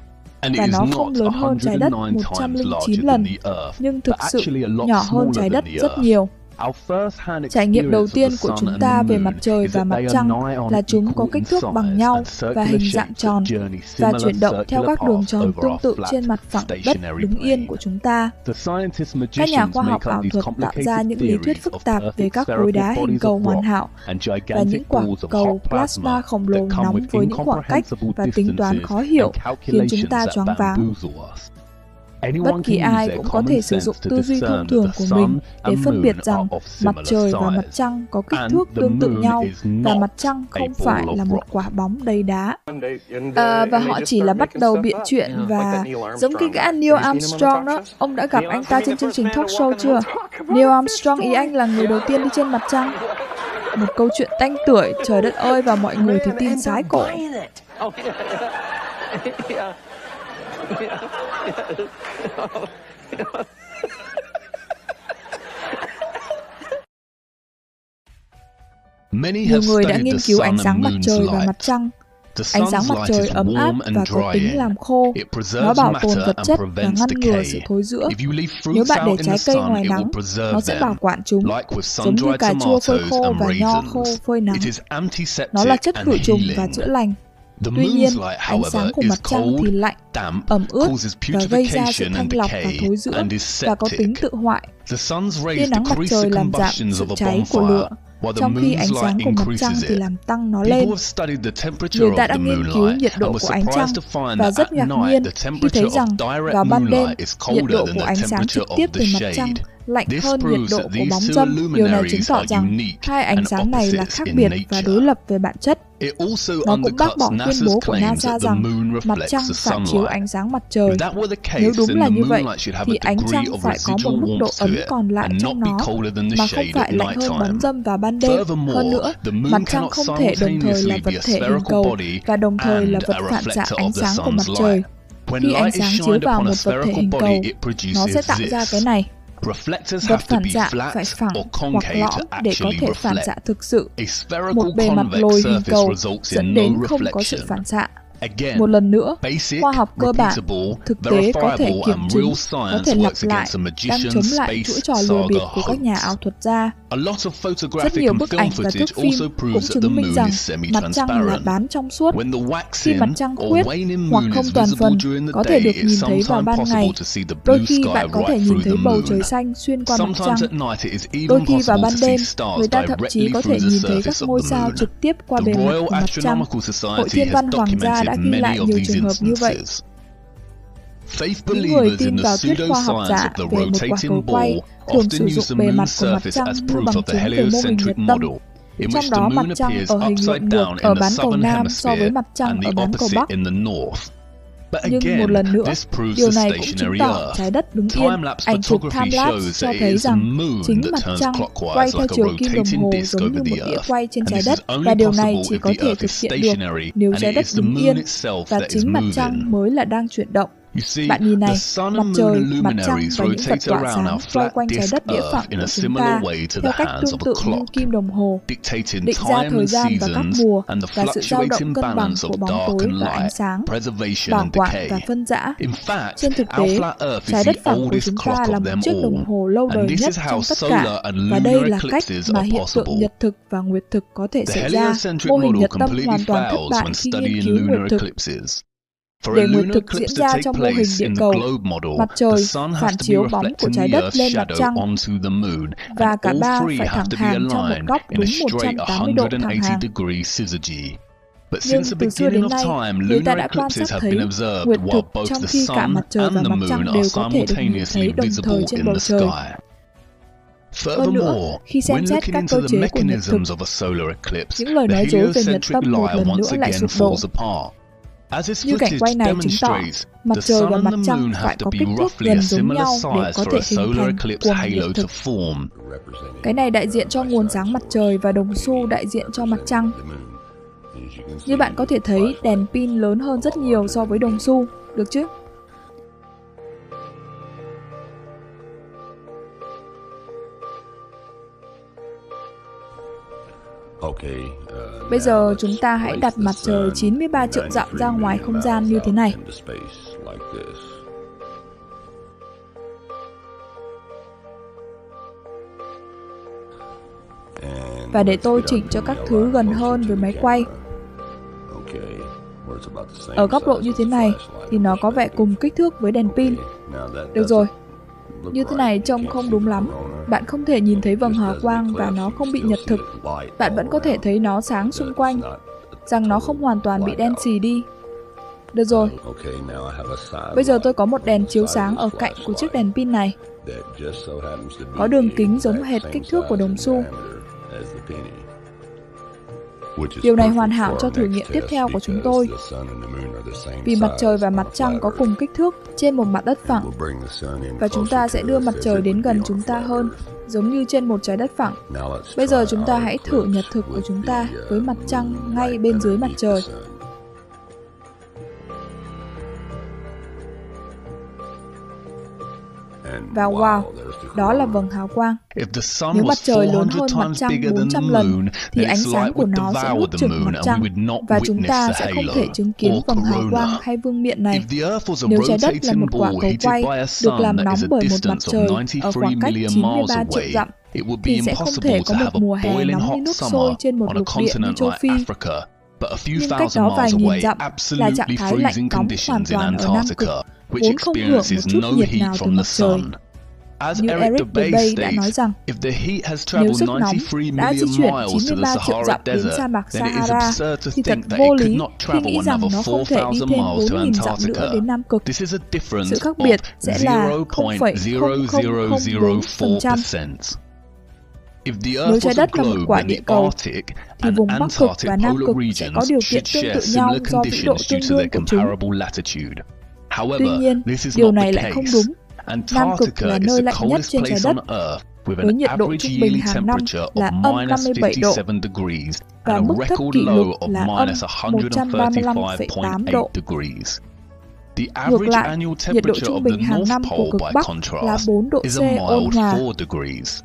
Và nó không lớn hơn trái đất một trăm lẻ chín lần, nhưng thực sự nhỏ hơn trái đất rất nhiều. Trải nghiệm đầu tiên của chúng ta về mặt trời và mặt trăng là chúng có kích thước bằng nhau và hình dạng tròn, và chuyển động theo các đường tròn tương tự trên mặt phẳng đất đứng yên của chúng ta. Các nhà khoa học ảo thuật tạo ra những lý thuyết phức tạp về các khối đá hình cầu hoàn hảo và những quả cầu plasma khổng lồ nóng với những khoảng cách và tính toán khó hiểu, khiến chúng ta choáng váng. Bất kỳ ai cũng có thể sử dụng tư duy thông thường của mình để phân biệt rằng mặt trời và mặt trăng có kích thước tương tự nhau và mặt trăng không phải là một quả bóng đầy đá. À, và họ chỉ là bắt đầu biện chuyện, và giống cái gã Neil Armstrong đó, ông đã gặp anh ta trên chương trình talk show chưa? Neil Armstrong ý anh là người đầu tiên đi trên mặt trăng. Một câu chuyện tanh tưởi, trời đất ơi, và mọi người thì tin sái cổ. Nhiều người đã nghiên cứu ánh sáng mặt trời và mặt trăng. Ánh sáng mặt trời ấm áp và có tính làm khô. Nó bảo tồn vật chất và ngăn ngừa sự thối rữa. Nếu bạn để trái cây ngoài nắng, nó sẽ bảo quản chúng, giống như cà chua phơi khô và nho khô phơi nắng. Nó là chất khử trùng và chữa lành. Tuy nhiên, ánh sáng của mặt trăng thì lạnh, ẩm ướt và gây ra sự thanh lọc và thối rữa và có tính tự hoại. Tia nắng mặt trời làm giảm sự cháy của lửa, trong khi ánh sáng của mặt trăng thì làm tăng nó lên. Người ta đã nghiên cứu nhiệt độ của ánh trăng và rất ngạc nhiên khi thấy rằng vào ban đêm, nhiệt độ của ánh sáng trực tiếp từ mặt trăng lạnh hơn nhiệt độ của bóng râm. Điều này chứng tỏ rằng hai ánh sáng này là khác biệt và đối lập về bản chất. Nó cũng bác bỏ tuyên bố của NASA rằng mặt trăng phản chiếu ánh sáng mặt trời. Nếu đúng là như vậy, thì ánh trăng phải có một mức độ ấm còn lại trong nó, mà không phải lạnh hơn bóng râm vào ban đêm. Hơn nữa, mặt trăng không thể đồng thời là vật thể hình cầu và đồng thời là vật phản xạ ánh sáng của mặt trời. Khi ánh sáng chiếu vào một vật thể hình cầu, nó sẽ tạo ra cái này. Vật phản xạ phải phẳng hoặc lõm để có thể phản xạ thực sự. Một bề mặt lồi hình cầu dẫn đến không có sự phản xạ. Một lần nữa, khoa học cơ bản, thực tế có thể kiểm chứng, có thể lặp lại, đang chống lại chuỗi trò lừa bịp của các nhà ảo thuật gia. Rất nhiều bức ảnh và thước phim cũng chứng minh rằng mặt trăng là bán trong suốt. Khi mặt trăng khuyết hoặc không toàn phần, có thể được nhìn thấy vào ban ngày. Đôi khi bạn có thể nhìn thấy bầu trời xanh xuyên qua mặt trăng. Đôi khi vào ban đêm, người ta thậm chí có thể nhìn thấy các ngôi sao trực tiếp qua bề mặt của mặt trăng. Hội Thiên văn Hoàng gia đã ghi lại nhiều trường hợp như vậy. Những người tin vào thuyết khoa học giả về một quả cầu quay thường sử dụng bề mặt của mặt trăng như bằng chứng về mô hình nhiệt tâm. Trong đó mặt trăng ở hình lộn ngược ở bán cầu Nam so với mặt trăng ở bán cầu Bắc. Nhưng một lần nữa, điều này cũng chứng tỏ trái đất đứng yên. Ảnh chụp time-lapse cho thấy rằng chính mặt trăng quay theo chiều kim đồng hồ giống như một đĩa quay trên trái đất, và điều này chỉ có thể thực hiện được nếu trái đất đứng yên, và chính mặt trăng mới là đang chuyển động. Bạn nhìn này, mặt trời, mặt trăng và những vật tỏa sáng xoay quanh trái đất đĩa phẳng của chúng ta theo cách tương tự như kim đồng hồ, định ra thời gian và các mùa và sự dao động cân bằng của bóng tối và ánh sáng, bảo quản và phân rã. Trên thực tế, trái đất phẳng của chúng ta là một chiếc đồng hồ lâu đời nhất trong tất cả, và đây là cách mà hiện tượng nhật thực và nguyệt thực có thể xảy ra. Mô hình nhật tâm hoàn toàn thất bại khi nghiên cứu nguyệt thực. Để nguyệt thực diễn ra trong mô hình địa cầu, mặt trời phản chiếu bóng của trái đất lên mặt trăng, và cả ba phải thẳng hàng trong một góc đúng một trăm tám mươi độ thẳng hàng. Nhưng từ xưa đến nay, người ta đã quan sát thấy nguyệt thực trong khi cả mặt trời và mặt trăng đều có thể được nhìn thấy đồng thời trên bầu trời. Hơn nữa, khi xem xét các cơ chế của nhật thực, những lời nói dối về nhật tâm một lần nữa lại sụp đổ. Như cảnh quay này chứng tỏ, mặt trời và mặt trăng phải có kích thước gần giống nhau để có thể hình thành quầng nhiệt thực. Cái này đại diện cho nguồn sáng mặt trời và đồng xu đại diện cho mặt trăng. Như bạn có thể thấy, đèn pin lớn hơn rất nhiều so với đồng xu, được chứ? Bây giờ chúng ta hãy đặt mặt trời chín mươi ba triệu dặm ra ngoài không gian như thế này. Và để tôi chỉnh cho các thứ gần hơn với máy quay. Ở góc độ như thế này thì nó có vẻ cùng kích thước với đèn pin. Được rồi, như thế này trông không đúng lắm. Bạn không thể nhìn thấy vầng hào quang và nó không bị nhật thực. Bạn vẫn có thể thấy nó sáng xung quanh, rằng nó không hoàn toàn bị đen xì đi. Được rồi. Bây giờ tôi có một đèn chiếu sáng ở cạnh của chiếc đèn pin này. Có đường kính giống hệt kích thước của đồng xu. Điều này hoàn hảo cho thử nghiệm tiếp theo của chúng tôi. Vì mặt trời và mặt trăng có cùng kích thước trên một mặt đất phẳng, và chúng ta sẽ đưa mặt trời đến gần chúng ta hơn, giống như trên một trái đất phẳng. Bây giờ chúng ta hãy thử nhật thực của chúng ta với mặt trăng ngay bên dưới mặt trời. Và wow, đó là vầng hào quang. Nếu mặt trời lớn hơn mặt trăng bốn trăm lần, thì ánh sáng của nó sẽ hút trực mặt trăng, và chúng ta sẽ không thể chứng kiến vầng hào quang hay vương miện này. Nếu trái đất là một quả cầu quay được làm nóng bởi một mặt trời ở khoảng cách chín mươi ba triệu dặm, thì sẽ không thể có một mùa hè nóng như nước sôi trên một lục địa như châu Phi. Nhưng cách đó vài nghìn dặm là trạng thái lạnh cóng hoàn toàn ở Nam Cực, vốn không hưởng một chút nhiệt nào từ mặt trời. Như Eric Dubay đã nói rằng, nếu sức nóng đã di chuyển chín mươi ba triệu dặm đến sa mạc Sahara, thì thật vô lý khi nghĩ rằng nó không thể đi thêm bốn nghìn dặm nữa đến Nam Cực. Sự khác biệt sẽ là không phẩy không không không bốn phần trăm. Nếu trái đất là một quả địa cầu, thì vùng Bắc Cực và Nam Cực sẽ có điều kiện tương tự nhau do vĩ độ tương đương của chúng. Tuy nhiên, điều này lại không đúng. Nam Cực là nơi lạnh nhất trên trái đất, với nhiệt độ trung bình hàng năm là âm năm mươi bảy độ, và mức thấp kỷ lục là âm một trăm ba mươi lăm phẩy tám độ. Ngược lại, nhiệt độ trung bình hàng năm của cực Bắc là bốn độ C ôn hòa.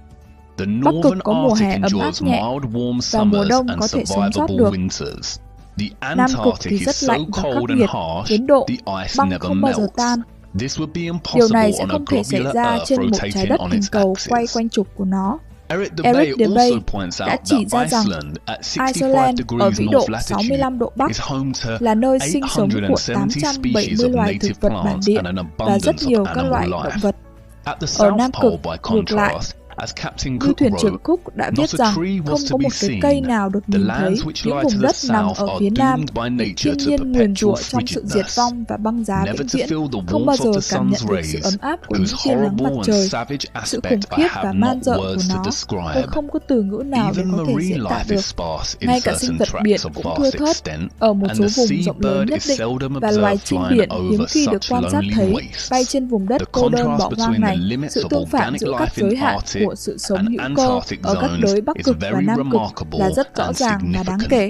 Bắc Cực có mùa hè ấm áp nhẹ, và mùa đông có thể sống sót được. Nam Cực thì rất lạnh và khắc nghiệt, đến độ băng không bao giờ tan. Điều này sẽ không thể xảy ra trên một trái đất hình cầu quay quanh trục của nó. Eric Debye đã chỉ ra rằng Iceland ở vĩ độ sáu mươi lăm độ Bắc là nơi sinh sống của tám trăm bảy mươi loài thực vật bản địa và rất nhiều các loại động vật. Ở Nam Cực, ngược lại, như thuyền trưởng Cook đã viết rằng không có một cái cây nào được nhìn thấy những vùng đất nằm ở phía nam bị thiên nhiên nguyền rủa trong sự diệt vong và băng giá vĩnh viễn, không bao giờ cảm nhận được sự ấm áp của những tia nắng mặt trời, sự khủng khiếp và man dợ của nó. Tôi không có từ ngữ nào để có thể diễn tả được. Ngay cả sinh vật biển cũng thưa thớt ở một số vùng rộng lớn nhất định, và loài chim biển hiếm khi được quan sát thấy bay trên vùng đất cô đơn bỏ hoang này. Sự tương phản giữa các giới hạn của sự sống hữu cơ ở các đới Bắc Cực và Nam Cực là rất rõ ràng và đáng kể.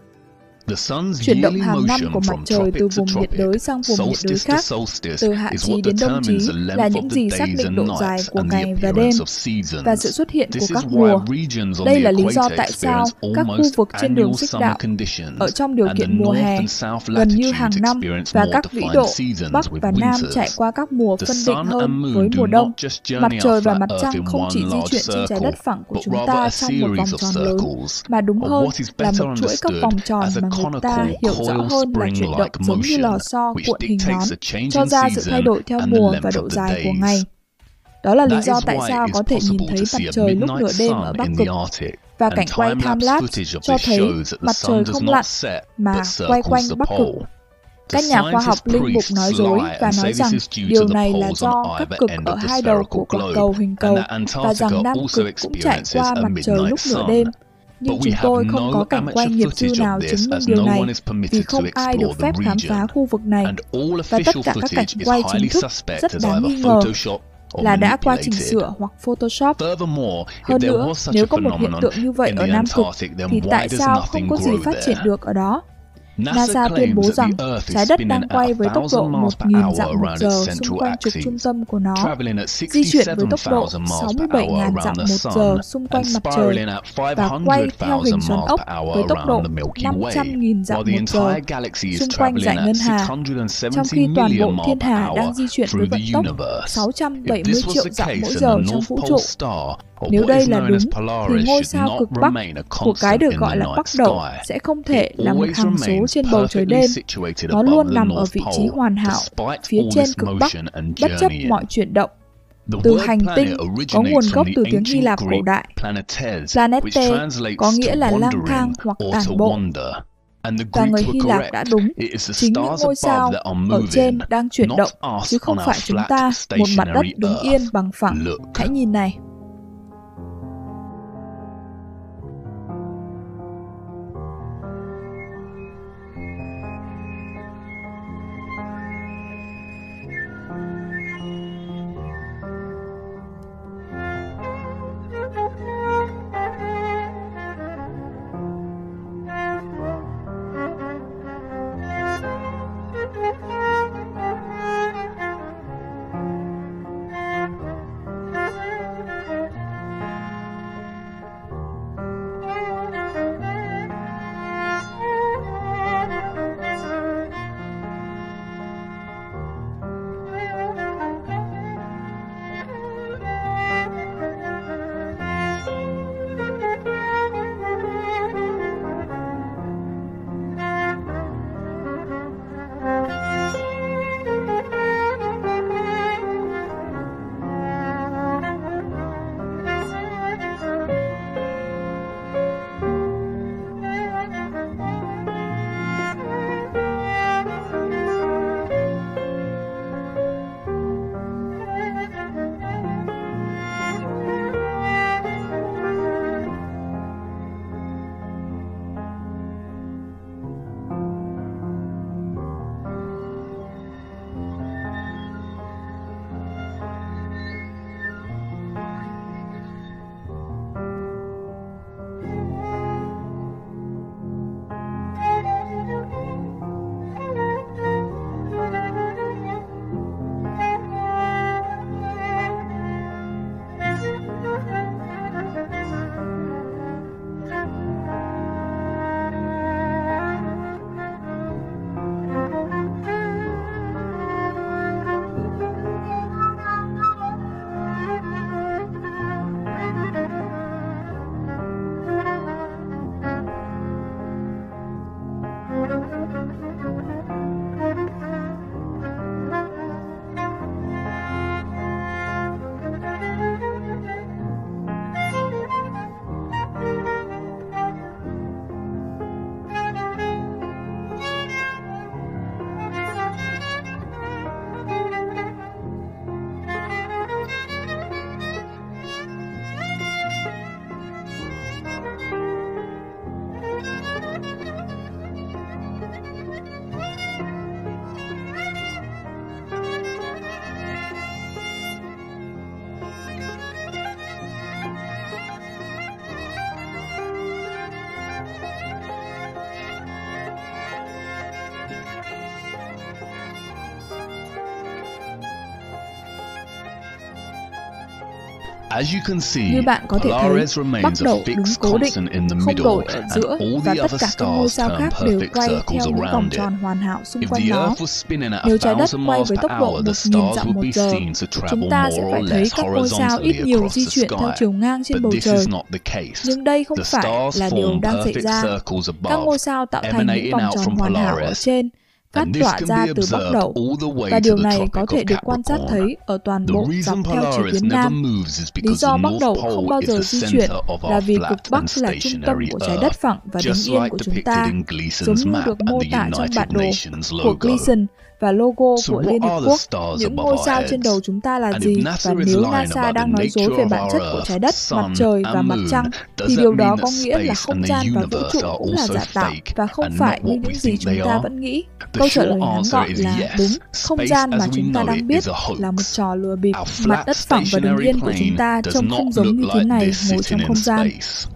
Chuyển động hàng năm của mặt trời từ vùng nhiệt đới sang vùng nhiệt đới khác, từ hạ chí đến đông chí, là những gì xác định độ dài của ngày và đêm và sự xuất hiện của các mùa. Đây là lý do tại sao các khu vực trên đường xích đạo ở trong điều kiện mùa hè gần như hàng năm, và các vĩ độ Bắc và Nam trải qua các mùa phân định hơn với mùa đông. Mặt trời và mặt trăng không chỉ di chuyển trên trái đất phẳng của chúng ta trong một vòng tròn lớn, mà đúng hơn là một chuỗi các vòng tròn mà người ta hiểu rõ hơn là chuyển động giống như lò xo cuộn hình nón, cho ra sự thay đổi theo mùa và độ dài của ngày. Đó là lý do tại sao có thể nhìn thấy mặt trời lúc nửa đêm ở Bắc Cực, và cảnh quay time-lapse cho thấy mặt trời không lặn mà quay quanh Bắc Cực. Các nhà khoa học linh mục nói dối và nói rằng điều này là do các cực ở hai đầu của quả cầu hình cầu, và rằng Nam Cực cũng trải qua mặt trời lúc nửa đêm. Nhưng chúng tôi không có cảnh quay nghiệp dư nào chứng minh điều này, vì không ai được phép khám phá khu vực này, và tất cả các cảnh quay chính thức rất đáng nghi ngờ là đã qua chỉnh sửa hoặc Photoshop. Hơn nữa, nếu có một hiện tượng như vậy ở Nam Cực, thì tại sao không có gì phát triển được ở đó? NASA tuyên bố rằng trái đất đang quay với tốc độ một nghìn dặm một giờ xung quanh trục trung tâm của nó, di chuyển với tốc độ sáu mươi bảy nghìn dặm một giờ xung quanh mặt trời, và quay theo hình xoắn ốc với tốc độ năm trăm nghìn dặm một giờ xung quanh dải ngân hà, trong khi toàn bộ thiên hà đang di chuyển với vận tốc sáu trăm bảy mươi triệu dặm mỗi giờ trong vũ trụ. Nếu đây là đúng, thì ngôi sao cực Bắc của cái được gọi là Bắc斗sẽ không thể là một hằng số trên bầu trời đêm. Nó luôn nằm ở vị trí hoàn hảo phía trên cực Bắc, bất chấp mọi chuyển động. Từ hành tinh có nguồn gốc từ tiếng Hy Lạp cổ đại. Planete có nghĩa là lang thang hoặc tản bộ. Và người Hy Lạp đã đúng, chính những ngôi sao ở trên đang chuyển động, chứ không phải chúng ta, một mặt đất đứng yên bằng phẳng. Hãy nhìn này. Như bạn có thể thấy, Bắc斗đứng cố định, không đổi ở giữa, và tất cả các ngôi sao khác đều quay theo những vòng tròn hoàn hảo xung quanh nó. Nếu trái đất quay với tốc độ một nghìn dặm một giờ, chúng ta sẽ phải thấy các ngôi sao ít nhiều di chuyển theo chiều ngang trên bầu trời. Nhưng đây không phải là điều đang xảy ra. Các ngôi sao tạo thành những vòng tròn hoàn hảo ở trên, phát tỏa ra từ Bắc斗, và điều này có thể được quan sát thấy ở toàn bộ dọc theo chiều tuyến Nam. Lý do Bắc斗không bao giờ di chuyển là vì cực Bắc là trung tâm của trái đất phẳng và bình yên của chúng ta, giống như được mô tả trong bản đồ của Gleason và logo của Liên Hiệp Quốc. Những ngôi sao trên đầu chúng ta là gì? Và nếu NASA đang nói dối về bản chất của trái đất, mặt trời và mặt trăng, thì điều đó có nghĩa là không gian và vũ trụ cũng là giả tạo và không phải như những gì chúng ta vẫn nghĩ. Câu trả lời ngắn gọn là đúng, không gian mà chúng ta đang biết là một trò lừa bịp. Mặt đất phẳng và bình yên của chúng ta trông không giống như thế này ngồi trong không gian.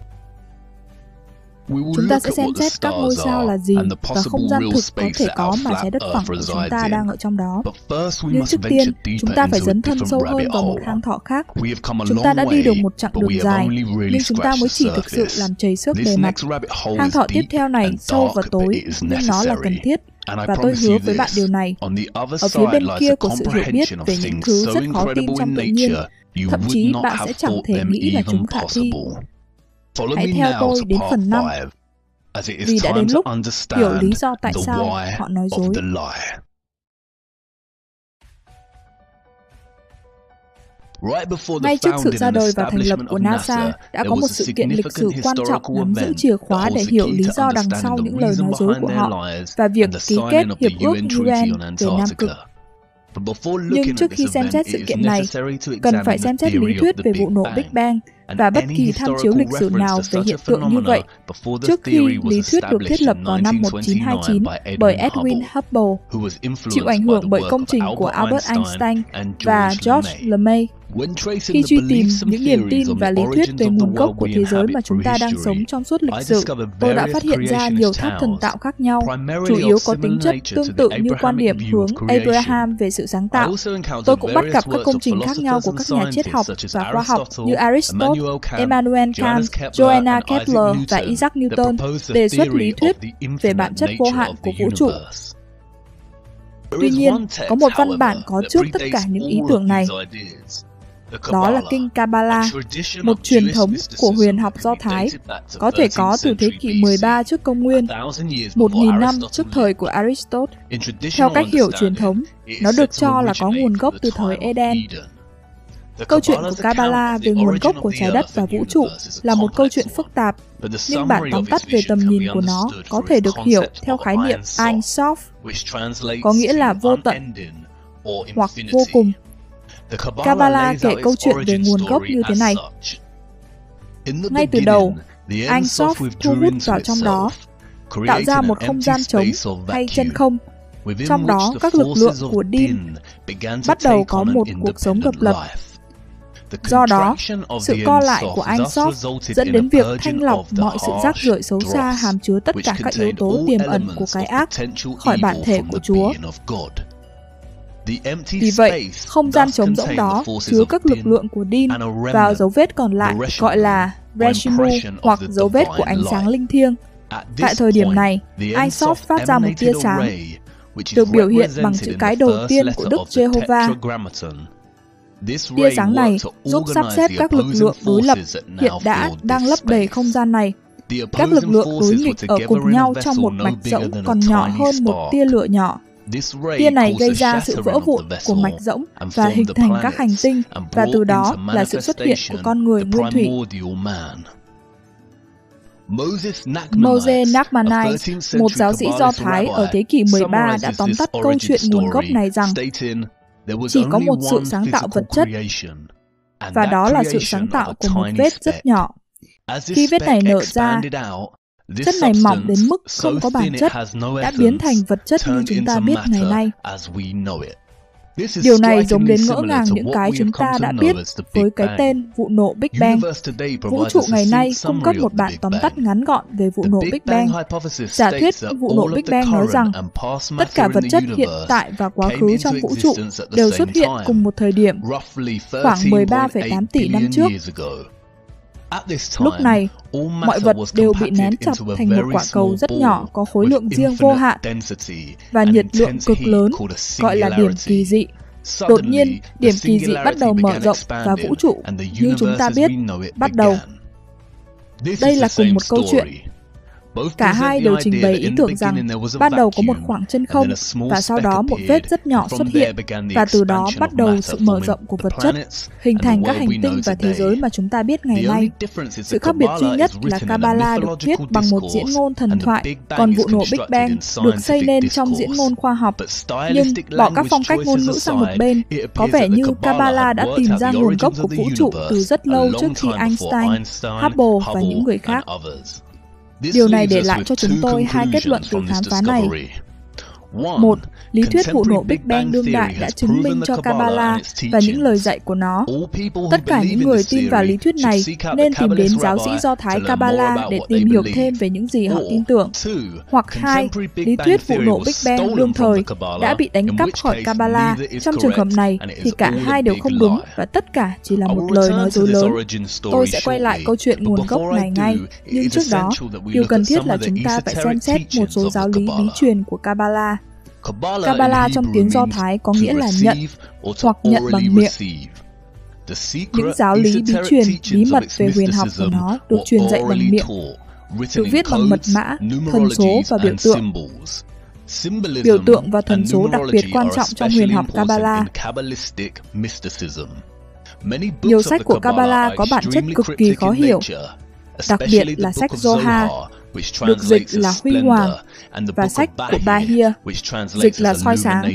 Chúng ta sẽ xem xét các ngôi sao là gì và không gian thực có thể có mà trái đất phẳng của chúng ta đang ở trong đó. Nhưng trước tiên, chúng ta phải dấn thân sâu hơn vào một hang thọ khác. Chúng ta đã đi được một chặng đường dài, nhưng chúng ta mới chỉ thực sự làm chảy xước bề mặt. Hang thọ tiếp theo này sâu và tối, nhưng nó là cần thiết. Và tôi hứa với bạn điều này, ở phía bên kia của sự hiểu biết về những thứ rất khó tin trong tự nhiên, thậm chí bạn sẽ chẳng thể nghĩ là chúng khả thi. Hãy theo tôi đến phần năm, vì đã đến lúc hiểu lý do tại sao họ nói dối. Ngay trước sự ra đời và thành lập của NASA, đã có một sự kiện lịch sử quan trọng nắm giữ chìa khóa để hiểu lý do đằng sau những lời nói dối của họ và việc ký kết Hiệp ước u en về Nam Cực. Nhưng trước khi xem xét sự kiện này, cần phải xem xét lý thuyết về vụ nổ Big Bang và bất kỳ tham chiếu lịch sử nào về hiện tượng như vậy trước khi lý thuyết được thiết lập vào năm một nghìn chín trăm hai mươi chín bởi Edwin Hubble, chịu ảnh hưởng bởi công trình của Albert Einstein và George LeMay. Khi truy tìm những niềm tin và lý thuyết về nguồn gốc của thế giới mà chúng ta đang sống trong suốt lịch sử, tôi đã phát hiện ra nhiều tháp thần tạo khác nhau, chủ yếu có tính chất tương tự như quan điểm hướng Abraham về sự sáng tạo. Tôi cũng bắt gặp các công trình khác nhau của các nhà triết học và khoa học như Aristotle, Immanuel Kant, Johanna Kepler và Isaac Newton đề xuất lý thuyết về bản chất vô hạn của vũ trụ. Tuy nhiên, có một văn bản có trước tất cả những ý tưởng này. Đó là Kinh Kabbalah, một truyền thống của huyền học Do Thái, có thể có từ thế kỷ mười ba trước công nguyên, một nghìn năm trước thời của Aristotle. Theo cách hiểu truyền thống, nó được cho là có nguồn gốc từ thời Eden. Câu chuyện của Kabbalah về nguồn gốc của trái đất và vũ trụ là một câu chuyện phức tạp, nhưng bản tóm tắt về tầm nhìn của nó có thể được hiểu theo khái niệm Ein Sof, có nghĩa là vô tận hoặc vô cùng. Kabbalah kể câu chuyện về nguồn gốc như thế này. Ngay từ đầu, Ein Sof thu hút vào trong đó, tạo ra một không gian trống hay chân không. Trong đó, các lực lượng của Din bắt đầu có một cuộc sống độc lập. Do đó, sự co lại của Ein Sof dẫn đến việc thanh lọc mọi sự rác rưởi xấu xa hàm chứa tất cả các yếu tố tiềm ẩn của cái ác khỏi bản thể của Chúa. Vì vậy, không gian trống rỗng đó chứa các lực lượng của Din vào dấu vết còn lại gọi là Reshimu hoặc dấu vết của ánh sáng linh thiêng. Tại thời điểm này, Ein Sof phát ra một tia sáng, được biểu hiện bằng chữ cái đầu tiên của Đức Giê-hô-va. Tia sáng này giúp sắp xếp các lực lượng đối lập hiện đã đang lấp đầy không gian này. Các lực lượng đối nghịch ở cùng nhau trong một mạch rỗng còn nhỏ hơn một tia lửa nhỏ. Tia này gây ra sự vỡ vụn của mạch rỗng và hình thành các hành tinh, và từ đó là sự xuất hiện của con người nguyên thủy. Moses Nachmanides, một giáo sĩ Do Thái ở thế kỷ mười ba, đã tóm tắt câu chuyện nguồn gốc này rằng chỉ có một sự sáng tạo vật chất, và đó là sự sáng tạo của một vết rất nhỏ. Khi vết này nở ra, chất này mỏng đến mức không có bản chất, đã biến thành vật chất như chúng ta biết ngày nay. Điều này giống đến ngỡ ngàng những cái chúng ta đã biết với cái tên vụ nổ Big Bang. Vũ trụ ngày nay cung cấp một bản tóm tắt ngắn gọn về vụ nổ Big Bang. Giả thuyết vụ nổ Big Bang nói rằng tất cả vật chất hiện tại và quá khứ trong vũ trụ đều xuất hiện cùng một thời điểm, khoảng mười ba phẩy tám tỷ năm trước. Lúc này, mọi vật đều bị nén chặt thành một quả cầu rất nhỏ có khối lượng riêng vô hạn và nhiệt lượng cực lớn, gọi là điểm kỳ dị. Đột nhiên, điểm kỳ dị bắt đầu mở rộng và vũ trụ, như chúng ta biết, bắt đầu. Đây là cùng một câu chuyện. Cả hai đều trình bày ý tưởng rằng ban đầu có một khoảng chân không và sau đó một vết rất nhỏ xuất hiện và từ đó bắt đầu sự mở rộng của vật chất, hình thành các hành tinh và thế giới mà chúng ta biết ngày nay. Sự khác biệt duy nhất là Kabbalah được viết bằng một diễn ngôn thần thoại, còn vụ nổ Big Bang được xây nên trong diễn ngôn khoa học. Nhưng bỏ các phong cách ngôn ngữ sang một bên, có vẻ như Kabbalah đã tìm ra nguồn gốc của vũ trụ từ rất lâu trước khi Einstein, Hubble và những người khác. Điều này để lại cho chúng tôi hai kết luận từ khám phá này. Một, lý thuyết vụ nổ Big Bang đương đại đã chứng minh cho Kabbalah và những lời dạy của nó. Tất cả những người tin vào lý thuyết này nên tìm đến giáo sĩ Do Thái Kabbalah để tìm hiểu thêm về những gì họ tin tưởng. Hoặc hai, lý thuyết vụ nổ Big Bang đương thời đã bị đánh cắp khỏi Kabbalah. Trong trường hợp này thì cả hai đều không đúng và tất cả chỉ là một lời nói dối lớn. Tôi sẽ quay lại câu chuyện nguồn gốc này ngay, nhưng trước đó, điều cần thiết là chúng ta phải xem xét một số giáo lý bí truyền của Kabbalah. Kabbalah trong tiếng Do Thái có nghĩa là nhận hoặc nhận bằng miệng. Những giáo lý bí truyền, bí mật về huyền học của nó được truyền dạy bằng miệng, được viết bằng mật mã, thần số và biểu tượng. Biểu tượng và thần số đặc biệt quan trọng trong huyền học Kabbalah. Nhiều sách của Kabbalah có bản chất cực kỳ khó hiểu, đặc biệt là sách Zohar, được dịch là huy hoàng, và sách của Bahir, dịch là soi sáng.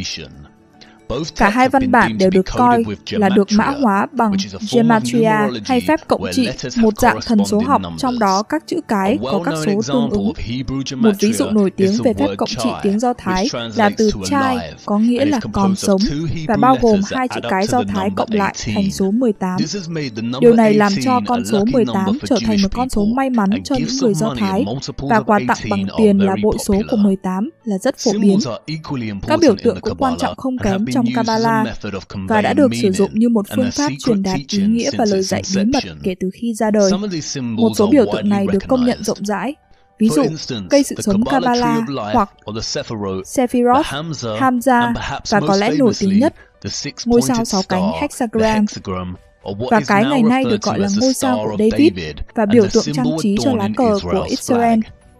Cả hai văn bản đều được coi là được mã hóa bằng gematria hay phép cộng trị, một dạng thần số học trong đó các chữ cái có các số tương ứng. Một ví dụ nổi tiếng về phép cộng trị tiếng Do Thái là từ chai, có nghĩa là còn sống, và bao gồm hai chữ cái Do Thái cộng lại thành số mười tám. Điều này làm cho con số mười tám trở thành một con số may mắn cho những người Do Thái, và quà tặng bằng tiền là bội số của mười tám là rất phổ biến. Các biểu tượng cũng quan trọng không kém trong Kabbalah và đã được sử dụng như một phương pháp truyền đạt ý nghĩa và lời dạy bí mật kể từ khi ra đời. Một số biểu tượng này được công nhận rộng rãi. Ví dụ, cây sự sống Kabbalah hoặc Sephiroth, Hamza và có lẽ nổi tiếng nhất, ngôi sao sáu cánh Hexagram, và cái ngày nay được gọi là ngôi sao của David và biểu tượng trang trí cho lá cờ của Israel.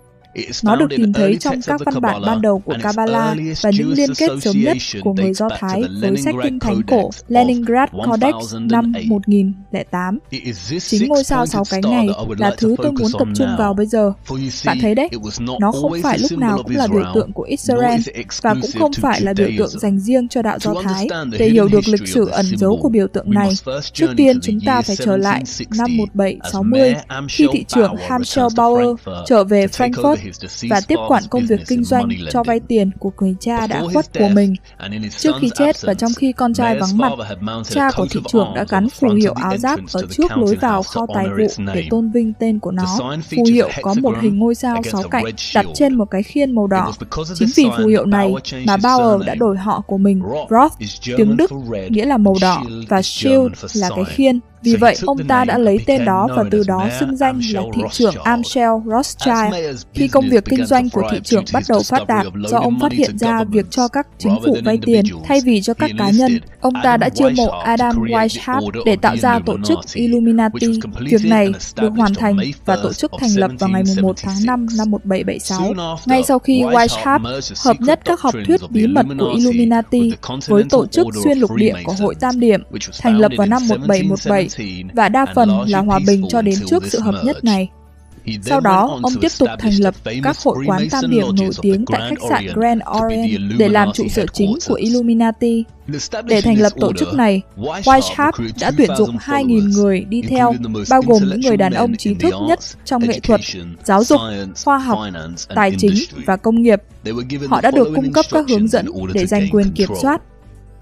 Nó được tìm thấy trong các văn bản ban đầu của Kabbalah và những liên kết sớm nhất của người Do Thái với sách kinh thánh cổ Leningrad Codex năm một nghìn lẻ tám. Chính ngôi sao sáu cánh này là thứ tôi muốn tập trung vào bây giờ. Bạn thấy đấy, nó không phải lúc nào cũng là biểu tượng của Israel và cũng không phải là biểu tượng dành riêng cho đạo Do Thái. Để hiểu được lịch sử ẩn dấu của biểu tượng này, trước tiên chúng ta phải trở lại năm một nghìn bảy trăm sáu mươi khi thị trưởng Amschel Bauer trở về Frankfurt và tiếp quản công việc kinh doanh cho vay tiền của người cha đã khuất của mình. Trước khi chết và trong khi con trai vắng mặt, cha của thị trưởng đã gắn phù hiệu áo giáp ở trước lối vào kho tài vụ để tôn vinh tên của nó. Phù hiệu có một hình ngôi sao sáu cạnh đặt trên một cái khiên màu đỏ. Chính vì phù hiệu này mà Bauer đã đổi họ của mình Roth, tiếng Đức nghĩa là màu đỏ, và Schild là cái khiên. Vì vậy, ông ta đã lấy tên đó và từ đó xưng danh là thị trưởng Amschel Rothschild. Khi công việc kinh doanh của thị trưởng bắt đầu phát đạt do ông phát hiện ra việc cho các chính phủ vay tiền thay vì cho các cá nhân, ông ta đã chiêu mộ Adam Weishaupt để tạo ra tổ chức Illuminati. Việc này được hoàn thành và tổ chức thành lập vào ngày mùng một tháng năm năm một nghìn bảy trăm bảy mươi sáu. Ngay sau khi Weishaupt hợp nhất các học thuyết bí mật của Illuminati với tổ chức xuyên lục địa của Hội Tam Điểm, thành lập vào năm một nghìn bảy trăm mười bảy, và đa phần là hòa bình cho đến trước sự hợp nhất này. Sau đó, ông tiếp tục thành lập các hội quán tam điểm nổi tiếng tại khách sạn Grand Orient để làm trụ sở chính của Illuminati. Để thành lập tổ chức này, Weishaupt đã tuyển dụng hai nghìn người đi theo, bao gồm những người đàn ông trí thức nhất trong nghệ thuật, giáo dục, khoa học, tài chính và công nghiệp. Họ đã được cung cấp các hướng dẫn để giành quyền kiểm soát.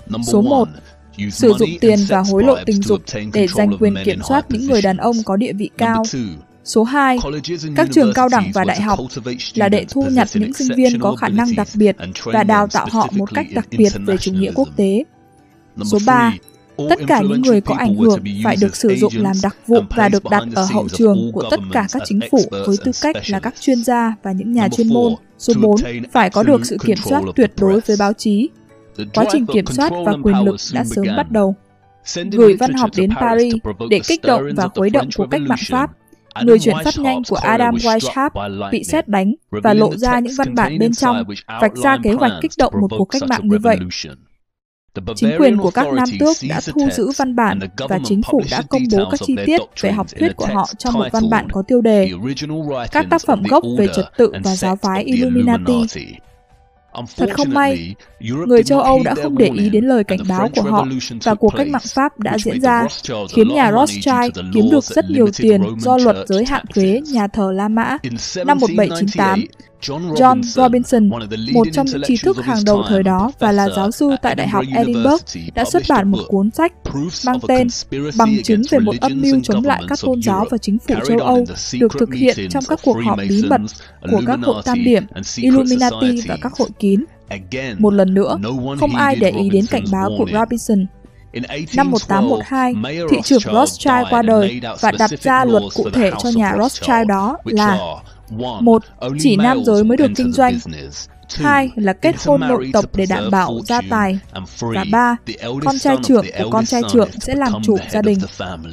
Số một. Sử dụng tiền và hối lộ tình dục để giành quyền kiểm soát những người đàn ông có địa vị cao. Số hai. Các trường cao đẳng và đại học là để thu nhặt những sinh viên có khả năng đặc biệt và đào tạo họ một cách đặc biệt về chủ nghĩa quốc tế. Số ba. Tất cả những người có ảnh hưởng phải được sử dụng làm đặc vụ và được đặt ở hậu trường của tất cả các chính phủ với tư cách là các chuyên gia và những nhà chuyên môn. Số bốn. Phải có được sự kiểm soát tuyệt đối với báo chí. Quá trình kiểm soát và quyền lực đã sớm bắt đầu. Gửi văn học đến Paris để kích động và khuấy động cuộc cách mạng Pháp. Người chuyển phát nhanh của Adam Weishaupt bị sét đánh và lộ ra những văn bản bên trong, vạch ra kế hoạch kích động một cuộc cách mạng như vậy. Chính quyền của các nam tước đã thu giữ văn bản và chính phủ đã công bố các chi tiết về học thuyết của họ trong một văn bản có tiêu đề Các tác phẩm gốc về trật tự và giáo phái Illuminati. Thật không may, người châu Âu đã không để ý đến lời cảnh báo của họ và cuộc cách mạng Pháp đã diễn ra, khiến nhà Rothschild kiếm được rất nhiều tiền do luật giới hạn thuế nhà thờ La Mã. Năm một nghìn bảy trăm chín mươi tám, John Robinson, một trong những trí thức hàng đầu thời đó và là giáo sư tại Đại học Edinburgh, đã xuất bản một cuốn sách mang tên Bằng chứng về một âm mưu chống lại các tôn giáo và chính phủ châu Âu, được thực hiện trong các cuộc họp bí mật của các hội tam điểm, Illuminati và các hội kín. Một lần nữa, không ai để ý đến cảnh báo của Robinson. Năm một nghìn tám trăm mười hai, thị trưởng Rothschild qua đời và đặt ra luật cụ thể cho nhà Rothschild đó là một. Chỉ nam giới mới được kinh doanh. Hai. Là kết hôn nội tộc để đảm bảo gia tài. Và ba. Con trai trưởng của con trai trưởng sẽ làm chủ gia đình.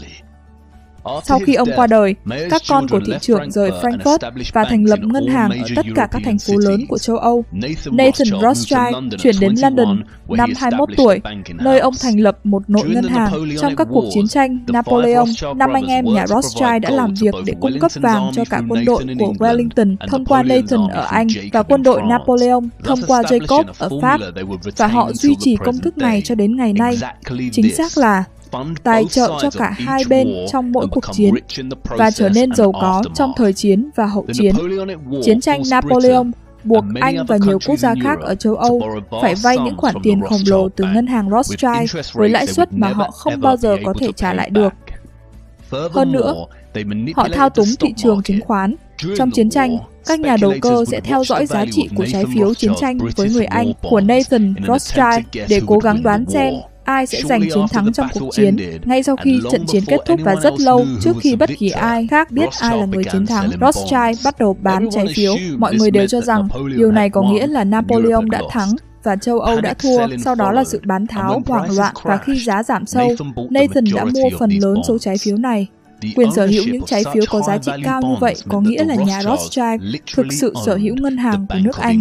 Sau khi ông qua đời, các con của thị trưởng rời Frankfurt và thành lập ngân hàng ở tất cả các thành phố lớn của châu Âu. Nathan Rothschild chuyển đến London năm hai mươi mốt tuổi, nơi ông thành lập một nội ngân hàng. Trong các cuộc chiến tranh Napoleon, năm anh em nhà Rothschild đã làm việc để cung cấp vàng cho cả quân đội của Wellington thông qua Nathan ở Anh và quân đội Napoleon thông qua Jacob ở Pháp, và họ duy trì công thức này cho đến ngày nay. Chính xác là tài trợ cho cả hai bên trong mỗi cuộc chiến và trở nên giàu có trong thời chiến và hậu chiến. Chiến tranh Napoleon buộc Anh và nhiều quốc gia khác ở châu Âu phải vay những khoản tiền khổng lồ từ ngân hàng Rothschild với lãi suất mà họ không bao giờ có thể trả lại được. Hơn nữa, họ thao túng thị trường chứng khoán. Trong chiến tranh, các nhà đầu cơ sẽ theo dõi giá trị của trái phiếu chiến tranh với người Anh của Nathan Rothschild để cố gắng đoán xem ai sẽ giành chiến thắng trong cuộc chiến. Ngay sau khi trận chiến kết thúc và rất lâu trước khi bất kỳ ai khác biết ai là người chiến thắng, Rothschild bắt đầu bán trái phiếu. Mọi người đều cho rằng điều này có nghĩa là Napoleon đã thắng và châu Âu đã thua. Sau đó là sự bán tháo, hoảng loạn, và khi giá giảm sâu, Nathan đã mua phần lớn số trái phiếu này. Quyền sở hữu những trái phiếu có giá trị cao như vậy có nghĩa là nhà Rothschild thực sự sở hữu ngân hàng của nước Anh.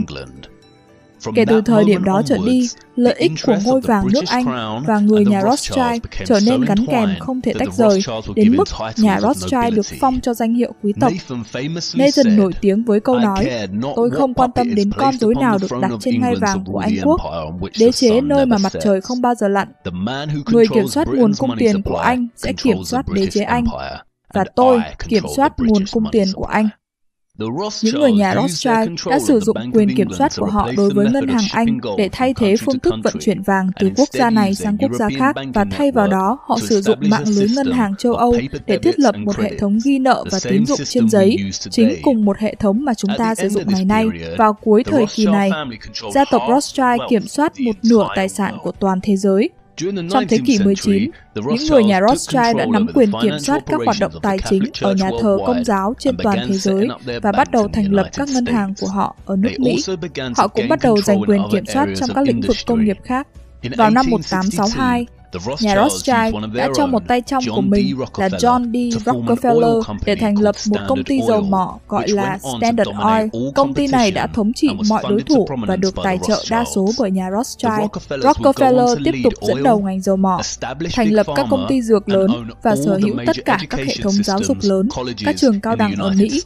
Kể từ thời điểm đó trở đi, lợi ích của ngôi vàng nước Anh và người nhà Rothschild trở nên gắn kèm không thể tách rời, đến mức nhà Rothschild được phong cho danh hiệu quý tộc. Nathan nổi tiếng với câu nói, tôi không quan tâm đến con rối nào được đặt trên ngai vàng của Anh quốc, đế chế nơi mà mặt trời không bao giờ lặn. Người kiểm soát nguồn cung tiền của Anh sẽ kiểm soát đế chế Anh, và tôi kiểm soát nguồn cung tiền của Anh. Những người nhà Rothschild đã sử dụng quyền kiểm soát của họ đối với ngân hàng Anh để thay thế phương thức vận chuyển vàng từ quốc gia này sang quốc gia khác, và thay vào đó họ sử dụng mạng lưới ngân hàng châu Âu để thiết lập một hệ thống ghi nợ và tín dụng trên giấy, chính cùng một hệ thống mà chúng ta sử dụng ngày nay. Vào cuối thời kỳ này, gia tộc Rothschild kiểm soát một nửa tài sản của toàn thế giới. Trong thế kỷ mười chín, những người nhà Rothschild đã nắm quyền kiểm soát các hoạt động tài chính ở nhà thờ Công giáo trên toàn thế giới và bắt đầu thành lập các ngân hàng của họ ở nước Mỹ. Họ cũng bắt đầu giành quyền kiểm soát trong các lĩnh vực công nghiệp khác. Vào năm một nghìn tám trăm sáu mươi hai, nhà Rothschild đã cho một tay trong của mình là John D. Rockefeller để thành lập một công ty dầu mỏ gọi là Standard Oil. Công ty này đã thống trị mọi đối thủ và được tài trợ đa số bởi nhà Rothschild. Rockefeller tiếp tục dẫn đầu ngành dầu mỏ, thành lập các công ty dược lớn và sở hữu tất cả các hệ thống giáo dục lớn, các trường cao đẳng ở Mỹ.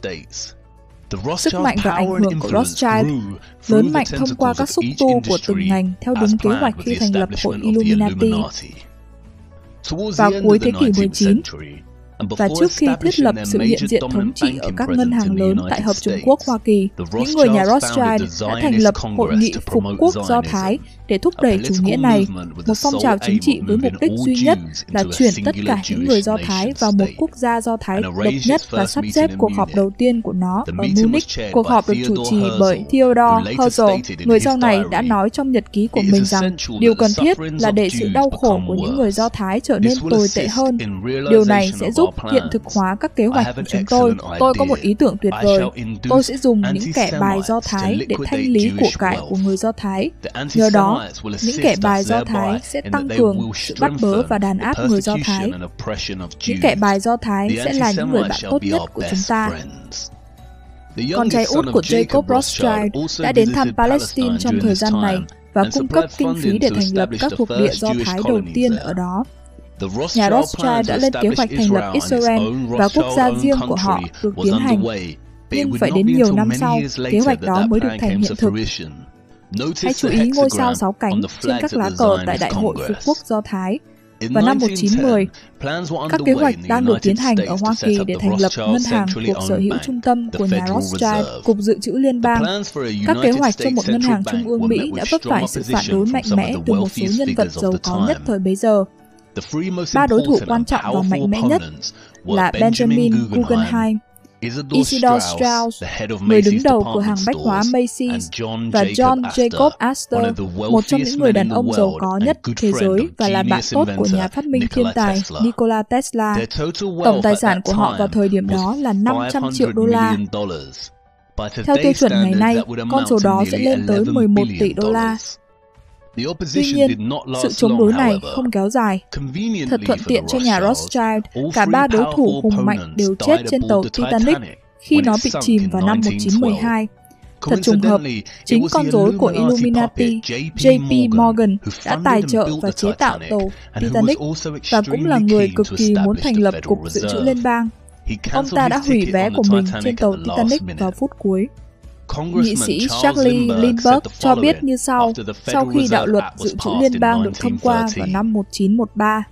Sức mạnh và ảnh hưởng của Rothschild lớn mạnh thông qua các xúc tu của từng ngành theo đúng kế hoạch khi thành lập hội Illuminati. Vào cuối thế kỷ mười chín, Và trước khi thiết lập sự hiện diện thống trị ở các ngân hàng lớn tại Hợp Trung Quốc Hoa Kỳ, những người nhà Rothschild đã thành lập Hội nghị Phục quốc Do Thái để thúc đẩy chủ nghĩa này, một phong trào chính trị với mục đích duy nhất là chuyển tất cả những người Do Thái vào một quốc gia Do Thái độc nhất và sắp xếp cuộc họp đầu tiên của nó ở Munich. Cuộc họp được chủ trì bởi Theodor Herzl, người sau này đã nói trong nhật ký của mình rằng điều cần thiết là để sự đau khổ của những người Do Thái trở nên tồi tệ hơn. Điều này sẽ giúp hiện thực hóa các kế hoạch của chúng tôi. Tôi có một ý tưởng tuyệt vời. Tôi sẽ dùng những kẻ bài Do Thái để thanh lý của cải của người Do Thái. Nhờ đó, những kẻ bài Do Thái sẽ tăng cường sự bắt bớ và đàn áp người Do Thái. Những kẻ bài Do Thái sẽ là những người bạn tốt nhất của chúng ta. Con trai út của Jacob Rothschild đã đến thăm Palestine trong thời gian này và cung cấp kinh phí để thành lập các thuộc địa Do Thái đầu tiên ở đó. Nhà Rothschild đã lên kế hoạch thành lập Israel và quốc gia riêng của họ được tiến hành, nhưng phải đến nhiều năm sau, kế hoạch đó mới được thành hiện thực. Hãy chú ý ngôi sao sáu cánh trên các lá cờ tại Đại hội Phục quốc Do Thái. Vào năm một nghìn chín trăm mười, các kế hoạch đang được tiến hành ở Hoa Kỳ để thành lập ngân hàng thuộc sở hữu trung tâm của nhà Rothschild, Cục Dự trữ Liên bang. Các kế hoạch cho một ngân hàng trung ương Mỹ đã vấp phải sự phản đối mạnh mẽ từ một số nhân vật giàu có nhất thời bấy giờ. Ba đối thủ quan trọng và mạnh mẽ nhất là Benjamin Guggenheim, Isidor Straus, người đứng đầu cửa hàng bách hóa Macy's, và John Jacob Astor, một trong những người đàn ông giàu có nhất thế giới và là bạn tốt của nhà phát minh thiên tài Nikola Tesla. Tổng tài sản của họ vào thời điểm đó là năm trăm triệu đô la. Theo tiêu chuẩn ngày nay, con số đó sẽ lên tới mười một tỷ đô la. Tuy nhiên, sự chống đối này không kéo dài. Thật thuận tiện cho nhà Rothschild, cả ba đối thủ hùng mạnh đều chết trên tàu Titanic khi nó bị chìm vào năm một nghìn chín trăm mười hai. Thật trùng hợp, chính con rối của Illuminati, J P Morgan, đã tài trợ và chế tạo tàu Titanic và cũng là người cực kỳ muốn thành lập Cục Dự trữ Liên bang. Ông ta đã hủy vé của mình trên tàu Titanic vào phút cuối. Nghị sĩ Charlie Lindbergh cho biết như sau, sau khi đạo luật dự trữ liên bang được thông qua vào năm một nghìn chín trăm mười ba.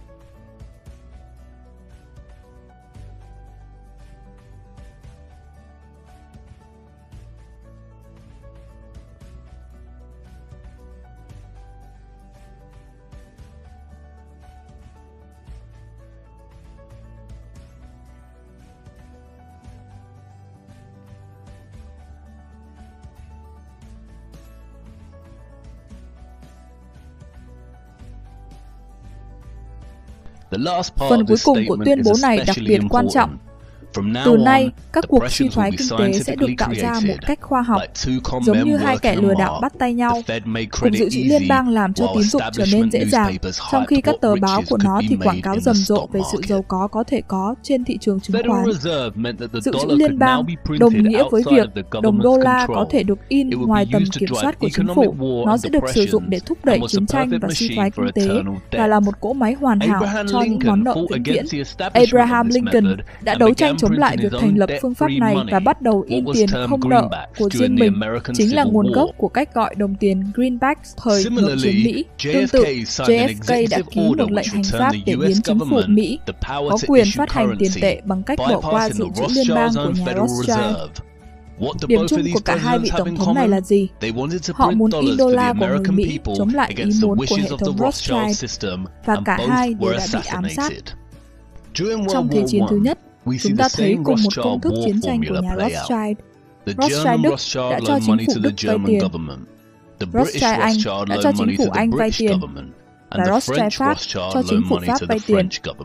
Phần cuối cùng của tuyên bố này đặc biệt quan trọng. Từ nay, các cuộc suy thoái kinh tế sẽ được tạo ra một cách khoa học, giống như hai kẻ lừa đảo bắt tay nhau. Cục Dự trữ Liên bang làm cho tín dụng trở nên dễ dàng, trong khi các tờ báo của nó thì quảng cáo rầm rộ về sự giàu có có thể có trên thị trường chứng khoán. Dự trữ liên bang đồng nghĩa với việc đồng đô la có thể được in ngoài tầm kiểm soát của chính phủ. Nó sẽ được sử dụng để thúc đẩy chiến tranh và suy thoái kinh tế, và là một cỗ máy hoàn hảo cho những món nợ vĩnh viễn. Abraham Lincoln đã đấu tranh chống lại việc thành lập phương pháp này và bắt đầu in tiền không nợ của riêng mình, chính là nguồn gốc của cách gọi đồng tiền greenback thời nội chiến Mỹ. Tương tự, J F K đã ký một lệnh hành pháp để biến chính phủ Mỹ có quyền phát hành tiền tệ bằng cách bỏ qua dự trữ liên bang của nhà Rothschild. Điểm chung của cả hai vị tổng thống này là gì? Họ muốn in đô la của người Mỹ chống lại ý muốn của hệ thống Rothschild, và cả hai đều đã bị ám sát. Trong Thế chiến thứ nhất, chúng ta thấy cùng một công thức chiến tranh của nhà Rothschild. Rothschild Đức đã cho chính phủ Đức vay tiền, Rothschild Anh đã cho chính phủ Anh vay tiền, và Rothschild Pháp cho chính phủ Pháp vay tiền.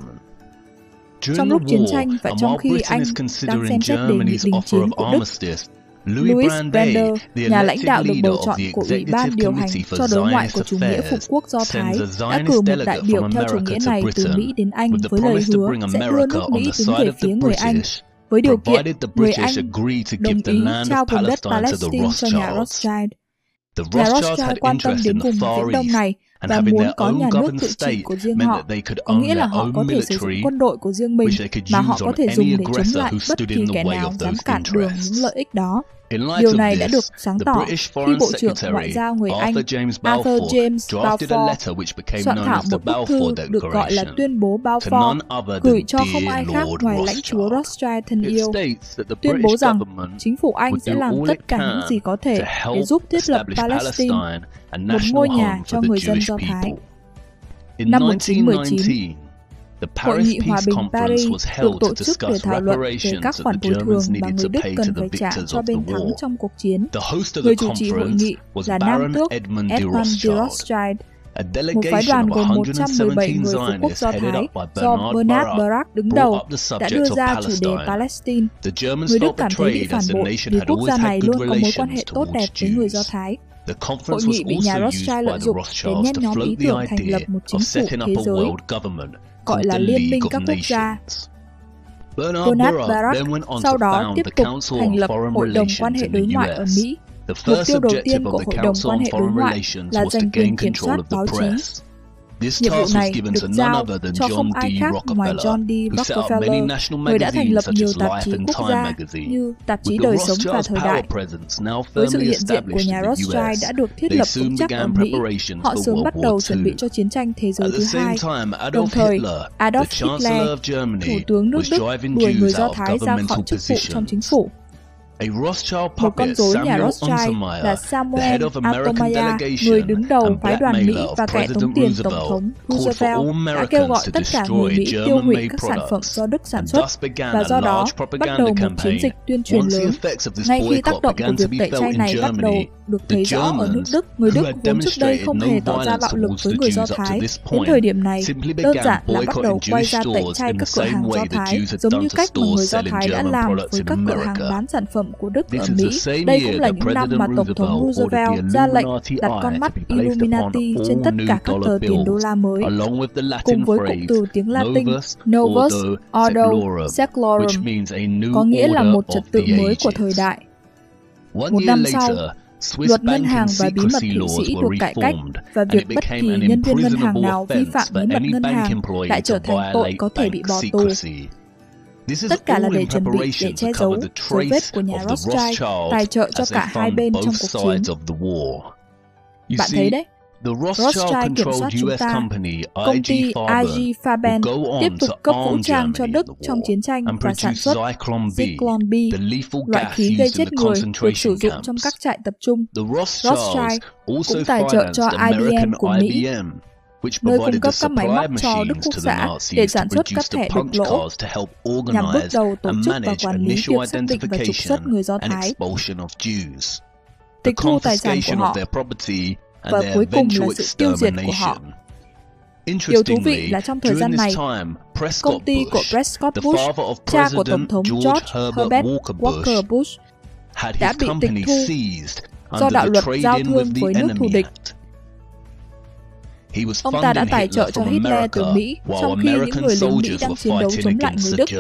Trong lúc chiến tranh và trong khi Anh đang xem xét đề nghị đình chiến của Đức, Louis Brander, nhà lãnh đạo được bầu chọn của Ủy ban điều hành cho đối ngoại của chủ nghĩa phục quốc Do Thái, đã cử một đại biểu theo chủ nghĩa này từ Mỹ đến Anh với lời hứa sẽ đưa nước Mỹ đứng về phía người Anh, với điều kiện người Anh đồng ý trao vùng đất Palestine cho nhà Rothschild. Nhà Rothschild quan tâm đến vùng Viễn Đông này và muốn có nhà nước tự trị của riêng họ, có nghĩa là họ có thể sử dụng quân đội của riêng mình mà họ có thể dùng để chống lại bất kỳ kẻ nào dám cản đường những lợi ích đó. Điều này đã được sáng tỏ khi Bộ trưởng Ngoại giao người Anh Arthur James Balfour soạn thảo một bức thư được gọi là Tuyên bố Balfour, gửi cho không ai khác ngoài lãnh chúa Rothschild thân yêu, tuyên bố rằng chính phủ Anh sẽ làm tất cả những gì có thể để giúp thiết lập Palestine, một ngôi nhà cho người dân Do Thái. Năm một nghìn chín trăm mười chín, Hội nghị Hòa bình Paris được tổ chức để thảo luận về các khoản bồi thường mà người Đức cần phải trả cho bên thắng trong cuộc chiến. Người chủ trì hội nghị là Nam tước Edmund de Rothschild. Một phái đoàn gồm một trăm mười bảy người phụ quốc Do Thái do Bernard Barak đứng đầu đã đưa ra chủ đề Palestine. Người Đức cảm thấy bị phản bội vì quốc gia này luôn có mối quan hệ tốt đẹp với người Do Thái. Hội nghị bị nhà Rothschild lợi dụng để nhen nhóm ý tưởng thành lập một chính phủ thế giới, gọi là Liên minh các quốc gia. Bernard Barak sau đó tiếp tục thành lập Hội đồng quan hệ đối ngoại ở Mỹ. Mục tiêu đầu tiên của Hội đồng quan hệ đối ngoại là giành quyền kiểm soát báo chí. Nhiệm vụ này được giao cho không ai khác ngoài John D. Rockefeller, người đã thành lập nhiều tạp chí quốc gia như Tạp chí Đời sống và Thời đại. Với sự hiện diện của nhà Rothschild đã được thiết lập vững chắc ở Mỹ, họ sớm bắt đầu chuẩn bị cho chiến tranh thế giới thứ hai. Đồng thời, Adolf Hitler, thủ tướng nước Đức, đuổi người Do Thái ra khỏi chức vụ trong chính phủ. Một con rối nhà Rothschild là Samuel Altomaya, người đứng đầu phái đoàn Mỹ và kẻ tống tiền Tổng thống Roosevelt, đã kêu gọi tất cả người Mỹ tiêu hủy các sản phẩm do Đức sản xuất và do đó bắt đầu một chiến dịch tuyên truyền lớn. Ngay khi tác động của việc tẩy chay này bắt đầu được thấy rõ ở nước Đức, người Đức vốn trước đây không hề tỏ ra bạo lực với người Do Thái. Đến thời điểm này, đơn giản là bắt đầu quay ra tẩy chay các cửa hàng Do Thái, giống như cách mà người Do Thái đã làm với các cửa hàng bán sản phẩm của Đức ở Mỹ. Đây cũng là những năm mà Tổng thống Roosevelt ra lệnh đặt con mắt Illuminati trên tất cả các tờ tiền đô la mới, cùng với cụm từ tiếng Latin Novus Ordo Seclorum, có nghĩa là một trật tự mới của thời đại. Một năm sau, luật ngân hàng và bí mật Thụy Sĩ được cải cách và việc bất kỳ nhân viên ngân hàng nào vi phạm bí mật ngân hàng lại trở thành tội có thể bị bỏ tù. Tất cả là để chuẩn bị để che giấu dấu vết của nhà Rothschild tài trợ cho cả hai bên trong cuộc chiến. Bạn thấy đấy, Rothschild kiểm soát chúng ta. Công ty i giê Farben tiếp tục cấp vũ trang cho Đức trong chiến tranh và sản xuất Zyklon B, loại khí gây chết người được sử dụng trong các trại tập trung. Rothschild cũng tài trợ cho i bê em của Mỹ, nơi cung cấp các máy móc cho Đức Quốc xã để sản xuất các thẻ đục lỗ, nhằm bước đầu tổ chức và quản lý việc xác định và trục xuất người Do Thái, tịch thu tài sản của họ, và cuối cùng là sự tiêu diệt của họ. Điều thú vị là trong thời gian này, công ty của Prescott Bush, cha của Tổng thống George Herbert Walker Bush, đã bị tịch thu do đạo luật giao thương với nước thù địch. Ông ta đã tài trợ cho Hitler từ Mỹ, trong khi những người lính Mỹ đang chiến đấu chống lại người Đức.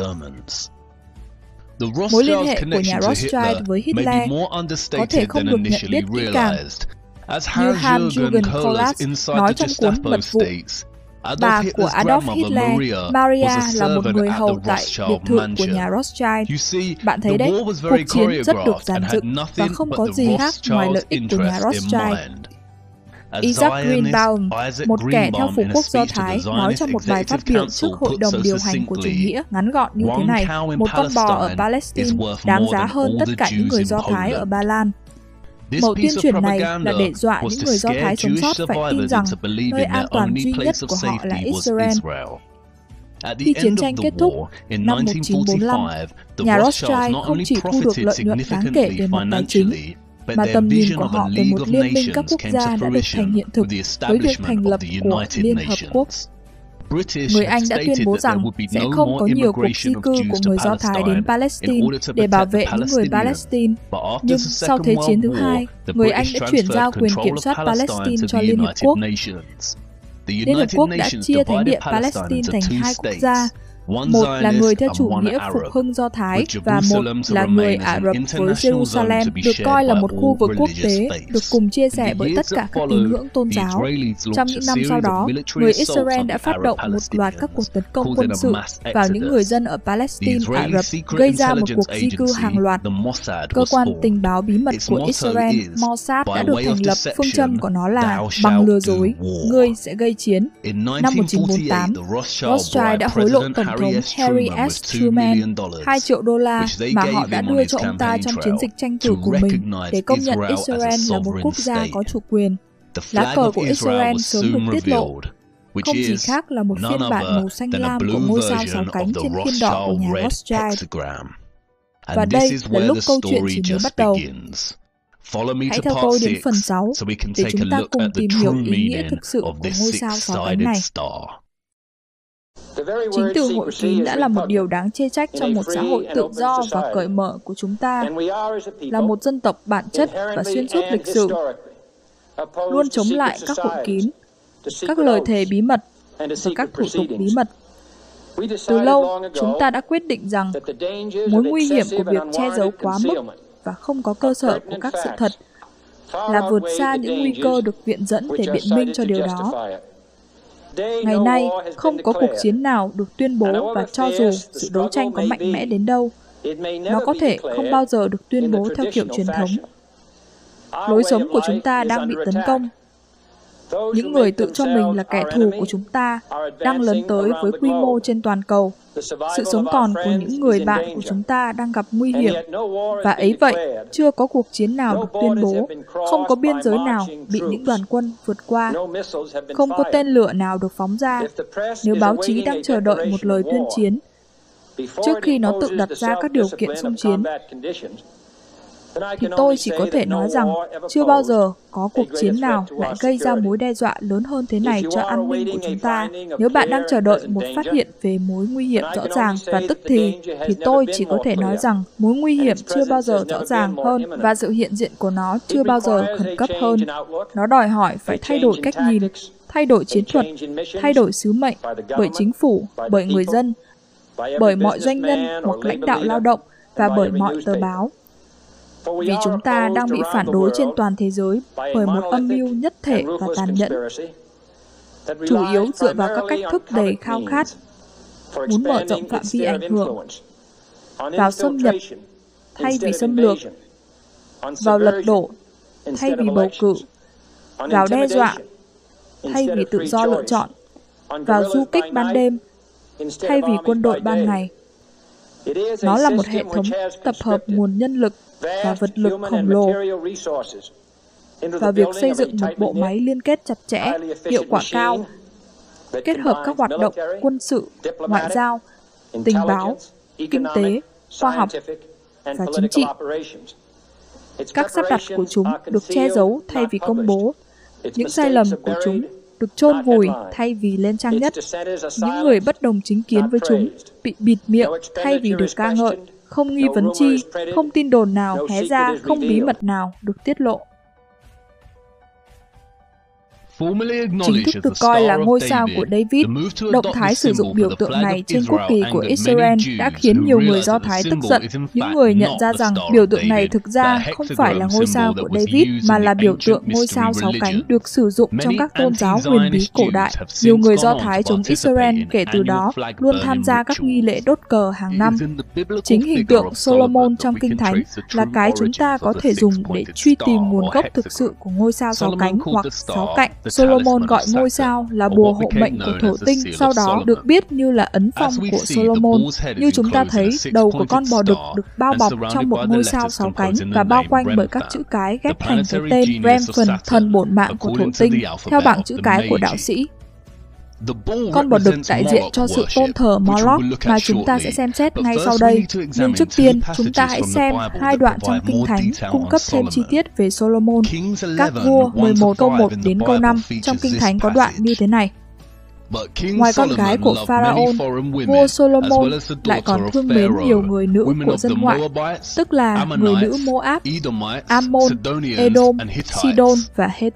Mối liên hệ của nhà Rothschild với Hitler có thể không được nhận biết kỹ càng. Như Hans-Jürgen Kollas nói trong cuốn Mật vụ, bà của Adolf Hitler, Maria, là một người hầu tại biệt thự của nhà Rothschild. Bạn thấy đấy, cuộc chiến rất được dàn dựng và không có gì khác ngoài lợi ích của nhà Rothschild. Isaac Greenbaum, một kẻ theo phục quốc Do Thái, nói trong một bài phát biểu trước Hội đồng điều hành của chủ nghĩa ngắn gọn như thế này: một con bò ở Palestine đáng giá hơn tất cả những người Do Thái ở Ba Lan. Mẫu tuyên truyền này là để dọa những người Do Thái sống sót phải tin rằng nơi an toàn duy nhất của họ là Israel. Khi chiến tranh kết thúc, năm một nghìn chín trăm bốn mươi lăm, nhà Rothschild không chỉ thu được lợi nhuận đáng kể về mặt tài chính, mà tầm nhìn của họ về một liên minh các quốc gia đã được thành hiện thực với việc thành lập của Liên Hợp Quốc. Người Anh đã tuyên bố rằng sẽ không có nhiều cuộc di cư của người Do Thái đến Palestine để bảo vệ những người Palestine. Nhưng sau Thế chiến thứ hai, người Anh đã chuyển giao quyền kiểm soát Palestine cho Liên Hợp Quốc. Liên Hợp Quốc đã chia thánh địa Palestine thành hai quốc gia, Một là người theo chủ nghĩa phục hưng Do Thái và một là người Ả Rập với Jerusalem được coi là một khu vực quốc tế được cùng chia sẻ bởi tất cả các tín ngưỡng tôn giáo. Trong những năm sau đó, người Israel đã phát động một loạt các cuộc tấn công quân sự vào những người dân ở Palestine, Ả Rập, gây ra một cuộc di cư hàng loạt. Cơ quan tình báo bí mật của Israel, Mossad, đã được thành lập. Phương châm của nó là bằng lừa dối, ngươi sẽ gây chiến. Năm một nghìn chín trăm bốn mươi tám, Rothschild đã hối lộ Tổng thống Harry S. Truman hai triệu đô la mà họ đã đưa cho ông ta trong chiến dịch tranh cử của mình để công nhận Israel là một quốc gia có chủ quyền. Lá cờ của Israel sớm được tiết lộ, không chỉ khác là một phiên bản màu xanh lam của ngôi sao sáu cánh trên khiên đỏ của nhà Rothschild. Và đây là lúc câu chuyện chỉ mới bắt đầu. Hãy theo tôi đến phần sáu để chúng ta cùng tìm hiểu ý nghĩa thực sự của ngôi sao sáu cánh này. Chính từ hội kín đã là một điều đáng chê trách trong một xã hội tự do và cởi mở của chúng ta, là một dân tộc bản chất và xuyên suốt lịch sử, luôn chống lại các hội kín, các lời thề bí mật và các thủ tục bí mật. Từ lâu, chúng ta đã quyết định rằng mối nguy hiểm của việc che giấu quá mức và không có cơ sở của các sự thật là vượt xa những nguy cơ được viện dẫn để biện minh cho điều đó. Ngày nay, không có cuộc chiến nào được tuyên bố và cho dù sự đấu tranh có mạnh mẽ đến đâu, nó có thể không bao giờ được tuyên bố theo kiểu truyền thống. Lối sống của chúng ta đang bị tấn công. Những người tự cho mình là kẻ thù của chúng ta đang lấn tới với quy mô trên toàn cầu. Sự sống còn của những người bạn của chúng ta đang gặp nguy hiểm. Và ấy vậy, chưa có cuộc chiến nào được tuyên bố, không có biên giới nào bị những đoàn quân vượt qua, không có tên lửa nào được phóng ra. Nếu báo chí đang chờ đợi một lời tuyên chiến, trước khi nó tự đặt ra các điều kiện xung chiến, thì tôi chỉ có thể nói rằng chưa bao giờ có cuộc chiến nào lại gây ra mối đe dọa lớn hơn thế này cho an ninh của chúng ta. Nếu bạn đang chờ đợi một phát hiện về mối nguy hiểm rõ ràng và tức thì, thì tôi chỉ có thể nói rằng mối nguy hiểm chưa bao giờ rõ ràng hơn và sự hiện diện của nó chưa bao giờ khẩn cấp hơn. Nó đòi hỏi phải thay đổi cách nhìn, thay đổi chiến thuật, thay đổi sứ mệnh bởi chính phủ, bởi người dân, bởi mọi doanh nhân hoặc lãnh đạo lao động và bởi mọi tờ báo. Vì chúng ta đang bị phản đối trên toàn thế giới bởi một âm mưu nhất thể và tàn nhẫn, chủ yếu dựa vào các cách thức đầy khao khát, muốn mở rộng phạm vi ảnh hưởng, vào xâm nhập thay vì xâm lược, vào lật đổ thay vì bầu cử, vào đe dọa thay vì tự do lựa chọn, vào du kích ban đêm thay vì quân đội ban ngày. Nó là một hệ thống tập hợp nguồn nhân lực và vật lực khổng lồ và việc xây dựng một bộ máy liên kết chặt chẽ, hiệu quả cao, kết hợp các hoạt động quân sự, ngoại giao, tình báo, kinh tế, khoa học và chính trị. Các sắp đặt của chúng được che giấu thay vì công bố. Những sai lầm của chúng được chôn vùi thay vì lên trang nhất. Những người bất đồng chính kiến với chúng bị bịt miệng thay vì được ca ngợi. Không nghi vấn chi, không tin đồn nào hé ra, không bí mật nào được tiết lộ. Chính thức được coi là ngôi sao của David, động thái sử dụng biểu tượng này trên quốc kỳ của Israel đã khiến nhiều người Do Thái tức giận. Những người nhận ra rằng biểu tượng này thực ra không phải là ngôi sao của David, mà là biểu tượng ngôi sao sáu cánh được sử dụng trong các tôn giáo huyền bí cổ đại. Nhiều người Do Thái chống Israel kể từ đó luôn tham gia các nghi lễ đốt cờ hàng năm. Chính hình tượng Solomon trong Kinh Thánh là cái chúng ta có thể dùng để truy tìm nguồn gốc thực sự của ngôi sao sáu cánh hoặc sáu cạnh. Solomon gọi ngôi sao là bùa hộ mệnh của thổ tinh, sau đó được biết như là ấn phong của Solomon. Như chúng ta thấy, đầu của con bò đực được bao bọc trong một ngôi sao sáu cánh và bao quanh bởi các chữ cái ghép thành cái tên Remphan, thần bổn mạng của thổ tinh, theo bảng chữ cái của đạo sĩ. Con bò đực đại diện cho sự tôn thờ Moloch mà chúng ta sẽ xem xét ngay sau đây. Nhưng trước tiên, chúng ta hãy xem hai đoạn trong Kinh Thánh cung cấp thêm chi tiết về Solomon. Các vua mười một câu một đến câu năm trong Kinh Thánh có đoạn như thế này. Ngoài con gái của Pharaoh, vua Solomon lại còn thương mến nhiều người nữ của dân ngoại, tức là người nữ Moab, Ammon, Edom, Sidon và Hethit.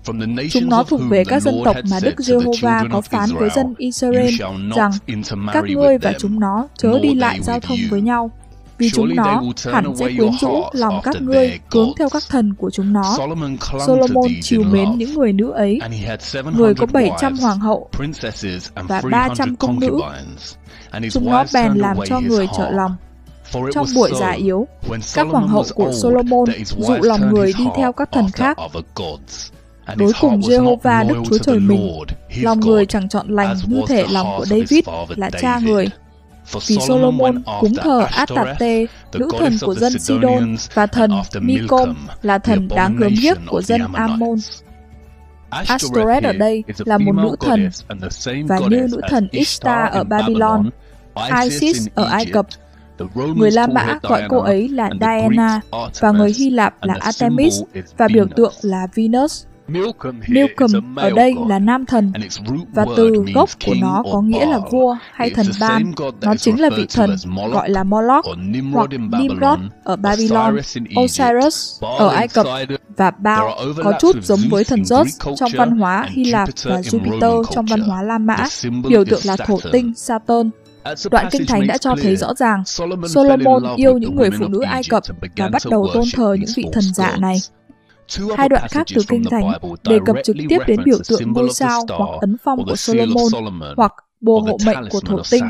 Chúng nó thuộc về các dân tộc mà Đức Giê-hô-va có phán với dân Israel rằng các ngươi và chúng nó chớ đi lại giao thông với nhau, vì chúng nó hẳn sẽ quyến rũ lòng các ngươi hướng theo các thần của chúng nó. Solomon trìu mến những người nữ ấy. Người có bảy trăm hoàng hậu và ba trăm cung nữ. Chúng nó bèn làm cho người trợ lòng. Trong buổi già yếu, các hoàng hậu của Solomon dụ lòng người đi theo các thần khác. Đối cùng Giê-hô-va Đức Chúa Trời mình, lòng người chẳng chọn lành như thể lòng của David là cha người. Vì Solomon cúng thờ Át-tà-tê, nữ thần của dân Sidon, và thần Mi-côm là thần đáng gớm ghiếc của dân Ammon. Ashtoreth ở đây là một nữ thần, và như nữ thần Ishtar ở Babylon, Isis ở Ai Cập. Người La Mã gọi cô ấy là Diana, và người Hy Lạp là Artemis, và biểu tượng là Venus. Milcom ở đây là nam thần, và từ gốc của nó có nghĩa là vua hay thần ban. Nó chính là vị thần gọi là Moloch hoặc Nimrod ở Babylon, Osiris ở Ai Cập, và Baal có chút giống với thần Zeus trong văn hóa Hy Lạp và Jupiter trong văn hóa La Mã, biểu tượng là thổ tinh Saturn. Đoạn Kinh Thánh đã cho thấy rõ ràng Solomon yêu những người phụ nữ Ai Cập và bắt đầu tôn thờ những vị thần dạ này. Hai đoạn khác từ Kinh Thánh đề cập trực tiếp đến biểu tượng ngôi sao hoặc ấn phong của Solomon hoặc bồ hộ mệnh của thổ tinh.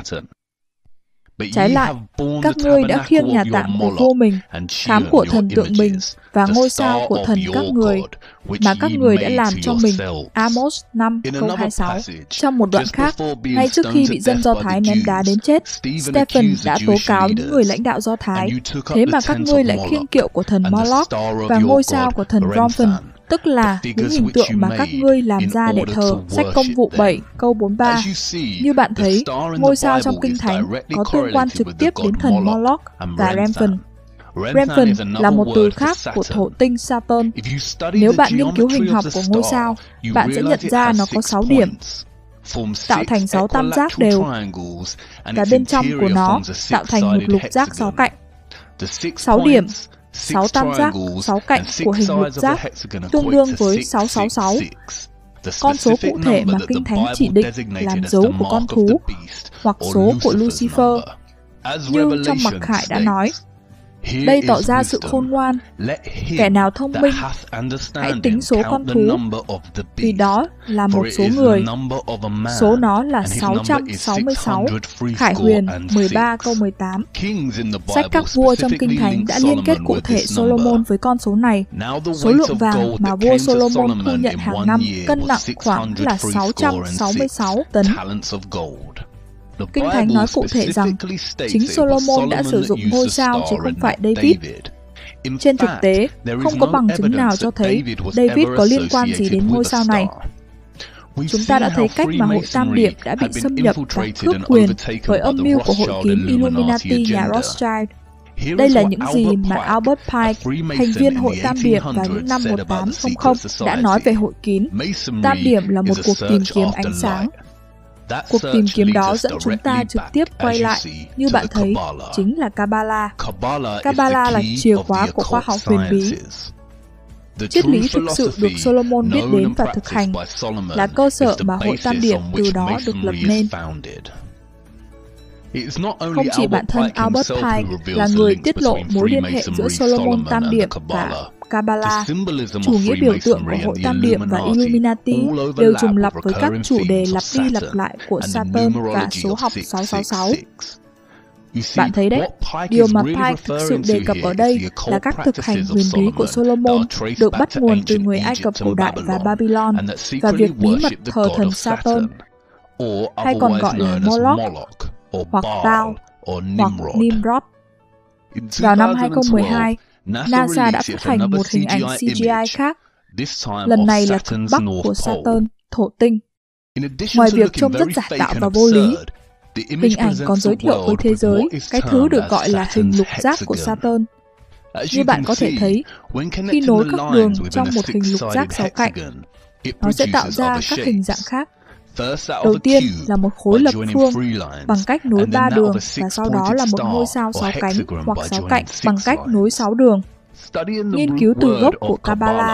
Trái lại, các ngươi đã khiêng nhà tạm của vua mình, khám của thần tượng mình và ngôi sao của thần các người mà các người đã làm cho mình. Amos năm câu hai mươi sáu. Trong một đoạn khác, ngay trước khi bị dân Do Thái ném đá đến chết, Stephen đã tố cáo những người lãnh đạo Do Thái, thế mà các ngươi lại khiêng kiệu của thần Moloch và ngôi sao của thần Remphan, tức là những hình tượng mà các ngươi làm ra để thờ. Sách Công vụ bảy câu bốn mươi ba. Như bạn thấy, ngôi sao trong Kinh Thánh có tương quan trực tiếp đến thần Moloch và Remphan. Remphan là một từ khác của thổ tinh Saturn. Nếu bạn nghiên cứu hình học của ngôi sao, bạn sẽ nhận ra nó có sáu điểm, tạo thành sáu tam giác đều, và bên trong của nó tạo thành một lục giác sáu cạnh. sáu điểm, sáu tam giác, sáu cạnh của hình lục giác tương đương với sáu sáu sáu. Con số cụ thể mà Kinh Thánh chỉ định làm dấu của con thú, hoặc số của Lucifer. Như trong Mặc Khải đã nói, đây tỏ ra sự khôn ngoan. Kẻ nào thông minh, hãy tính số con thú, vì đó là một số người. Số nó là sáu trăm sáu mươi sáu. Khải Huyền mười ba câu mười tám. Sách các vua trong Kinh Thánh đã liên kết cụ thể Solomon với con số này. Số lượng vàng mà vua Solomon thu nhận hàng năm cân nặng khoảng là sáu trăm sáu mươi sáu tấn. Kinh Thánh nói cụ thể rằng chính Solomon đã sử dụng ngôi sao chứ không phải David. Trên thực tế, không có bằng chứng nào cho thấy David có liên quan gì đến ngôi sao này. Chúng ta đã thấy cách mà hội Tam Điểm đã bị xâm nhập và cướp quyền với âm mưu của hội kín Illuminati nhà Rothschild. Đây là những gì mà Albert Pike, thành viên hội Tam Điểm vào những năm một nghìn tám trăm đã nói về hội kín. Tam Điểm là một cuộc tìm kiếm ánh sáng. Cuộc tìm kiếm đó dẫn chúng ta trực tiếp quay lại, như bạn thấy, chính là Kabbalah. Kabbalah là chìa khóa của khoa học huyền bí. Triết lý thực sự được Solomon biết đến và thực hành là cơ sở mà hội Tam Điểm từ đó được lập nên. Không chỉ bản thân Albert Pike là người tiết lộ mối liên hệ giữa Solomon Tam Điểm và Kabbalah, chủ nghĩa biểu tượng của hội Tam Điểm và Illuminati đều trùng lặp với các chủ đề lặp đi lặp lại của Saturn và số học sáu sáu sáu. Bạn thấy đấy, điều mà Pike thực sự đề cập ở đây là các thực hành huyền bí của Solomon được bắt nguồn từ người Ai Cập cổ đại và Babylon, và việc bí mật thờ thần Saturn, hay còn gọi là Moloch, hoặc Baal, hoặc Nimrod. Vào năm hai không một hai, NASA đã phát hành một hình ảnh xê giê i khác. Lần này là cực bắc của Saturn, thổ tinh. Ngoài việc trông rất giả tạo và vô lý, hình ảnh còn giới thiệu với thế giới cái thứ được gọi là hình lục giác của Saturn. Như bạn có thể thấy, khi nối các đường trong một hình lục giác sáu cạnh, nó sẽ tạo ra các hình dạng khác. Đầu tiên là một khối lập phương bằng cách nối ba đường, và sau đó là một ngôi sao sáu cánh hoặc sáu cạnh bằng cách nối sáu đường. Nghiên cứu từ gốc của Kabbalah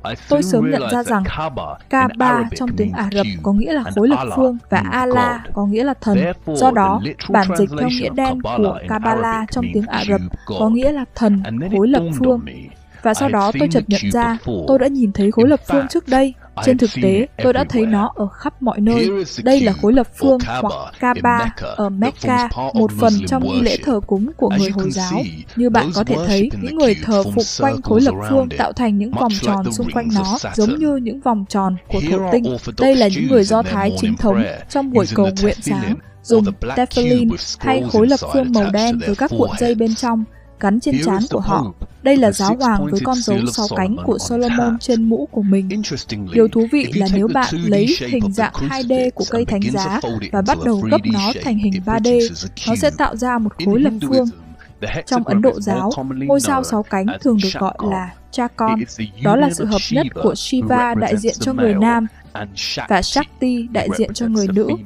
tôi sớm nhận ra rằng Kaaba trong tiếng Ả Rập có nghĩa là khối lập phương và Allah có nghĩa là thần. Do đó, bản dịch theo nghĩa đen của Kabbalah trong tiếng Ả Rập có nghĩa là thần, khối lập phương. Và sau đó tôi chợt nhận ra tôi đã nhìn thấy khối lập phương trước đây. Trên thực tế, tôi đã thấy nó ở khắp mọi nơi. Đây là khối lập phương hoặc Kaaba ở Mecca, một phần trong nghi lễ thờ cúng của người Hồi giáo. Như bạn có thể thấy, những người thờ phụng quanh khối lập phương tạo thành những vòng tròn xung quanh nó, giống như những vòng tròn của thổ tinh. Đây là những người Do Thái chính thống trong buổi cầu nguyện sáng, dùng tefillin hay khối lập phương màu đen với các cuộn dây bên trong, gắn trên trán của họ. Đây là giáo hoàng với con dấu sáu cánh của Solomon trên mũ của mình. Điều thú vị là nếu bạn lấy hình dạng hai D của cây thánh giá và bắt đầu gấp nó thành hình ba D, nó sẽ tạo ra một khối lập phương. Trong Ấn Độ giáo, ngôi sao sáu cánh thường được gọi là Chakon. Đó là sự hợp nhất của Shiva đại diện cho người nam và Shakti đại diện cho người nữ.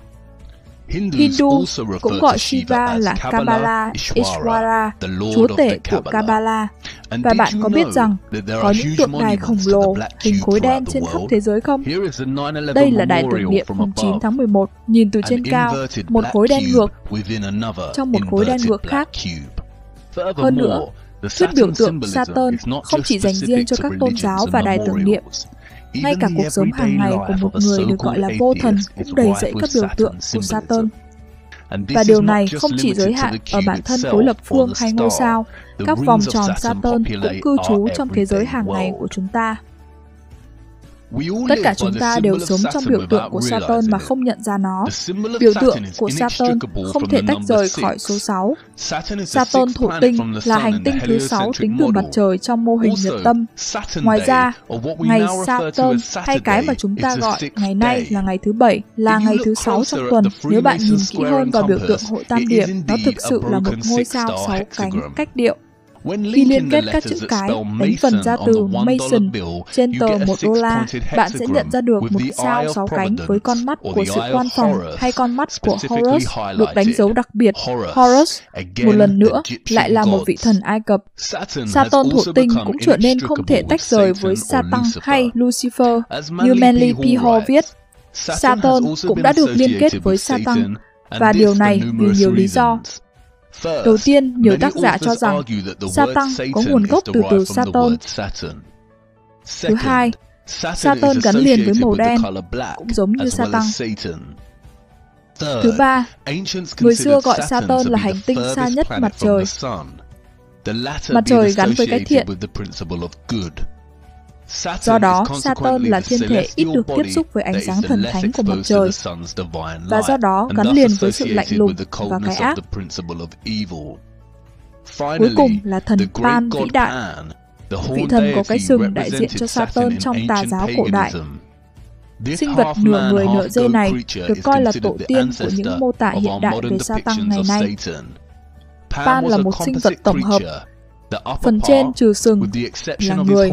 Hindu cũng gọi Shiva là Kabbalah Ishwara, chúa tể của Kabbalah. Và bạn có biết rằng có những tượng đài khổng lồ hình khối đen trên khắp thế giới không? Đây là đài tưởng niệm mùng chín tháng mười một, nhìn từ trên cao, một khối đen ngược trong một khối đen ngược khác. Hơn nữa, thuyết biểu tượng Saturn không chỉ dành riêng cho các tôn giáo và đài tưởng niệm. Ngay cả cuộc sống hàng ngày của một người được gọi là vô thần cũng đầy dẫy các biểu tượng của Saturn. Và điều này không chỉ giới hạn ở bản thân khối lập phương hay ngôi sao, các vòng tròn Saturn cũng cư trú trong thế giới hàng ngày của chúng ta. Tất cả chúng ta đều sống trong biểu tượng của Saturn mà không nhận ra nó. Biểu tượng của Saturn không thể tách rời khỏi số sáu. Saturn thổ tinh là hành tinh thứ sáu tính từ mặt trời trong mô hình nhật tâm. Ngoài ra, ngày Saturn hay cái mà chúng ta gọi ngày nay là ngày thứ bảy là ngày thứ sáu trong tuần. Nếu bạn nhìn kỹ hơn vào biểu tượng hội tam điểm, nó thực sự là một ngôi sao sáu cánh cách điệu. Khi liên kết các chữ cái đánh vần ra từ Mason trên tờ một đô la, bạn sẽ nhận ra được một sao sáu cánh với con mắt của sự quan phòng hay con mắt của Horus được đánh dấu đặc biệt. Horus, một lần nữa, lại là một vị thần Ai Cập. Saturn thổ tinh cũng trở nên không thể tách rời với Satan hay Lucifer, như Manly P. Hall viết. Saturn cũng đã được liên kết với Satan, và điều này vì nhiều lý do. Đầu tiên, nhiều tác giả cho rằng Satan có nguồn gốc từ từ Saturn. Thứ hai, Saturn gắn liền với màu đen, cũng giống như Satan. Thứ ba, người xưa gọi Saturn là hành tinh xa nhất mặt trời. Mặt trời gắn với cái thiện. Do đó, Saturn là thiên thể ít được tiếp xúc với ánh sáng thần thánh của mặt trời, và do đó gắn liền với sự lạnh lùng và cái ác. Cuối cùng là thần Pan vĩ đại, vị thần có cái sừng đại diện cho Saturn trong tà giáo cổ đại. Sinh vật nửa người nửa dê này được coi là tổ tiên của những mô tả hiện đại về Satan ngày nay. Pan là một sinh vật tổng hợp. Phần trên trừ sừng là người,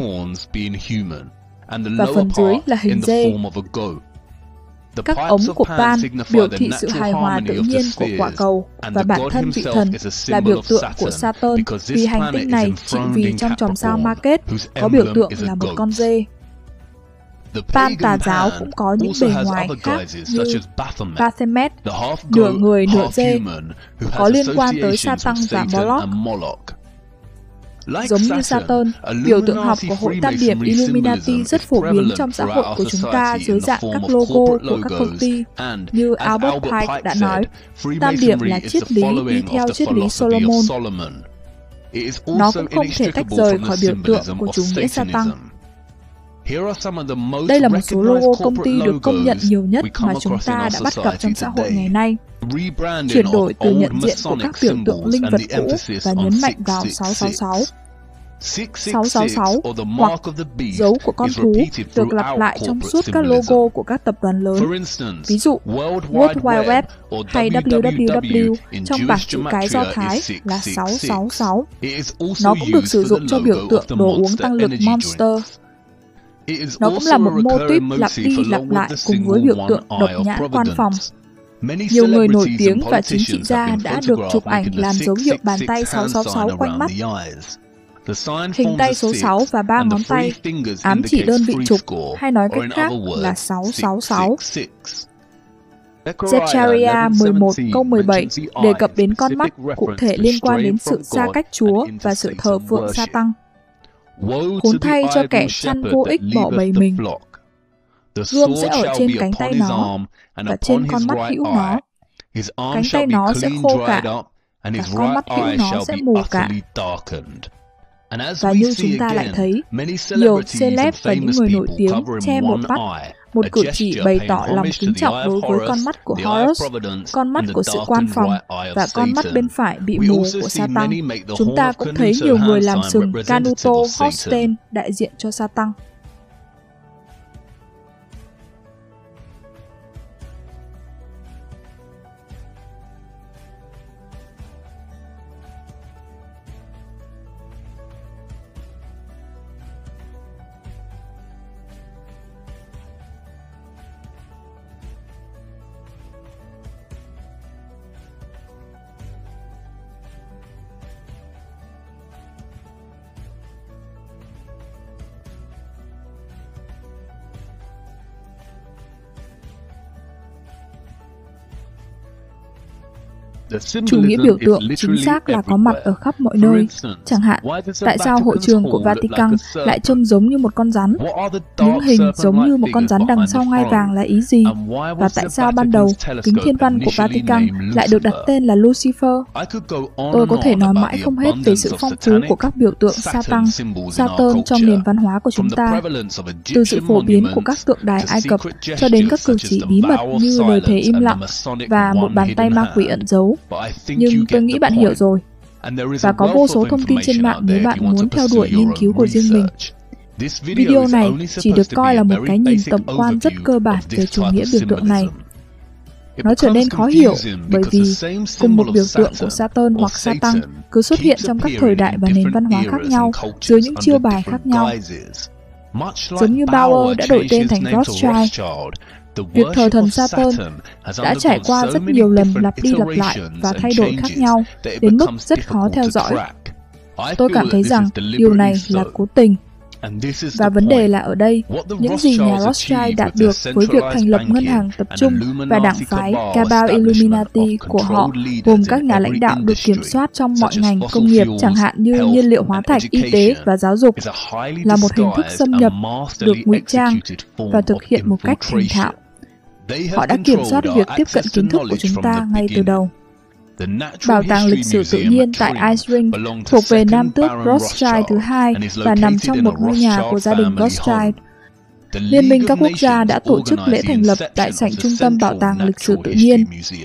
và phần dưới là hình dê. Các ống của Pan biểu thị sự hài hòa tự nhiên của quả cầu, và bản thân vị thần là biểu tượng của Saturn vì hành tinh này trị vì trong chòm sao Market có biểu tượng là một con dê. Pan tà giáo cũng có những bề ngoài khác như Baphomet, nửa người nửa dê, có liên quan tới Satan và Moloch. Giống như Saturn, biểu tượng học của hội tam điểm Illuminati rất phổ biến trong xã hội của chúng ta dưới dạng các logo của các công ty. Như Albert Pike đã nói, tam điểm là triết lý đi theo triết lý Solomon. Nó cũng không thể tách rời khỏi biểu tượng của chủ nghĩa Satan. Đây là một số logo công ty được công nhận nhiều nhất mà chúng ta đã bắt gặp trong xã hội ngày nay. Chuyển đổi từ nhận diện của các biểu tượng linh vật cũ và nhấn mạnh vào sáu sáu sáu. sáu sáu sáu hoặc dấu của con thú được lặp lại trong suốt các logo của các tập đoàn lớn. Ví dụ, World Wide Web hay W W W trong bảng chữ cái Do Thái là sáu sáu sáu. Nó cũng được sử dụng cho biểu tượng đồ uống tăng lực Monster. Nó cũng là một mô típ lặp đi lặp lại cùng với biểu tượng độc nhãn quan phòng. Nhiều người nổi tiếng và chính trị gia đã được chụp ảnh làm dấu hiệu bàn tay sáu sáu sáu quanh mắt. Hình tay số sáu và ba ngón tay ám chỉ đơn vị trục, hay nói cách khác là sáu sáu sáu. Zechariah mười một câu mười bảy đề cập đến con mắt cụ thể liên quan đến sự xa cách Chúa và sự thờ phượng sa tăng. Khốn thay cho kẻ chăn vô ích bỏ bầy mình. Gươm sẽ ở trên cánh tay nó và trên con mắt hữu nó. Cánh tay nó sẽ khô cả và con mắt hữu nó sẽ mù cả. Và như chúng ta lại thấy, nhiều celeb và những người nổi tiếng che một mắt, một cử chỉ bày tỏ lòng kính trọng đối với con mắt của Horus, con mắt của sự quan phòng và con mắt bên phải bị mù của Satan. Chúng ta cũng thấy nhiều người làm sừng Canuto Holstein đại diện cho Satan. Chủ nghĩa biểu tượng chính xác là có mặt ở khắp mọi nơi. Chẳng hạn, tại sao hội trường của Vatican lại trông giống như một con rắn? Những hình giống như một con rắn đằng sau ngai vàng là ý gì? Và tại sao ban đầu kính thiên văn của Vatican lại được đặt tên là Lucifer? Tôi có thể nói mãi không hết về sự phong phú của các biểu tượng Satan, Saturn trong nền văn hóa của chúng ta, từ sự phổ biến của các tượng đài Ai Cập cho đến các cử chỉ bí mật như lời thề im lặng và một bàn tay ma quỷ ẩn giấu. Nhưng tôi nghĩ bạn hiểu rồi. Và có vô số thông tin trên mạng nếu bạn muốn theo đuổi nghiên cứu của riêng mình. Video này chỉ được coi là một cái nhìn tổng quan rất cơ bản về chủ nghĩa biểu tượng này. Nó trở nên khó hiểu bởi vì cùng một biểu tượng của Saturn hoặc Satan cứ xuất hiện trong các thời đại và nền văn hóa khác nhau dưới những chiêu bài khác nhau. Giống như Bauer đã đổi tên thành Rothschild, việc thờ thần Saturn đã trải qua rất nhiều lần lặp đi lặp lại và thay đổi khác nhau đến mức rất khó theo dõi. Tôi cảm thấy rằng điều này là cố tình. Và vấn đề là ở đây, những gì nhà Rothschild đạt được với việc thành lập ngân hàng tập trung và đảng phái Cabal Illuminati của họ, gồm các nhà lãnh đạo được kiểm soát trong mọi ngành công nghiệp, chẳng hạn như nhiên liệu hóa thạch, y tế và giáo dục, là một hình thức xâm nhập được ngụy trang và thực hiện một cách thành thạo. Họ đã kiểm soát việc tiếp cận kiến thức của chúng ta ngay từ đầu. Bảo tàng lịch sử tự nhiên tại Isring thuộc về nam tước Rothschild thứ hai và nằm trong một ngôi nhà của gia đình Rothschild. Liên minh các quốc gia đã tổ chức lễ thành lập đại sảnh trung tâm bảo tàng lịch sử tự nhiên.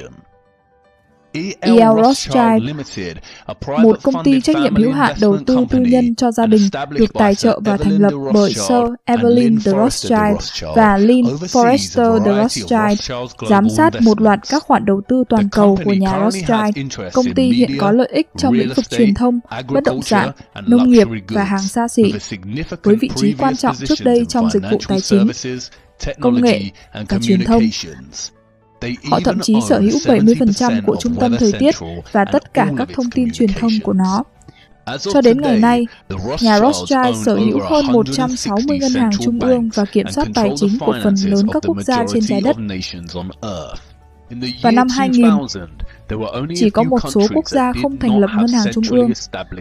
E L Rothschild, một công ty trách nhiệm hữu hạn đầu tư tư nhân cho gia đình, được tài trợ và thành lập bởi Sir Evelyn de Rothschild và Lynn Forrester de Rothschild, giám sát một loạt các khoản đầu tư toàn cầu của nhà Rothschild. Công ty hiện có lợi ích trong lĩnh vực truyền thông, bất động sản, nông nghiệp và hàng xa xỉ, với vị trí quan trọng trước đây trong dịch vụ tài chính, công nghệ và truyền thông. Họ thậm chí sở hữu bảy mươi phần trăm của trung tâm thời tiết và tất cả các thông tin truyền thông của nó. Cho đến ngày nay, nhà Rothschild sở hữu hơn một trăm sáu mươi ngân hàng trung ương và kiểm soát tài chính của phần lớn các quốc gia trên trái đất. Vào năm hai nghìn, chỉ có một số quốc gia không thành lập ngân hàng trung ương.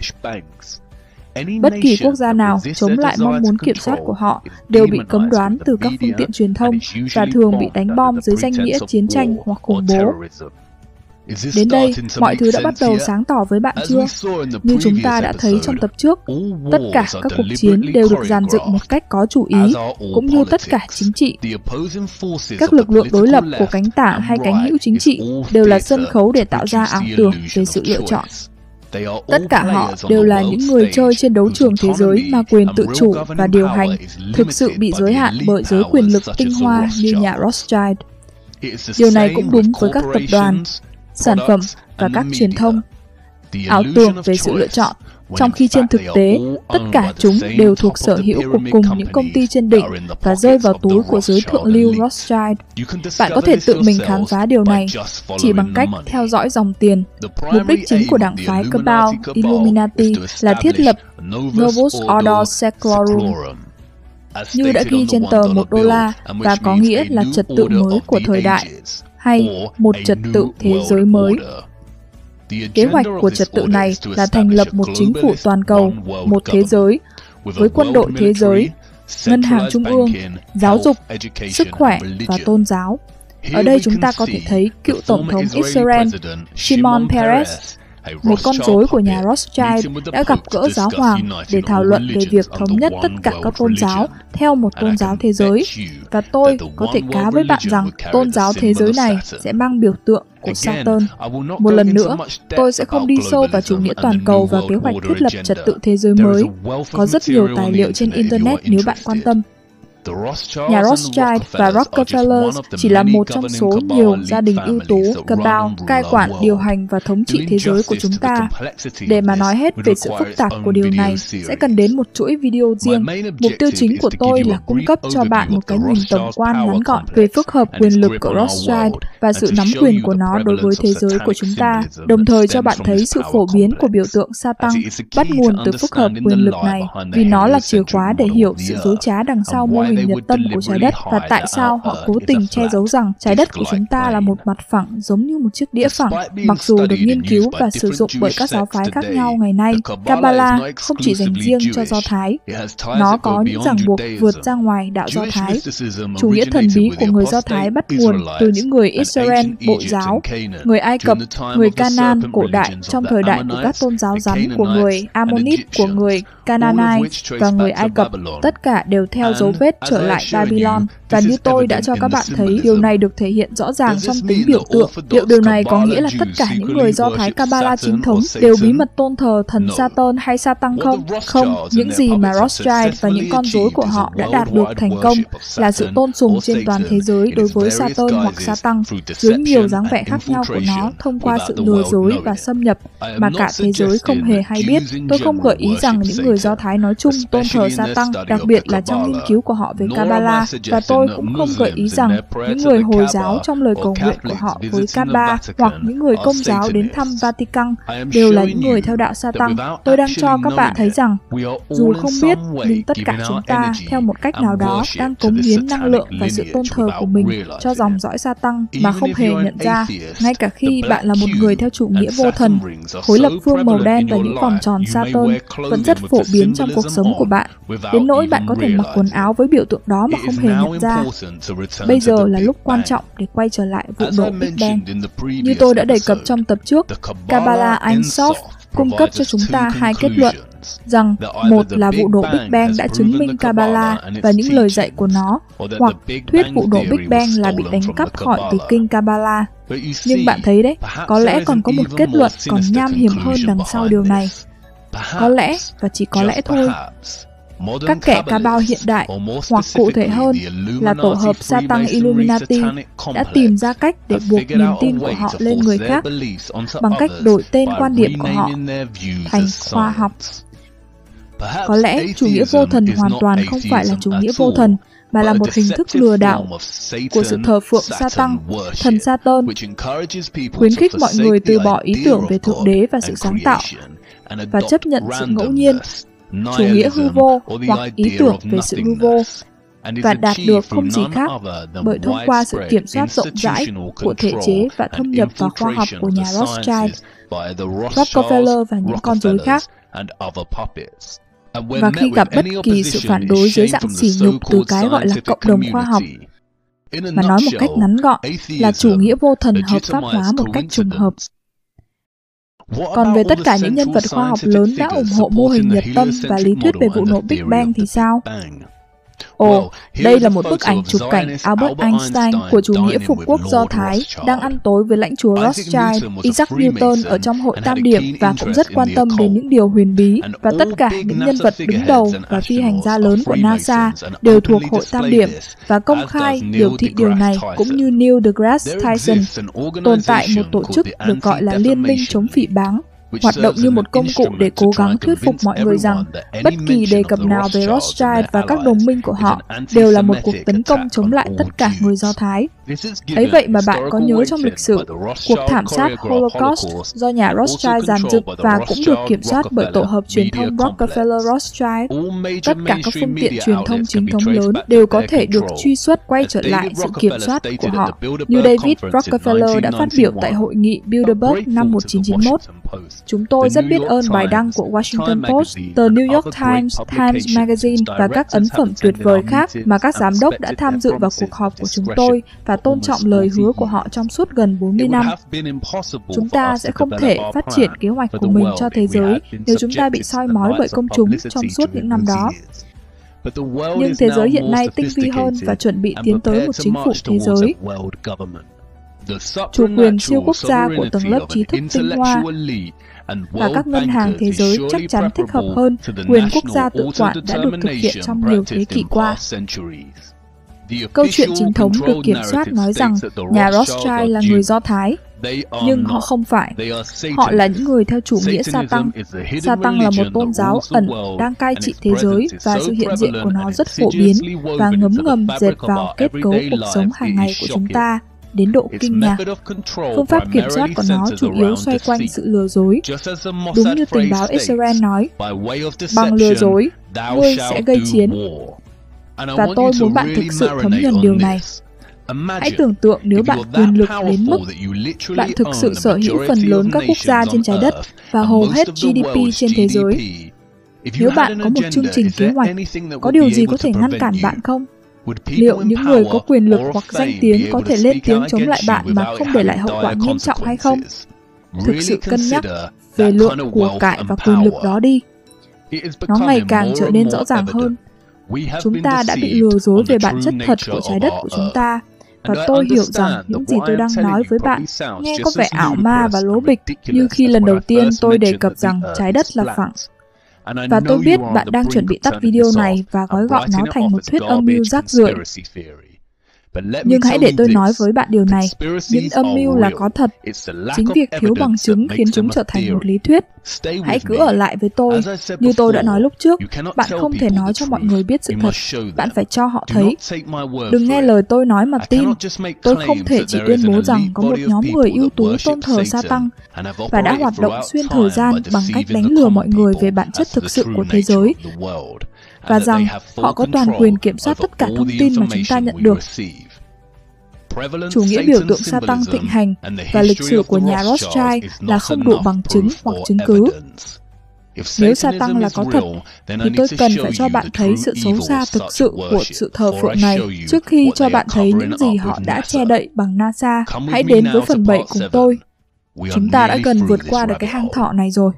Bất kỳ quốc gia nào chống lại mong muốn kiểm soát của họ đều bị cấm đoán từ các phương tiện truyền thông và thường bị đánh bom dưới danh nghĩa chiến tranh hoặc khủng bố. Đến đây, mọi thứ đã bắt đầu sáng tỏ với bạn chưa? Như chúng ta đã thấy trong tập trước, tất cả các cuộc chiến đều được dàn dựng một cách có chủ ý, cũng như tất cả chính trị. Các lực lượng đối lập của cánh tả hay cánh hữu chính trị đều là sân khấu để tạo ra ảo tưởng về sự lựa chọn. Tất cả họ đều là những người chơi trên đấu trường thế giới mà quyền tự chủ và điều hành thực sự bị giới hạn bởi giới quyền lực tinh hoa như nhà Rothschild. Điều này cũng đúng với các tập đoàn, sản phẩm và các truyền thông. Ảo tưởng về sự lựa chọn trong khi trên thực tế, tất cả chúng đều thuộc sở hữu của cùng những công ty trên đỉnh và rơi vào túi của giới thượng lưu Rothschild. Bạn có thể tự mình khám phá điều này chỉ bằng cách theo dõi dòng tiền. Mục đích chính của đảng phái Cabal Illuminati là thiết lập Novus Ordo Seclorum, như đã ghi trên tờ một đô la, và có nghĩa là trật tự mới của thời đại, hay một trật tự thế giới mới. Kế hoạch của trật tự này là thành lập một chính phủ toàn cầu, một thế giới, với quân đội thế giới, ngân hàng trung ương, giáo dục, sức khỏe và tôn giáo. Ở đây chúng ta có thể thấy cựu Tổng thống Israel Shimon Peres, một con rối của nhà Rothschild, đã gặp gỡ giáo hoàng để thảo luận về việc thống nhất tất cả các tôn giáo theo một tôn giáo thế giới. Và tôi có thể cá với bạn rằng tôn giáo thế giới này sẽ mang biểu tượng của Satan. Một lần nữa, tôi sẽ không đi sâu vào chủ nghĩa toàn cầu và kế hoạch thiết lập trật tự thế giới mới. Có rất nhiều tài liệu trên Internet nếu bạn quan tâm. Nhà Rothschild và Rockefeller chỉ là một trong số nhiều gia đình ưu tú Cabal cai quản, điều hành và thống trị thế giới của chúng ta. Để mà nói hết về sự phức tạp của điều này, sẽ cần đến một chuỗi video riêng. Mục tiêu chính của tôi là cung cấp cho bạn một cái nhìn tổng quan ngắn gọn về phức hợp quyền lực của Rothschild và sự nắm quyền của nó đối với thế giới của chúng ta, đồng thời cho bạn thấy sự phổ biến của biểu tượng Satan bắt nguồn từ phức hợp quyền lực này, vì nó là chìa khóa để hiểu sự dối trá đằng sau mô hình nhật tâm của trái đất và tại sao họ cố tình che giấu rằng trái đất của chúng ta là một mặt phẳng giống như một chiếc đĩa phẳng. Mặc dù được nghiên cứu và sử dụng bởi các giáo phái khác nhau ngày nay, Kabbalah không chỉ dành riêng cho Do Thái. Nó có những ràng buộc vượt ra ngoài đạo Do Thái. Chủ nghĩa thần bí của người Do Thái bắt nguồn từ những người Israel Bội giáo, người Ai Cập, người Canaan cổ đại trong thời đại của các tôn giáo rắn của người Ammonit, của người Canaanite và người Ai Cập. Tất cả đều theo dấu vết trở lại Babylon. Và như tôi đã cho các bạn thấy, điều này được thể hiện rõ ràng trong tính biểu tượng. Liệu điều này có nghĩa là tất cả những người Do Thái Kabbalah chính thống đều bí mật tôn thờ thần Satan hay Satan không? Không, những gì mà Rothschild và những con rối của họ đã đạt được thành công là sự tôn sùng trên toàn thế giới đối với Satan hoặc Satan dưới nhiều dáng vẻ khác nhau của nó thông qua sự lừa dối và xâm nhập mà cả thế giới không hề hay biết. Tôi không gợi ý rằng những người Do Thái nói chung tôn thờ Satan, đặc biệt là trong nghiên cứu của họ về Kabbalah, và tôi cũng không gợi ý rằng những người Hồi giáo trong lời cầu nguyện của họ với Kaaba hoặc những người Công giáo đến thăm Vatican đều là những người theo đạo Satan. Tôi đang cho các bạn thấy rằng, dù không biết, nhưng tất cả chúng ta, theo một cách nào đó, đang cống hiến năng lượng và sự tôn thờ của mình cho dòng dõi Satan mà không hề nhận ra. Ngay cả khi bạn là một người theo chủ nghĩa vô thần, khối lập phương màu đen và những vòng tròn Satan vẫn rất phổ biến trong cuộc sống của bạn, đến nỗi bạn có thể mặc quần áo với biểu tượng đó mà không hề nhận ra. Bây giờ là lúc quan trọng để quay trở lại vụ nổ Big Bang. Như tôi đã đề cập trong tập trước, Kabbalah Ein Sof cung cấp cho chúng ta hai kết luận, rằng một là vụ nổ Big Bang đã chứng minh Kabbalah và những lời dạy của nó, hoặc thuyết vụ nổ Big Bang là bị đánh cắp khỏi từ kinh Kabbalah. Nhưng bạn thấy đấy, có lẽ còn có một kết luận còn nham hiểm hơn đằng sau điều này. Có lẽ, và chỉ có lẽ thôi, các kẻ Cabal hiện đại, hoặc cụ thể hơn là tổ hợp Satan Illuminati, đã tìm ra cách để buộc niềm tin của họ lên người khác bằng cách đổi tên quan điểm của họ thành khoa học. Có lẽ chủ nghĩa vô thần hoàn toàn không phải là chủ nghĩa vô thần, mà là một hình thức lừa đảo của sự thờ phượng Satan, thần Satan, khuyến khích mọi người từ bỏ ý tưởng về Thượng Đế và sự sáng tạo, và chấp nhận sự ngẫu nhiên, chủ nghĩa hư vô hoặc ý tưởng về sự hư vô, và đạt được không gì khác bởi thông qua sự kiểm soát rộng rãi của thể chế và thâm nhập vào khoa học của nhà Rothschild, Rockefeller và những con rối khác. Và khi gặp bất kỳ sự phản đối dưới dạng sỉ nhục từ cái gọi là cộng đồng khoa học, mà nói một cách ngắn gọn là chủ nghĩa vô thần hợp pháp hóa một cách trùng hợp. Còn về tất cả những nhân vật khoa học lớn đã ủng hộ mô hình nhật tâm và lý thuyết về vụ nổ Big Bang thì sao? Ồ, đây là một bức ảnh chụp cảnh Albert Einstein của chủ nghĩa phục quốc Do Thái đang ăn tối với lãnh chúa Rothschild, Isaac Newton ở trong hội Tam Điểm, và cũng rất quan tâm đến những điều huyền bí. Và tất cả những nhân vật đứng đầu và phi hành gia lớn của NASA đều thuộc hội Tam Điểm và công khai biểu thị điều này, cũng như Neil deGrasse Tyson. Tồn tại một tổ chức được gọi là Liên minh chống phỉ báng, hoạt động như một công cụ để cố gắng thuyết phục mọi người rằng bất kỳ đề cập nào về Rothschild và các đồng minh của họ đều là một cuộc tấn công chống lại tất cả người Do Thái. Ấy vậy mà bạn có nhớ trong lịch sử, cuộc thảm sát Holocaust do nhà Rothschild dàn dựng và cũng được kiểm soát bởi tổ hợp truyền thông Rockefeller-Rothschild. Tất cả các phương tiện truyền thông chính thống lớn đều có thể được truy xuất quay trở lại sự kiểm soát của họ, như David Rockefeller đã phát biểu tại hội nghị Bilderberg năm một nghìn chín trăm chín mươi mốt. Chúng tôi rất biết ơn bài đăng của Washington Post, tờ New York Times, Times Magazine và các ấn phẩm tuyệt vời khác mà các giám đốc đã tham dự vào cuộc họp của chúng tôi và tôn trọng lời hứa của họ trong suốt gần bốn mươi năm. Chúng ta sẽ không thể phát triển kế hoạch của mình cho thế giới nếu chúng ta bị soi mói bởi công chúng trong suốt những năm đó. Nhưng thế giới hiện nay tinh vi hơn và chuẩn bị tiến tới một chính phủ thế giới. Chủ quyền siêu quốc gia của tầng lớp trí thức tinh hoa và các ngân hàng thế giới chắc chắn thích hợp hơn quyền quốc gia tự quản đã được thực hiện trong nhiều thế kỷ qua. Câu chuyện chính thống được kiểm soát nói rằng nhà Rothschild là người Do Thái, nhưng họ không phải. Họ là những người theo chủ nghĩa sa tăng. Sa tăng là một tôn giáo ẩn đang cai trị thế giới và sự hiện diện của nó rất phổ biến và ngấm ngầm dệt vào kết cấu cuộc sống hàng ngày của chúng ta đến độ kinh ngạc. Phương pháp kiểm soát của nó chủ yếu xoay quanh sự lừa dối. Đúng như tình báo Israel nói, bằng lừa dối, ngươi sẽ gây chiến. Và tôi muốn bạn thực sự thấm nhuần điều này. Hãy tưởng tượng nếu bạn quyền lực đến mức bạn thực sự sở hữu phần lớn các quốc gia trên trái đất và hầu hết giê đê pê trên thế giới. Nếu bạn có một chương trình kế hoạch, có điều gì có thể ngăn cản bạn không? Liệu những người có quyền lực hoặc danh tiếng có thể lên tiếng chống lại bạn mà không để lại hậu quả nghiêm trọng hay không? Thực sự cân nhắc về lượng của cải và quyền lực đó đi. Nó ngày càng trở nên rõ ràng hơn. Chúng ta đã bị lừa dối về bản chất thật của trái đất của chúng ta. Và tôi hiểu rằng những gì tôi đang nói với bạn nghe có vẻ ảo ma và lố bịch như khi lần đầu tiên tôi đề cập rằng trái đất là phẳng. Và tôi biết bạn đang chuẩn bị tắt video này và gói gọn nó thành một thuyết âm mưu rác rưởi. Nhưng hãy để tôi nói với bạn điều này, những âm mưu là có thật. Chính việc thiếu bằng chứng khiến chúng trở thành một lý thuyết. Hãy cứ ở lại với tôi. Như tôi đã nói lúc trước, bạn không thể nói cho mọi người biết sự thật. Bạn phải cho họ thấy. Đừng nghe lời tôi nói mà tin. Tôi không thể chỉ tuyên bố rằng có một nhóm người ưu tú tôn thờ sa tăng và đã hoạt động xuyên thời gian bằng cách đánh lừa mọi người về bản chất thực sự của thế giới, và rằng họ có toàn quyền kiểm soát tất cả thông tin mà chúng ta nhận được. Chủ nghĩa biểu tượng sa tăng thịnh hành và lịch sử của nhà Rothschild là không đủ bằng chứng hoặc chứng cứ. Nếu sa tăng là có thật, thì tôi cần phải cho bạn thấy sự xấu xa thực sự của sự thờ phượng này trước khi cho bạn thấy những gì họ đã che đậy bằng NASA. Hãy đến với phần bảy cùng tôi. Chúng ta đã gần vượt qua được cái hang thọ này rồi.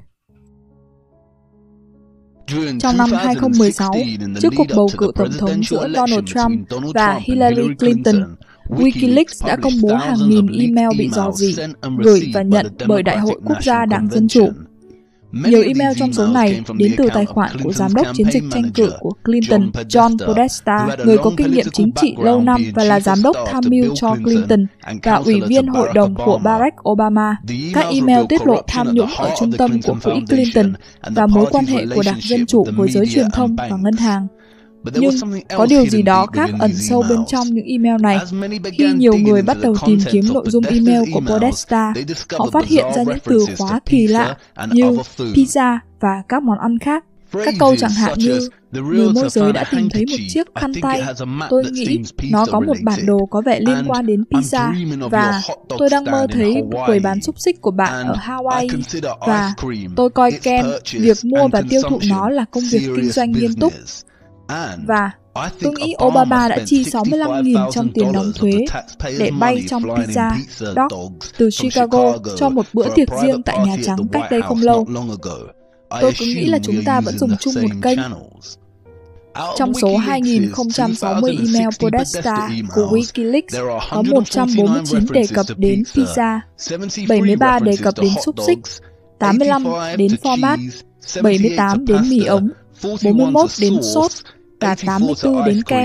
Trong năm hai không một sáu, trước cuộc bầu cử tổng thống giữa Donald Trump và Hillary Clinton, Wikileaks đã công bố hàng nghìn email bị rò rỉ, gửi và nhận bởi Đại hội Quốc gia Đảng Dân Chủ. Nhiều email trong số này đến từ tài khoản của giám đốc chiến dịch tranh cử của Clinton, John Podesta, người có kinh nghiệm chính trị lâu năm và là giám đốc tham mưu cho Clinton và ủy viên hội đồng của Barack Obama. Các email tiết lộ tham nhũng ở trung tâm của quỹ Clinton và mối quan hệ của Đảng Dân Chủ với giới truyền thông và ngân hàng. Nhưng có điều gì đó khác ẩn sâu bên trong những email này. Khi nhiều người bắt đầu tìm kiếm nội dung email của Podesta, họ phát hiện ra những từ khóa kỳ lạ như pizza và các món ăn khác. Các câu chẳng hạn như người môi giới đã tìm thấy một chiếc khăn tay. Tôi nghĩ nó có một bản đồ có vẻ liên quan đến pizza. Và tôi đang mơ thấy quầy bán xúc xích của bạn ở Hawaii. Và tôi coi kem, việc mua và tiêu thụ nó là công việc kinh doanh nghiêm túc. Và tôi nghĩ Obama đã chi sáu mươi lăm nghìn trong tiền đóng thuế để bay trong pizza dog từ Chicago cho một bữa tiệc riêng tại Nhà Trắng cách đây không lâu. Tôi cứ nghĩ là chúng ta vẫn dùng chung một kênh. Trong số hai nghìn không trăm sáu mươi email Podesta của Wikileaks, có một trăm bốn mươi chín đề cập đến pizza, bảy mươi ba đề cập đến xúc xích, tám mươi lăm đến format, bảy mươi tám đến mì ống, bốn mươi mốt đến sốt, và tám mươi tư đến kem.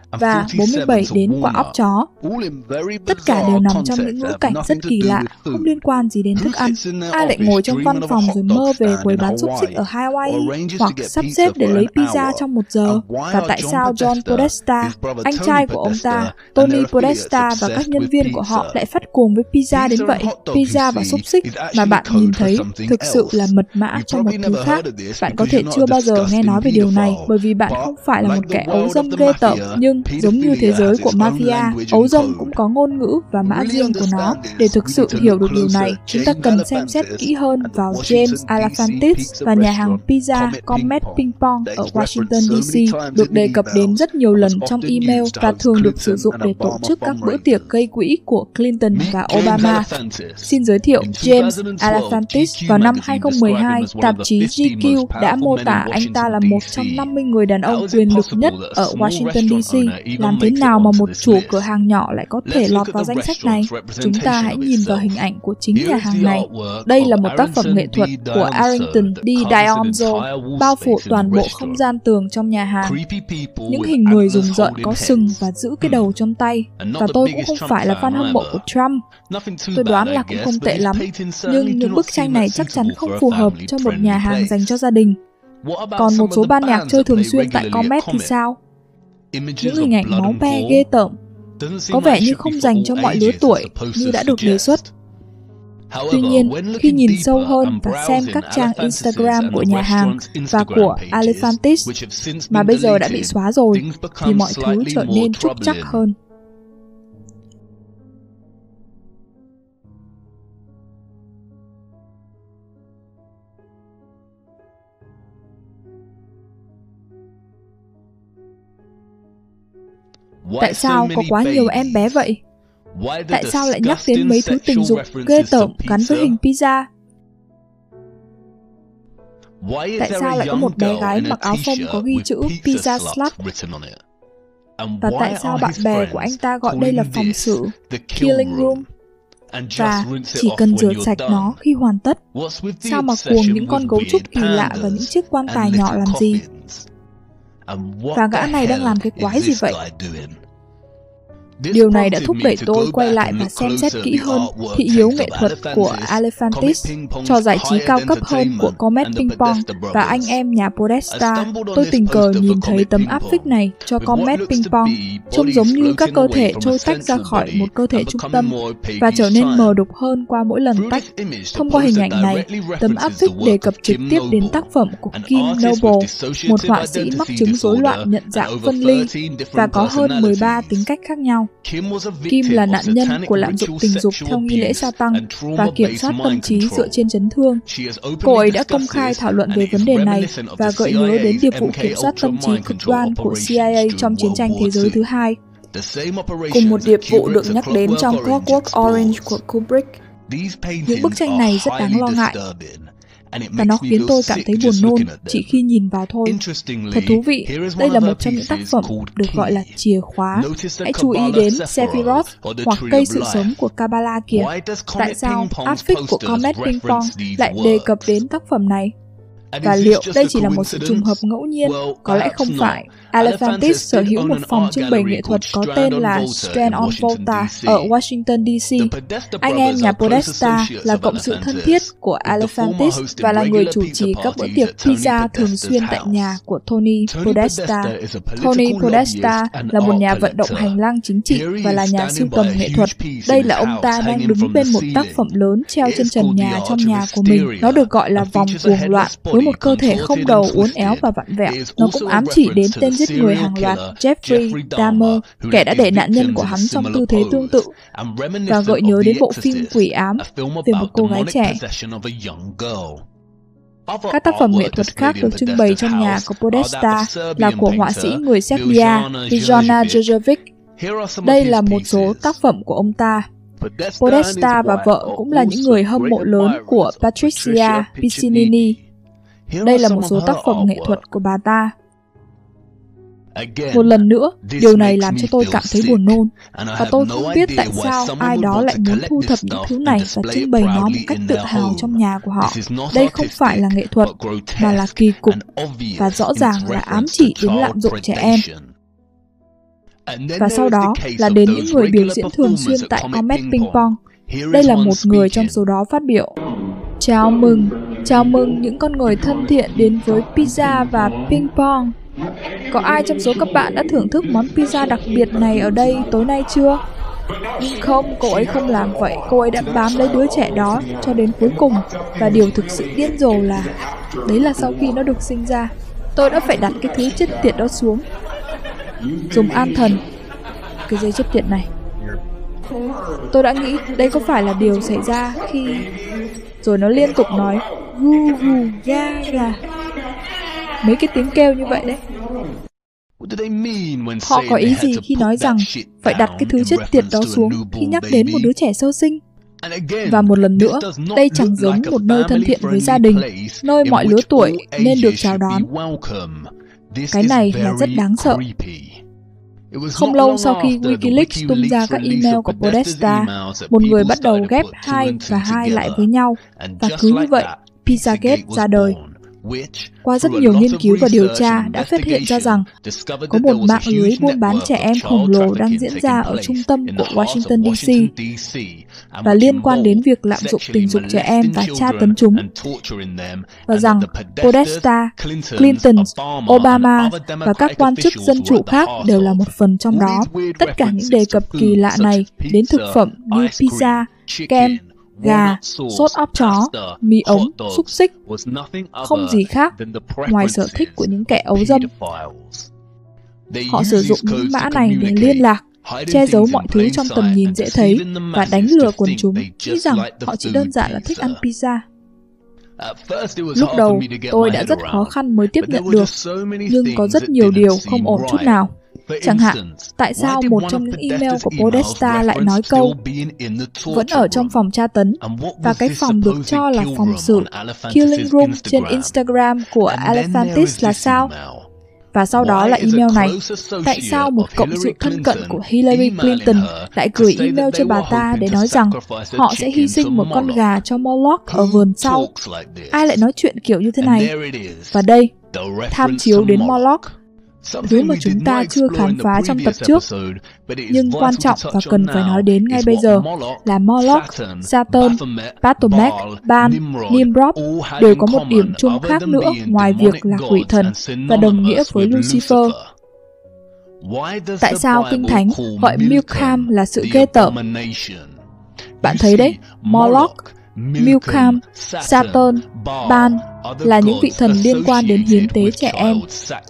và bốn mươi bảy đến quả óc chó. Tất cả đều nằm trong những ngữ cảnh rất kỳ lạ, không liên quan gì đến thức ăn. Ai lại ngồi trong văn phòng rồi mơ về quầy bán xúc xích ở Hawaii, hoặc sắp xếp để lấy pizza trong một giờ? Và tại sao John Podesta, anh trai của ông ta, Tony Podesta và các nhân viên của họ lại phát cuồng với pizza đến vậy? Pizza và xúc xích mà bạn nhìn thấy thực sự là mật mã cho một thứ khác. Bạn có thể chưa bao giờ nghe nói về điều này bởi vì bạn không phải là một kẻ ấu dâm ghê tởm, nhưng giống như thế giới của mafia, ấu dâm cũng có ngôn ngữ và mã riêng của nó. Để thực sự hiểu được điều này, chúng ta cần xem xét kỹ hơn vào James Alefantis và nhà hàng pizza Comet Ping Pong ở Washington D C, được đề cập đến rất nhiều lần trong email và thường được sử dụng để tổ chức các bữa tiệc gây quỹ của Clinton và Obama. Xin giới thiệu, James Alefantis vào năm hai không một hai, tạp chí G Q đã mô tả anh ta là một trong năm mươi người đàn ông quyền lực nhất ở Washington D C. Làm thế nào mà một chủ cửa hàng nhỏ lại có thể lọt vào danh sách này? Chúng ta hãy nhìn vào hình ảnh của chính nhà hàng này. Đây là một tác phẩm nghệ thuật của Arrington D. Dionzo, bao phủ toàn bộ không gian tường trong nhà hàng. Những hình người rùng rợn có sừng và giữ cái đầu trong tay. Và tôi cũng không phải là fan hâm mộ của Trump. Tôi đoán là cũng không tệ lắm. Nhưng những bức tranh này chắc chắn không phù hợp cho một nhà hàng dành cho gia đình. Còn một số ban nhạc chơi thường xuyên tại Comet thì sao? Những hình ảnh máu me ghê tởm, có vẻ như không dành cho mọi lứa tuổi như đã được đề xuất. Tuy nhiên, khi nhìn sâu hơn và xem các trang Instagram của nhà hàng và của Alefantis, mà bây giờ đã bị xóa rồi, thì mọi thứ trở nên trúc trắc hơn. Tại sao có quá nhiều em bé vậy? Tại sao lại nhắc đến mấy thứ tình dục ghê tởm gắn với hình pizza? Tại sao lại có một bé gái mặc áo phông có ghi chữ Pizza Slut? Và tại sao bạn bè của anh ta gọi đây là phòng xử, Killing Room? Và chỉ cần rửa sạch nó khi hoàn tất. Sao mà cuồng những con gấu trúc kỳ lạ và những chiếc quan tài nhỏ làm gì? Và gã này đang làm cái quái gì vậy? Điều này đã thúc đẩy tôi quay lại và xem xét kỹ hơn thị hiếu nghệ thuật của Alefantis, trò giải trí cao cấp hơn của Comet Ping Pong và anh em nhà Podesta. Tôi tình cờ nhìn thấy tấm áp phích này cho Comet Ping Pong, trông giống như các cơ thể trôi tách ra khỏi một cơ thể trung tâm và trở nên mờ đục hơn qua mỗi lần tách. Thông qua hình ảnh này, tấm áp phích đề cập trực tiếp đến tác phẩm của Kim Noble, một họa sĩ mắc chứng rối loạn nhận dạng phân ly và có hơn mười ba tính cách khác nhau. Kim là nạn nhân của lạm dụng tình dục theo nghi lễ sa tăng và kiểm soát tâm trí dựa trên chấn thương. Cô ấy đã công khai thảo luận về vấn đề này và gợi nhớ đến điệp vụ kiểm soát tâm trí cực đoan của C I A trong chiến tranh thế giới thứ hai. Cùng một điệp vụ được nhắc đến trong Clockwork Orange của Kubrick. Những bức tranh này rất đáng lo ngại, và nó khiến tôi cảm thấy buồn nôn chỉ khi nhìn vào thôi. Thật thú vị, đây là một trong những tác phẩm được gọi là chìa khóa. Hãy chú ý đến Sephiroth hoặc cây sự sống của Kabbalah kìa. Tại sao áp phích của Comet Ping Pong lại đề cập đến tác phẩm này? Và liệu đây chỉ là một sự trùng hợp ngẫu nhiên? Có lẽ không phải. Alefantis sở hữu một phòng trưng bày nghệ thuật có tên là Strand on Volta ở Washington D C. Anh em nhà Podesta là cộng sự thân thiết của Alefantis và là người chủ trì các bữa tiệc pizza thường xuyên tại nhà của Tony Podesta. Tony Podesta là một nhà vận động hành lang chính trị và là nhà sưu tầm nghệ thuật. Đây là ông ta đang đứng bên một tác phẩm lớn treo trên trần nhà trong nhà của mình. Nó được gọi là Vòng Cuồng Loạn, với một cơ thể không đầu uốn éo và vặn vẹo. Nó cũng ám chỉ đến tên giết người hàng loạt Jeffrey Dahmer, kẻ đã để nạn nhân của hắn trong tư thế tương tự, và gợi nhớ đến bộ phim Quỷ Ám về một cô gái trẻ. Các tác phẩm nghệ thuật khác được trưng bày trong nhà của Podesta là của họa sĩ người Serbia Rijana Đorđević. Đây là một số tác phẩm của ông ta. Podesta và vợ cũng là những người hâm mộ lớn của Patricia Piccinini. Đây là một số tác phẩm nghệ thuật của bà ta. Một lần nữa, điều này làm cho tôi cảm thấy buồn nôn, và tôi không biết tại sao ai đó lại muốn thu thập những thứ này và trưng bày nó một cách tự hào trong nhà của họ. Đây không phải là nghệ thuật, mà là kỳ cục, và rõ ràng là ám chỉ đến lạm dụng trẻ em. Và sau đó là đến những người biểu diễn thường xuyên tại Comet Ping Pong. Đây là một người trong số đó phát biểu. Chào mừng, chào mừng những con người thân thiện đến với pizza và ping pong. Có ai trong số các bạn đã thưởng thức món pizza đặc biệt này ở đây tối nay chưa? Nhưng không, cô ấy không làm vậy. Cô ấy đã bám lấy đứa trẻ đó cho đến cuối cùng. Và điều thực sự điên rồ là đấy là sau khi nó được sinh ra, tôi đã phải đặt cái thứ chết tiệt đó xuống, dùng an thần cái dây chết tiệt này. Tôi đã nghĩ đây có phải là điều xảy ra khi... Rồi nó liên tục nói gu gu ga ga, mấy cái tiếng kêu như vậy đấy. Họ có ý gì khi nói rằng phải đặt cái thứ chết tiệt đó xuống khi nhắc đến một đứa trẻ sơ sinh? Và một lần nữa, đây chẳng giống một nơi thân thiện với gia đình, nơi mọi lứa tuổi nên được chào đón. Cái này là rất đáng sợ. Không lâu sau khi Wikileaks tung ra các email của Podesta, một người bắt đầu ghép hai và hai lại với nhau, và cứ như vậy, Pizzagate ra đời. Qua rất nhiều nghiên cứu và điều tra đã phát hiện ra rằng có một mạng lưới buôn bán trẻ em khổng lồ đang diễn ra ở trung tâm của Washington D C và liên quan đến việc lạm dụng tình dục trẻ em và tra tấn chúng, và rằng Podesta, Clinton, Obama và các quan chức dân chủ khác đều là một phần trong đó. Tất cả những đề cập kỳ lạ này đến thực phẩm như pizza, kem, gà, sốt óc chó, mì ống, xúc xích, không gì khác ngoài sở thích của những kẻ ấu dâm. Họ sử dụng những mã này để liên lạc, che giấu mọi thứ trong tầm nhìn dễ thấy và đánh lừa quần chúng nghĩ rằng họ chỉ đơn giản là thích ăn pizza. Lúc đầu, tôi đã rất khó khăn mới tiếp nhận được, nhưng có rất nhiều điều không ổn chút nào. Chẳng hạn, tại sao một trong những email của Podesta lại nói câu vẫn ở trong phòng tra tấn, và cái phòng được cho là phòng xử Killing Room trên Instagram của Elephantis là sao? Và sau đó là email này. Tại sao một cộng sự thân cận của Hillary Clinton lại gửi email cho bà ta để nói rằng họ sẽ hy sinh một con gà cho Moloch ở vườn sau? Ai lại nói chuyện kiểu như thế này? Và đây, tham chiếu đến Moloch, thứ mà chúng ta chưa khám phá trong tập trước, nhưng quan trọng và cần phải nói đến ngay bây giờ là Moloch, Saturn, Baphomet, Ban, Nimrod đều có một điểm chung khác nữa ngoài việc là quỷ thần và đồng nghĩa với Lucifer. Tại sao Kinh Thánh gọi Milcom là sự ghê tởm? Bạn thấy đấy, Moloch, Milcom, Saturn, Ban là những vị thần liên quan đến hiến tế trẻ em.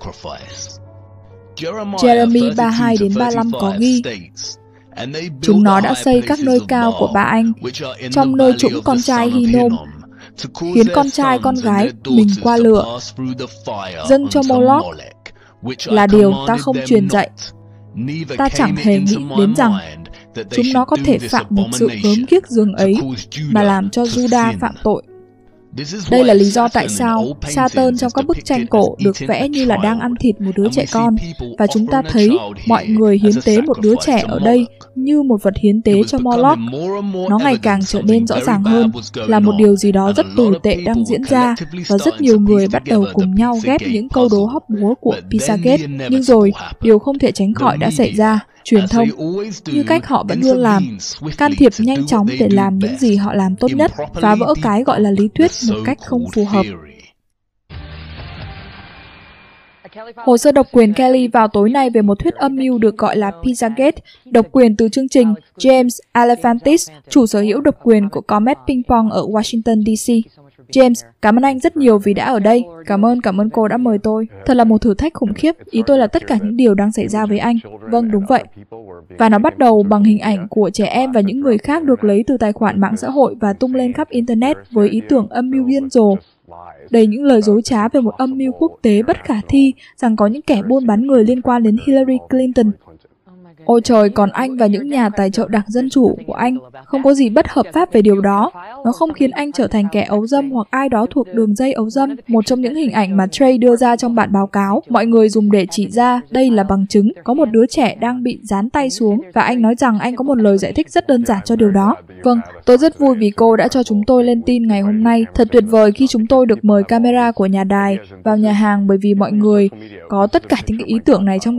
Jeremy ba mươi hai đến ba mươi lăm có ghi, chúng nó đã xây các nơi cao của ba anh, trong nơi trũng con trai Hinnom, khiến con trai con gái mình qua lửa, dâng cho Moloch, là điều ta không truyền dạy. Ta chẳng hề nghĩ đến rằng chúng nó có thể phạm một sự gớm ghiếc giường ấy mà làm cho Judah phạm tội. Đây là lý do tại sao Saturn trong các bức tranh cổ được vẽ như là đang ăn thịt một đứa trẻ con, và chúng ta thấy mọi người hiến tế một đứa trẻ ở đây như một vật hiến tế cho Moloch. Nó ngày càng trở nên rõ ràng hơn là một điều gì đó rất tồi tệ đang diễn ra, và rất nhiều người bắt đầu cùng nhau ghép những câu đố hóc búa của Pizzagate. Nhưng rồi, điều không thể tránh khỏi đã xảy ra. Truyền thông, như cách họ vẫn luôn làm, can thiệp nhanh chóng để làm những gì họ làm tốt nhất, phá vỡ cái gọi là lý thuyết một cách không phù hợp. Hồ sơ độc quyền Kelly vào tối nay về một thuyết âm mưu được gọi là Pizzagate, độc quyền từ chương trình James Alefantis, chủ sở hữu độc quyền của Comet Ping Pong ở Washington D C. James, cảm ơn anh rất nhiều vì đã ở đây. Cảm ơn, cảm ơn cô đã mời tôi. Thật là một thử thách khủng khiếp. Ý tôi là tất cả những điều đang xảy ra với anh. Vâng, đúng vậy. Và nó bắt đầu bằng hình ảnh của trẻ em và những người khác được lấy từ tài khoản mạng xã hội và tung lên khắp Internet với ý tưởng âm mưu điên rồ, đầy những lời dối trá về một âm mưu quốc tế bất khả thi rằng có những kẻ buôn bán người liên quan đến Hillary Clinton. Ôi trời, còn anh và những nhà tài trợ Đảng Dân Chủ của anh, không có gì bất hợp pháp về điều đó. Nó không khiến anh trở thành kẻ ấu dâm hoặc ai đó thuộc đường dây ấu dâm. Một trong những hình ảnh mà Trey đưa ra trong bản báo cáo, mọi người dùng để chỉ ra đây là bằng chứng. Có một đứa trẻ đang bị dán tay xuống, và anh nói rằng anh có một lời giải thích rất đơn giản cho điều đó. Vâng, tôi rất vui vì cô đã cho chúng tôi lên tin ngày hôm nay. Thật tuyệt vời khi chúng tôi được mời camera của nhà đài vào nhà hàng, bởi vì mọi người có tất cả những cái ý tưởng này trong đầu.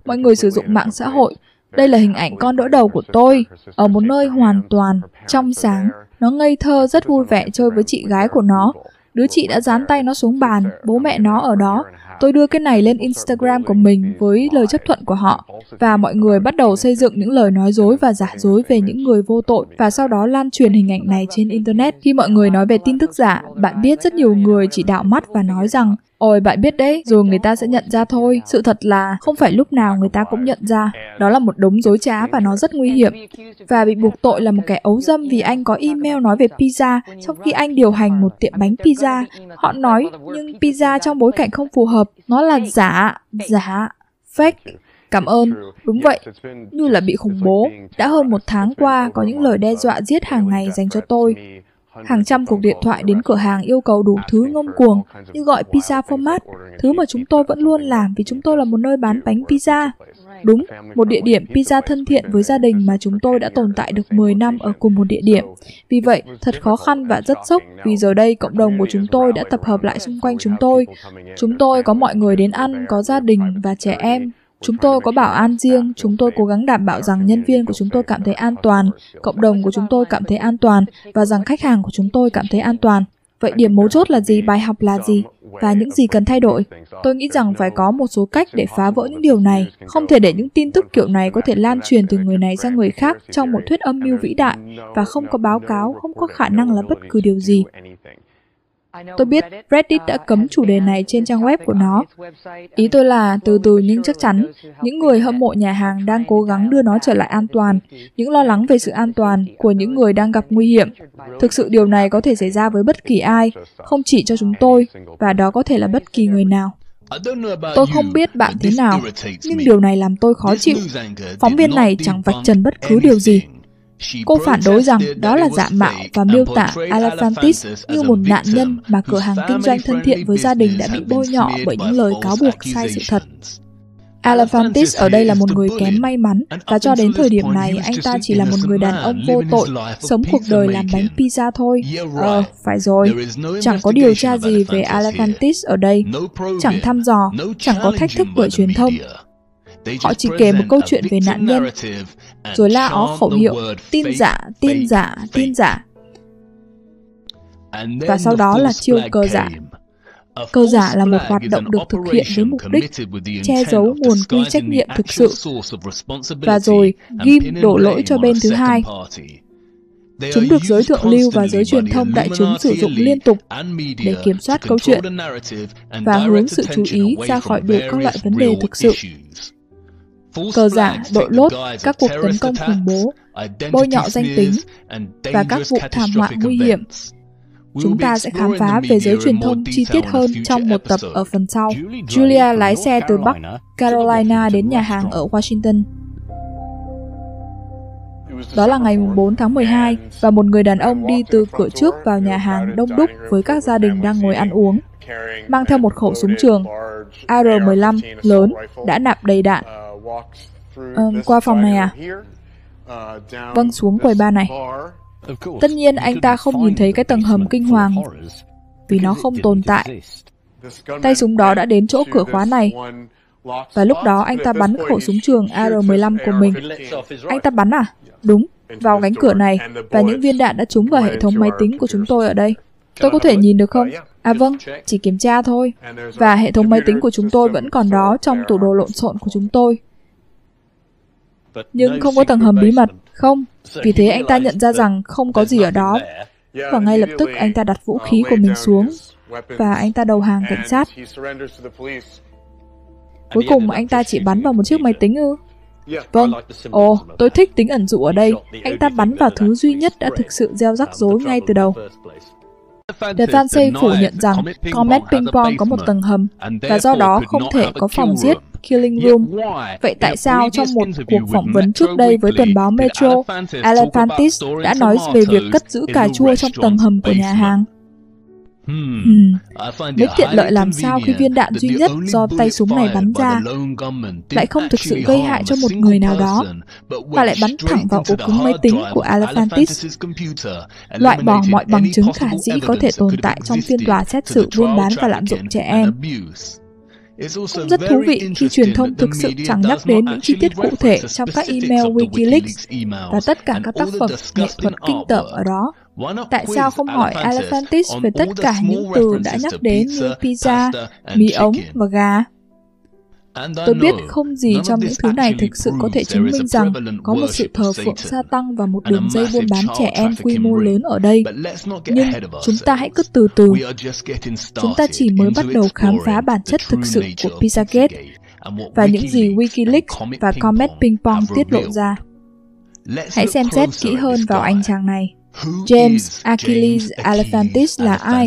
mọi người sử dụng mạng xã hội. Đây là hình ảnh con đỡ đầu của tôi, ở một nơi hoàn toàn trong sáng. Nó ngây thơ, rất vui vẻ chơi với chị gái của nó. Đứa chị đã dán tay nó xuống bàn, bố mẹ nó ở đó. Tôi đưa cái này lên Instagram của mình với lời chấp thuận của họ. Và mọi người bắt đầu xây dựng những lời nói dối và giả dối về những người vô tội. Và sau đó lan truyền hình ảnh này trên Internet. Khi mọi người nói về tin tức giả, bạn biết rất nhiều người chỉ đảo mắt và nói rằng ôi bạn biết đấy, rồi người ta sẽ nhận ra thôi. Sự thật là không phải lúc nào người ta cũng nhận ra. Đó là một đống dối trá và nó rất nguy hiểm. Và bị buộc tội là một kẻ ấu dâm vì anh có email nói về pizza trong khi anh điều hành một tiệm bánh pizza. Họ nói nhưng pizza trong bối cảnh không phù hợp. Nó là giả, giả, fake. Cảm ơn, đúng vậy, như là bị khủng bố. Đã hơn một tháng qua, có những lời đe dọa giết hàng ngày dành cho tôi. Hàng trăm cuộc điện thoại đến cửa hàng yêu cầu đủ thứ ngông cuồng, như gọi pizza format, thứ mà chúng tôi vẫn luôn làm vì chúng tôi là một nơi bán bánh pizza. Đúng, một địa điểm pizza thân thiện với gia đình mà chúng tôi đã tồn tại được mười năm ở cùng một địa điểm. Vì vậy, thật khó khăn và rất sốc vì giờ đây cộng đồng của chúng tôi đã tập hợp lại xung quanh chúng tôi. Chúng tôi có mọi người đến ăn, có gia đình và trẻ em. Chúng tôi có bảo an riêng, chúng tôi cố gắng đảm bảo rằng nhân viên của chúng tôi cảm thấy an toàn, cộng đồng của chúng tôi cảm thấy an toàn và rằng khách hàng của chúng tôi cảm thấy an toàn. Vậy điểm mấu chốt là gì, bài học là gì và những gì cần thay đổi? Tôi nghĩ rằng phải có một số cách để phá vỡ những điều này. Không thể để những tin tức kiểu này có thể lan truyền từ người này sang người khác trong một thuyết âm mưu vĩ đại và không có báo cáo, không có khả năng là bất cứ điều gì. Tôi biết Reddit đã cấm chủ đề này trên trang web của nó. Ý tôi là từ từ nhưng chắc chắn, những người hâm mộ nhà hàng đang cố gắng đưa nó trở lại an toàn, những lo lắng về sự an toàn của những người đang gặp nguy hiểm. Thực sự điều này có thể xảy ra với bất kỳ ai, không chỉ cho chúng tôi, và đó có thể là bất kỳ người nào. Tôi không biết bạn thế nào, nhưng điều này làm tôi khó chịu. Phóng viên này chẳng vạch trần bất cứ điều gì. Cô phản đối rằng đó là giả mạo và miêu tả Alefantis như một nạn nhân mà cửa hàng kinh doanh thân thiện với gia đình đã bị bôi nhọ bởi những lời cáo buộc sai sự thật. Alefantis ở đây là một người kém may mắn, và cho đến thời điểm này anh ta chỉ là một người đàn ông vô tội, sống cuộc đời làm bánh pizza thôi. Ờ, phải rồi, chẳng có điều tra gì về Alefantis ở đây, chẳng thăm dò, chẳng có thách thức bởi truyền thông. Họ chỉ kể một câu chuyện về nạn nhân, rồi la ó khẩu hiệu, tin giả, tin giả, tin giả. Và sau đó là chiêu cờ giả. Cờ giả là một hoạt động được thực hiện với mục đích che giấu nguồn quy trách nhiệm thực sự, và rồi ghim đổ lỗi cho bên thứ hai. Chúng được giới thượng lưu và giới truyền thông đại chúng sử dụng liên tục để kiểm soát câu chuyện và hướng sự chú ý ra khỏi được các loại vấn đề thực sự. Cờ giả, đội lốt, các cuộc tấn công khủng bố, bôi nhọ danh tính và các vụ thảm họa nguy hiểm. Chúng ta sẽ khám phá về giới truyền thông chi tiết hơn trong một tập ở phần sau. Julia lái xe từ Bắc Carolina đến nhà hàng ở Washington. Đó là ngày bốn tháng mười hai, và một người đàn ông đi từ cửa trước vào nhà hàng đông đúc với các gia đình đang ngồi ăn uống, mang theo một khẩu súng trường A R mười lăm lớn đã nạp đầy đạn. Ờ, qua phòng này à? Vâng, xuống quầy bar này. Tất nhiên anh ta không nhìn thấy cái tầng hầm kinh hoàng vì nó không tồn tại. Tay súng đó đã đến chỗ cửa khóa này, và lúc đó anh ta bắn khẩu súng trường A R mười lăm của mình. Anh ta bắn à? Đúng, vào cánh cửa này, và những viên đạn đã trúng vào hệ thống máy tính của chúng tôi ở đây. Tôi có thể nhìn được không? À vâng, chỉ kiểm tra thôi. Và hệ thống máy tính của chúng tôi vẫn còn đó trong tủ đồ lộn xộn của chúng tôi. Nhưng không có tầng hầm bí mật, không. Vì thế anh ta nhận ra rằng không có gì ở đó. Và ngay lập tức anh ta đặt vũ khí của mình xuống, và anh ta đầu hàng cảnh sát. Cuối cùng anh ta chỉ bắn vào một chiếc máy tính ư? Vâng. Ồ, tôi thích tính ẩn dụ ở đây. Anh ta bắn vào thứ duy nhất đã thực sự gieo rắc rối ngay từ đầu. The Fancy phủ nhận rằng Comet Ping Pong có một tầng hầm, và do đó không thể có phòng giết Killing Room. Vậy tại sao trong một cuộc phỏng vấn trước đây với tuần báo Metro, Alefantis đã nói về việc cất giữ cà chua trong tầng hầm của nhà hàng? Hmm. Mấy tiện lợi làm sao khi viên đạn duy nhất do tay súng này bắn ra lại không thực sự gây hại cho một người nào đó, mà lại bắn thẳng vào ổ cứng máy tính của Alefantis, loại bỏ mọi bằng chứng khả dĩ có thể tồn tại trong phiên tòa xét xử buôn bán và lạm dụng trẻ em. Cũng rất thú vị khi truyền thông thực sự chẳng nhắc đến những chi tiết cụ thể trong các email WikiLeaks và tất cả các tác phẩm nghệ thuật kinh tởm ở đó. Tại sao không hỏi Elephantis về tất cả những từ đã nhắc đến như pizza, mì ống và gà? Tôi biết không gì trong những thứ này thực sự có thể chứng minh rằng có một sự thờ phượng Sa-tăng và một đường dây buôn bán trẻ em quy mô lớn ở đây. Nhưng chúng ta hãy cứ từ từ. Chúng ta chỉ mới bắt đầu khám phá bản chất thực sự của Pizzagate và những gì WikiLeaks và Comet Ping Pong tiết lộ ra. Hãy xem xét kỹ hơn vào anh chàng này. James Achilles Elephantis là ai?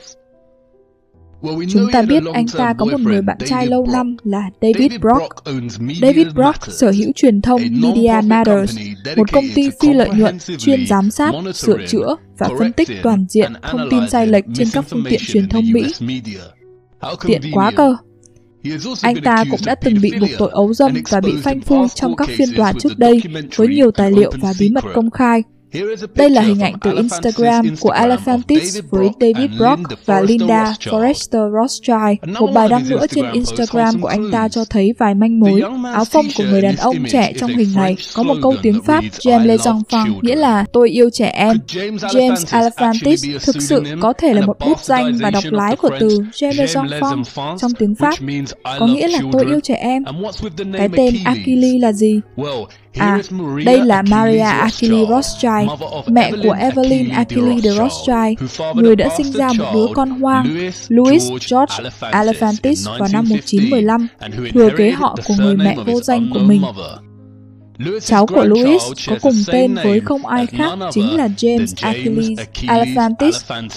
Chúng ta biết anh ta có một người bạn trai lâu năm là David Brock. David Brock sở hữu truyền thông Media Matters, một công ty phi lợi nhuận chuyên giám sát, sửa chữa và phân tích toàn diện thông tin sai lệch trên các phương tiện truyền thông Mỹ. Tiện quá cơ! Anh ta cũng đã từng bị buộc tội ấu dâm và bị phanh phui trong các phiên tòa trước đây với nhiều tài liệu và bí mật công khai. Đây là hình ảnh từ Instagram của Elephantis với David Brock và Linda Forrester Rothschild. Một bài đăng nữa trên Instagram của anh ta cho thấy vài manh mối. Áo phông của người đàn ông trẻ trong hình này có một câu tiếng Pháp J'aime les enfants, nghĩa là tôi yêu trẻ em. James Elephantis thực sự có thể là một bút danh và đọc lái của từ J'aime les enfants trong tiếng Pháp, có nghĩa là tôi yêu trẻ em. Cái tên Achilles là gì? À, đây là Maria Achilles Rothschild, mẹ của Evelyn Achilles de Rothschild, người đã sinh ra một đứa con hoang, Louis George Elephantis vào năm một nghìn chín trăm mười lăm, thừa kế họ của người mẹ vô danh của mình. Cháu của Louis có cùng tên với không ai khác chính là James Achilles Elephantis.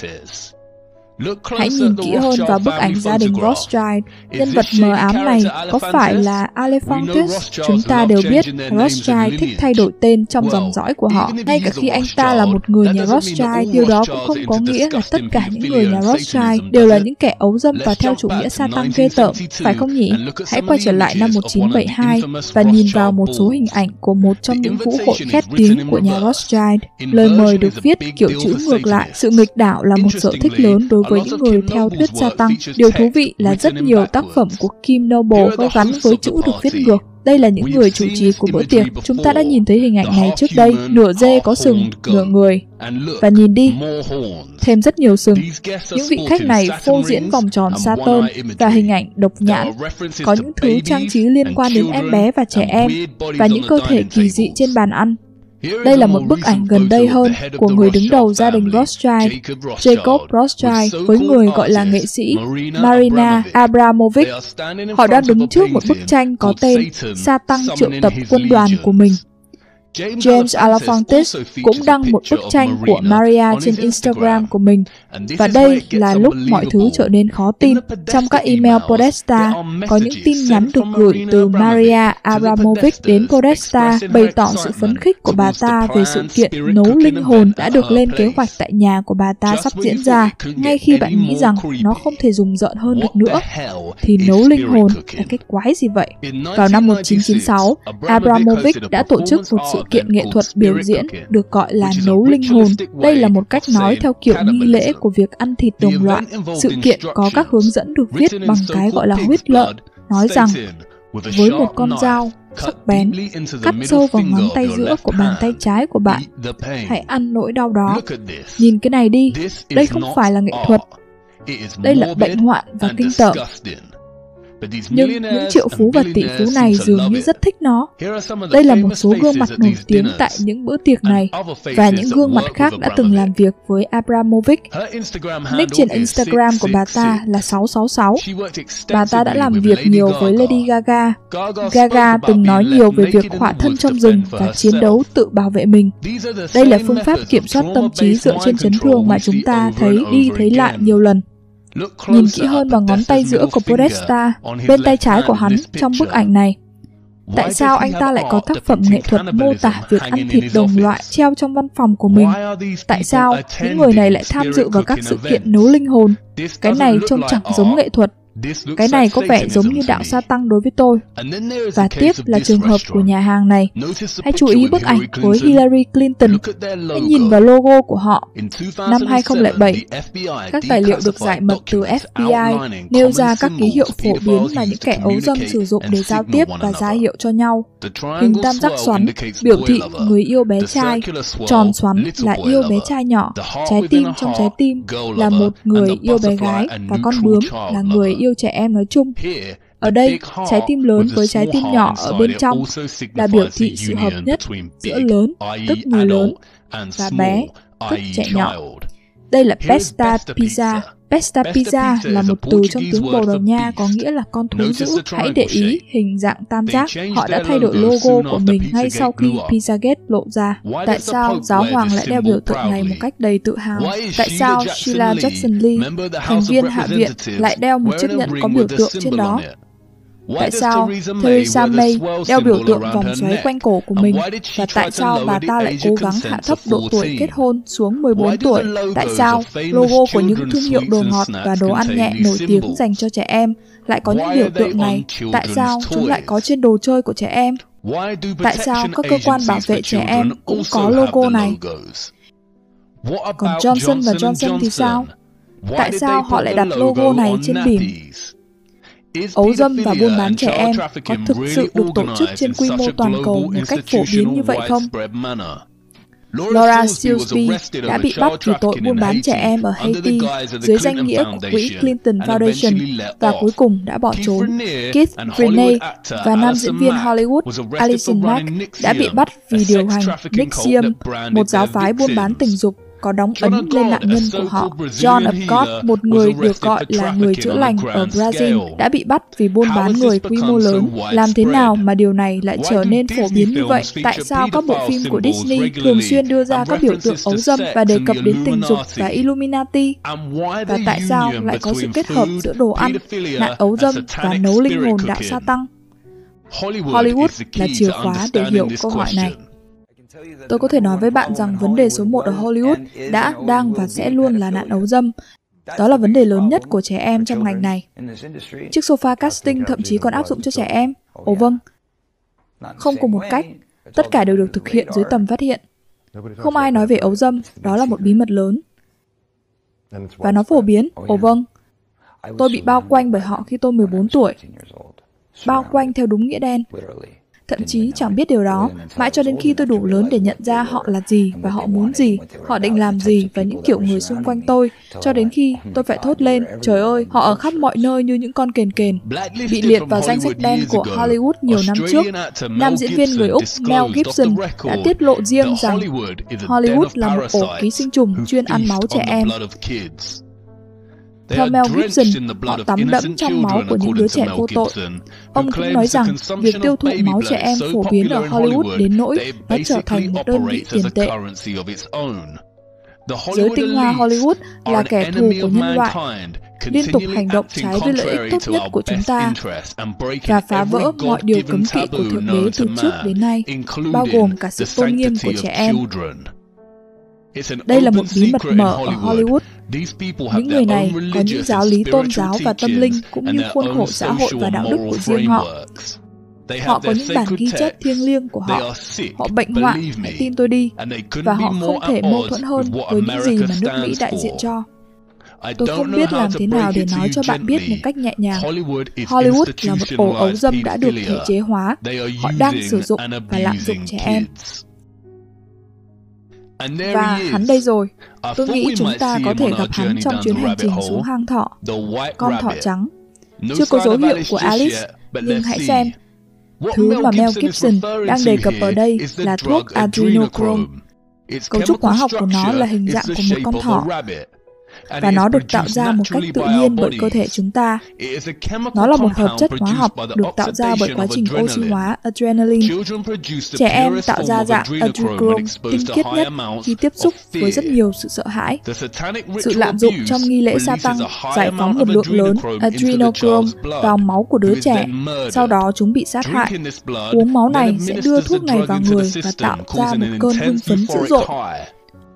Hãy nhìn kỹ hơn vào bức ảnh gia đình Rothschild. Nhân vật mờ ám này có phải là Elephantis? Chúng ta đều biết Rothschild thích thay đổi tên trong dòng dõi của họ. Ngay cả khi anh ta là một người nhà Rothschild, điều đó cũng không có nghĩa là tất cả những người nhà Rothschild đều là những kẻ ấu dâm và theo chủ nghĩa Sa-tăng ghê tởm, phải không nhỉ? Hãy quay trở lại năm một nghìn chín trăm bảy mươi hai và nhìn vào một số hình ảnh của một trong những vũ hội khét tiếng của nhà Rothschild. Lời mời được viết kiểu chữ ngược lại. Sự nghịch đảo là một sở thích lớn đối với những người theo thuyết gia tăng. Điều thú vị là rất nhiều tác phẩm của Kim Noble có gắn với chữ được viết ngược. Đây là những người chủ trì của bữa tiệc. Chúng ta đã nhìn thấy hình ảnh này trước đây. Nửa dê có sừng, nửa người. Và nhìn đi, thêm rất nhiều sừng. Những vị khách này phô diễn vòng tròn Saturn và hình ảnh độc nhãn. Có những thứ trang trí liên quan đến em bé và trẻ em và những cơ thể kỳ dị trên bàn ăn. Đây là một bức ảnh gần đây hơn của người đứng đầu gia đình Rothschild, Jacob Rothschild, với người gọi là nghệ sĩ Marina Abramovic. Họ đang đứng trước một bức tranh có tên Sa-tăng triệu tập quân đoàn của mình. James Elephantis cũng đăng một bức tranh của Maria trên Instagram của mình. Và đây là lúc mọi thứ trở nên khó tin. Trong các email Podesta, có những tin nhắn được gửi từ Maria Abramovic đến Podesta bày tỏ sự phấn khích của bà ta về sự kiện nấu linh hồn đã được lên kế hoạch tại nhà của bà ta sắp diễn ra. Ngay khi bạn nghĩ rằng nó không thể rùng rợn hơn được nữa, thì nấu linh hồn là cái quái gì vậy? Vào năm một nghìn chín trăm chín mươi sáu, Abramovic đã tổ chức một sự kiện nghệ thuật biểu diễn được gọi là nấu linh hồn. Đây là một cách nói theo kiểu nghi lễ của việc ăn thịt đồng loạn. Sự kiện có các hướng dẫn được viết bằng cái gọi là huyết lợn, nói rằng với một con dao sắc bén, cắt sâu vào ngón tay giữa của bàn tay trái của bạn. Hãy ăn nỗi đau đó. Nhìn cái này đi, đây không phải là nghệ thuật. Đây là bệnh hoạn và kinh tởm. Nhưng những triệu phú và tỷ phú này dường như rất thích nó. Đây là một số gương mặt nổi tiếng tại những bữa tiệc này, và những gương mặt khác đã từng làm việc với Abramovic. Nick trên Instagram của bà ta là sáu sáu sáu. Bà ta đã làm việc nhiều với Lady Gaga. Gaga từng nói nhiều về việc khỏa thân trong rừng và chiến đấu tự bảo vệ mình. Đây là phương pháp kiểm soát tâm trí dựa trên chấn thương mà chúng ta thấy đi thấy lại nhiều lần. Nhìn kỹ hơn vào ngón tay giữa của Podesta, bên tay trái của hắn trong bức ảnh này. Tại sao anh ta lại có tác phẩm nghệ thuật mô tả việc ăn thịt đồng loại treo trong văn phòng của mình? Tại sao những người này lại tham dự vào các sự kiện nấu linh hồn? Cái này trông chẳng giống nghệ thuật. Cái này có vẻ giống như đạo sa tăng đối với tôi. Và tiếp là trường hợp của nhà hàng này. Hãy chú ý bức ảnh với Hillary Clinton. Hãy nhìn vào logo của họ. Năm hai không không bảy, các tài liệu được giải mật từ F B I nêu ra các ký hiệu phổ biến mà những kẻ ấu dâm sử dụng để giao tiếp và ra hiệu cho nhau. Hình tam giác xoắn biểu thị người yêu bé trai, tròn xoắn là yêu bé trai nhỏ, trái tim trong trái tim là một người yêu bé gái và con bướm là người yêu trẻ em nói chung. Ở đây, trái tim lớn với trái tim nhỏ ở bên trong là biểu thị sự hợp nhất giữa lớn, tức người lớn, và bé, tức trẻ nhỏ. Đây là Pesta Pizza. Pesta Pizza là một từ trong tiếng Bồ Đào Nha có nghĩa là con thú dữ. Hãy để ý hình dạng tam giác. Họ đã thay đổi logo của mình ngay sau khi Pizzagate lộ ra. Tại sao giáo hoàng lại đeo biểu tượng này một cách đầy tự hào? Tại sao Sheila Jackson Lee, thành viên Hạ viện, lại đeo một chiếc nhẫn có biểu tượng trên đó? Tại sao Theresa May đeo biểu tượng vòng xoáy quanh cổ của mình? Và tại sao bà ta lại cố gắng hạ thấp độ tuổi kết hôn xuống mười bốn tuổi? Tại sao logo của những thương hiệu đồ ngọt và đồ ăn nhẹ nổi tiếng dành cho trẻ em lại có những biểu tượng này? Tại sao chúng lại có trên đồ chơi của trẻ em? Tại sao các cơ quan bảo vệ trẻ em cũng có logo này? Còn Johnson và Johnson thì sao? Tại sao họ lại đặt logo này trên bìm? Ấu dâm và buôn bán trẻ em có thực sự được tổ chức trên quy mô toàn cầu một cách phổ biến như vậy không? Laura Silsby đã bị bắt vì tội buôn bán trẻ em ở Haiti dưới danh nghĩa của quỹ Clinton Foundation và cuối cùng đã bỏ trốn. Keith Renee và nam diễn viên Hollywood Allison Mack đã bị bắt vì điều hành Nixium, một giáo phái buôn bán tình dục có đóng ấn lên nạn nhân của họ. John of God, một người được gọi là người chữa lành ở Brazil, đã bị bắt vì buôn bán người quy mô lớn. Làm thế nào mà điều này lại trở nên phổ biến như vậy? Tại sao các bộ phim của Disney thường xuyên đưa ra các biểu tượng ấu dâm và đề cập đến tình dục và Illuminati? Và tại sao lại có sự kết hợp giữa đồ ăn, nạn ấu dâm và nấu linh hồn đạo sa tăng? Hollywood là chìa khóa để hiểu câu hỏi này. Tôi có thể nói với bạn rằng vấn đề số một ở Hollywood đã, đang và sẽ luôn là nạn ấu dâm. Đó là vấn đề lớn nhất của trẻ em trong ngành này. Chiếc sofa casting thậm chí còn áp dụng cho trẻ em. Ồ vâng. Không cùng một cách. Tất cả đều được thực hiện dưới tầm phát hiện. Không ai nói về ấu dâm. Đó là một bí mật lớn. Và nó phổ biến. Ồ vâng. Tôi bị bao quanh bởi họ khi tôi mười bốn tuổi. Bao quanh theo đúng nghĩa đen. Thậm chí chẳng biết điều đó, mãi cho đến khi tôi đủ lớn để nhận ra họ là gì và họ muốn gì, họ định làm gì và những kiểu người xung quanh tôi, cho đến khi tôi phải thốt lên, trời ơi, họ ở khắp mọi nơi như những con kền kền. Bị liệt vào danh sách đen của Hollywood nhiều năm trước, nam diễn viên người Úc Mel Gibson đã tiết lộ riêng rằng Hollywood là một ổ ký sinh trùng chuyên ăn máu trẻ em. Theo Mel Gibson, họ tắm đẫm trong máu của những đứa trẻ vô tội. Ông cũng nói rằng việc tiêu thụ máu trẻ em phổ biến ở Hollywood đến nỗi nó trở thành một đơn vị tiền tệ. Giới tinh hoa Hollywood là kẻ thù của nhân loại, liên tục hành động trái với lợi ích tốt nhất của chúng ta và phá vỡ mọi điều cấm kỵ của Thượng Đế từ trước đến nay, bao gồm cả sự tôn nghiêm của trẻ em. Đây là một bí mật mở ở Hollywood. Những người này có những giáo lý tôn giáo và tâm linh cũng như khuôn khổ xã hội và đạo đức của riêng họ. Họ có những bản ghi chép thiêng liêng của họ. Họ bệnh hoạn, hãy tin tôi đi. Và họ không thể mâu thuẫn hơn với những gì mà nước Mỹ đại diện cho. Tôi không biết làm thế nào để nói cho bạn biết một cách nhẹ nhàng. Hollywood là một ổ ấu dâm đã được thể chế hóa. Họ đang sử dụng và lạm dụng trẻ em. Và hắn đây rồi. Tôi nghĩ chúng ta có thể gặp hắn trong chuyến hành trình xuống hang thỏ, con thỏ trắng. Chưa có dấu hiệu của Alice, nhưng hãy xem. Thứ mà Mel Gibson đang đề cập ở đây là thuốc adrenochrome. Cấu trúc hóa học của nó là hình dạng của một con thỏ. Và nó được tạo ra một cách tự nhiên bởi cơ thể chúng ta. Nó là một hợp chất hóa học được tạo ra bởi quá trình oxy hóa adrenaline. Trẻ em tạo ra dạng adrenochrome tinh khiết nhất khi tiếp xúc với rất nhiều sự sợ hãi. Sự lạm dụng trong nghi lễ sa tăng giải phóng một lượng lớn adrenochrome vào máu của đứa trẻ. Sau đó chúng bị sát hại. Uống máu này sẽ đưa thuốc này vào người và tạo ra một cơn hưng phấn dữ dội.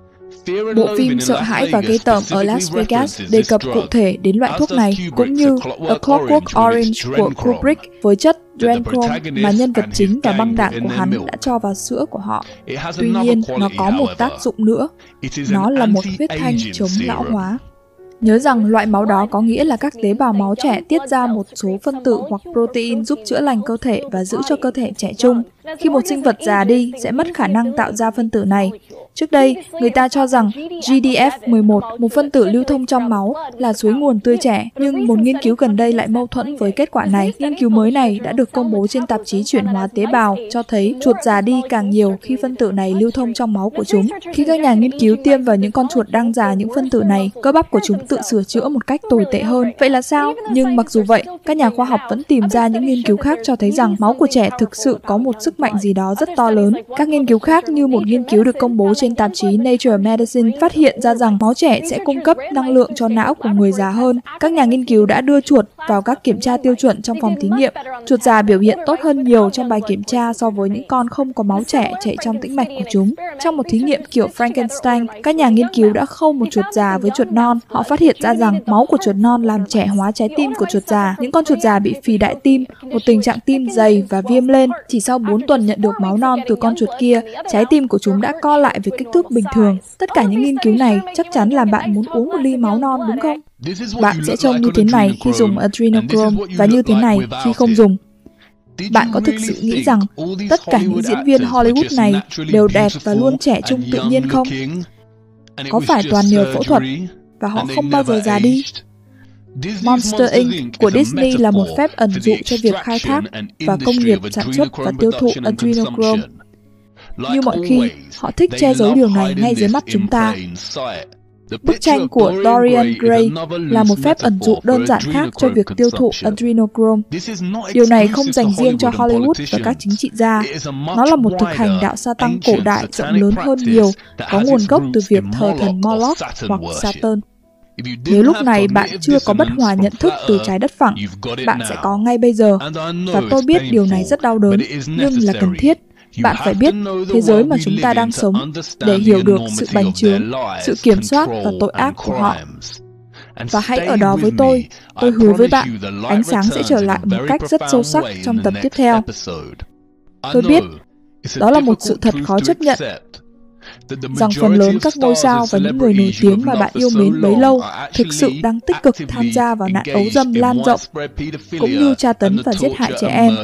Bộ phim Sợ hãi và ghê tởm ở Las Vegas đề cập cụ thể đến loại thuốc này, cũng như A Clockwork Orange của Kubrick với chất Durenchrome mà nhân vật chính và băng đảng của hắn đã cho vào sữa của họ. Tuy nhiên, nó có một tác dụng nữa. Nó là một huyết thanh chống lão hóa. Nhớ rằng loại máu đó có nghĩa là các tế bào máu trẻ tiết ra một số phân tử hoặc protein giúp chữa lành cơ thể và giữ cho cơ thể trẻ trung. Khi một sinh vật già đi, sẽ mất khả năng tạo ra phân tử này. Trước đây, người ta cho rằng G D F mười một, một phân tử lưu thông trong máu, là suối nguồn tươi trẻ, nhưng một nghiên cứu gần đây lại mâu thuẫn với kết quả này. Nghiên cứu mới này đã được công bố trên tạp chí chuyển hóa tế bào, cho thấy chuột già đi càng nhiều khi phân tử này lưu thông trong máu của chúng. Khi các nhà nghiên cứu tiêm vào những con chuột đang già những phân tử này, cơ bắp của chúng tự sửa chữa một cách tồi tệ hơn. Vậy là sao? Nhưng mặc dù vậy, các nhà khoa học vẫn tìm ra những nghiên cứu khác cho thấy rằng máu của trẻ thực sự có một sức mạnh gì đó rất to lớn. Các nghiên cứu khác, như một nghiên cứu được công bố trên tạp chí Nature Medicine, phát hiện ra rằng máu trẻ sẽ cung cấp năng lượng cho não của người già hơn. Các nhà nghiên cứu đã đưa chuột vào các kiểm tra tiêu chuẩn trong phòng thí nghiệm. Chuột già biểu hiện tốt hơn nhiều trong bài kiểm tra so với những con không có máu trẻ chạy trong tĩnh mạch của chúng. Trong một thí nghiệm kiểu Frankenstein, các nhà nghiên cứu đã khâu một chuột già với chuột non. Họ phát hiện ra rằng máu của chuột non làm trẻ hóa trái tim của chuột già. Những con chuột già bị phì đại tim, một tình trạng tim dày và viêm lên. Chỉ sau bốn tuần nhận được máu non từ con chuột kia, trái tim của chúng đã co lại về kích thước bình thường. Tất cả những nghiên cứu này chắc chắn làm bạn muốn uống một ly máu non, đúng không? Bạn sẽ trông như thế này khi dùng adrenochrome và như thế này khi không dùng. Bạn có thực sự nghĩ rằng tất cả những diễn viên Hollywood này đều đẹp và luôn trẻ trung tự nhiên không? Có phải toàn nhờ phẫu thuật và họ không bao giờ già đi? Monster Incorporated của Disney là một phép ẩn dụ cho việc khai thác và công nghiệp sản xuất và tiêu thụ adrenochrome. Như mọi khi, họ thích che giấu điều này ngay dưới mắt chúng ta. Bức tranh của Dorian Gray là một phép ẩn dụ đơn giản khác cho việc tiêu thụ adrenochrome. Điều này không dành riêng cho Hollywood và các chính trị gia. Nó là một thực hành đạo sa tăng cổ đại rộng lớn hơn nhiều, có nguồn gốc từ việc thờ thần Moloch hoặc Saturn. Nếu lúc này bạn chưa có bất hòa nhận thức từ trái đất phẳng, bạn sẽ có ngay bây giờ. Và tôi biết điều này rất đau đớn, nhưng là cần thiết. Bạn phải biết thế giới mà chúng ta đang sống để hiểu được sự bành trướng, sự kiểm soát và tội ác của họ. Và hãy ở đó với tôi. Tôi hứa với bạn, ánh sáng sẽ trở lại một cách rất sâu sắc trong tập tiếp theo. Tôi biết, đó là một sự thật khó chấp nhận, rằng phần lớn các ngôi sao và những người nổi tiếng mà bạn yêu mến bấy lâu thực sự đang tích cực tham gia vào nạn ấu dâm lan rộng, cũng như tra tấn và giết hại trẻ em.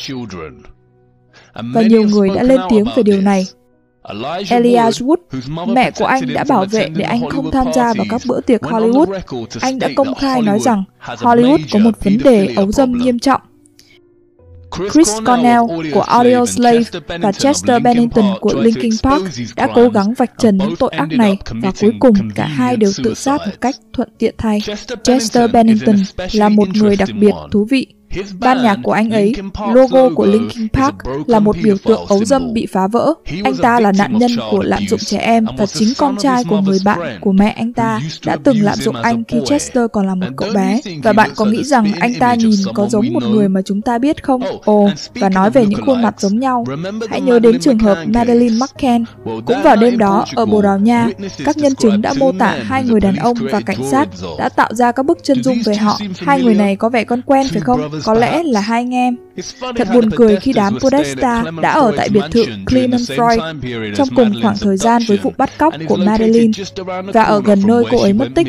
Và nhiều người đã lên tiếng về điều này. Elijah Wood, mẹ của anh, đã bảo vệ để anh không tham gia vào các bữa tiệc Hollywood. Anh đã công khai nói rằng Hollywood có một vấn đề ấu dâm nghiêm trọng. Chris Cornell của Audioslave và Chester Bennington của Linkin Park đã cố gắng vạch trần những tội ác này, và cuối cùng cả hai đều tự sát một cách thuận tiện thay. Chester Bennington là một người đặc biệt thú vị. Ban nhạc của anh ấy, logo của Linkin Park, là một biểu tượng ấu dâm bị phá vỡ. Anh ta là nạn nhân của lạm dụng trẻ em, và chính con trai của người bạn của mẹ anh ta đã từng lạm dụng anh khi Chester còn là một cậu bé. Và bạn có nghĩ rằng anh ta nhìn có giống một người mà chúng ta biết không? Ồ, và nói về những khuôn mặt giống nhau, hãy nhớ đến trường hợp Madeleine McCann. Cũng vào đêm đó ở Bồ Đào Nha, các nhân chứng đã mô tả hai người đàn ông và cảnh sát đã tạo ra các bức chân dung về họ. Hai người này có vẻ quen quen phải không? Có lẽ là hai anh em. Thật buồn cười khi đám Podesta đã ở tại biệt thự Clement Freud trong cùng khoảng thời gian với vụ bắt cóc của Madeleine và ở gần nơi cô ấy mất tích.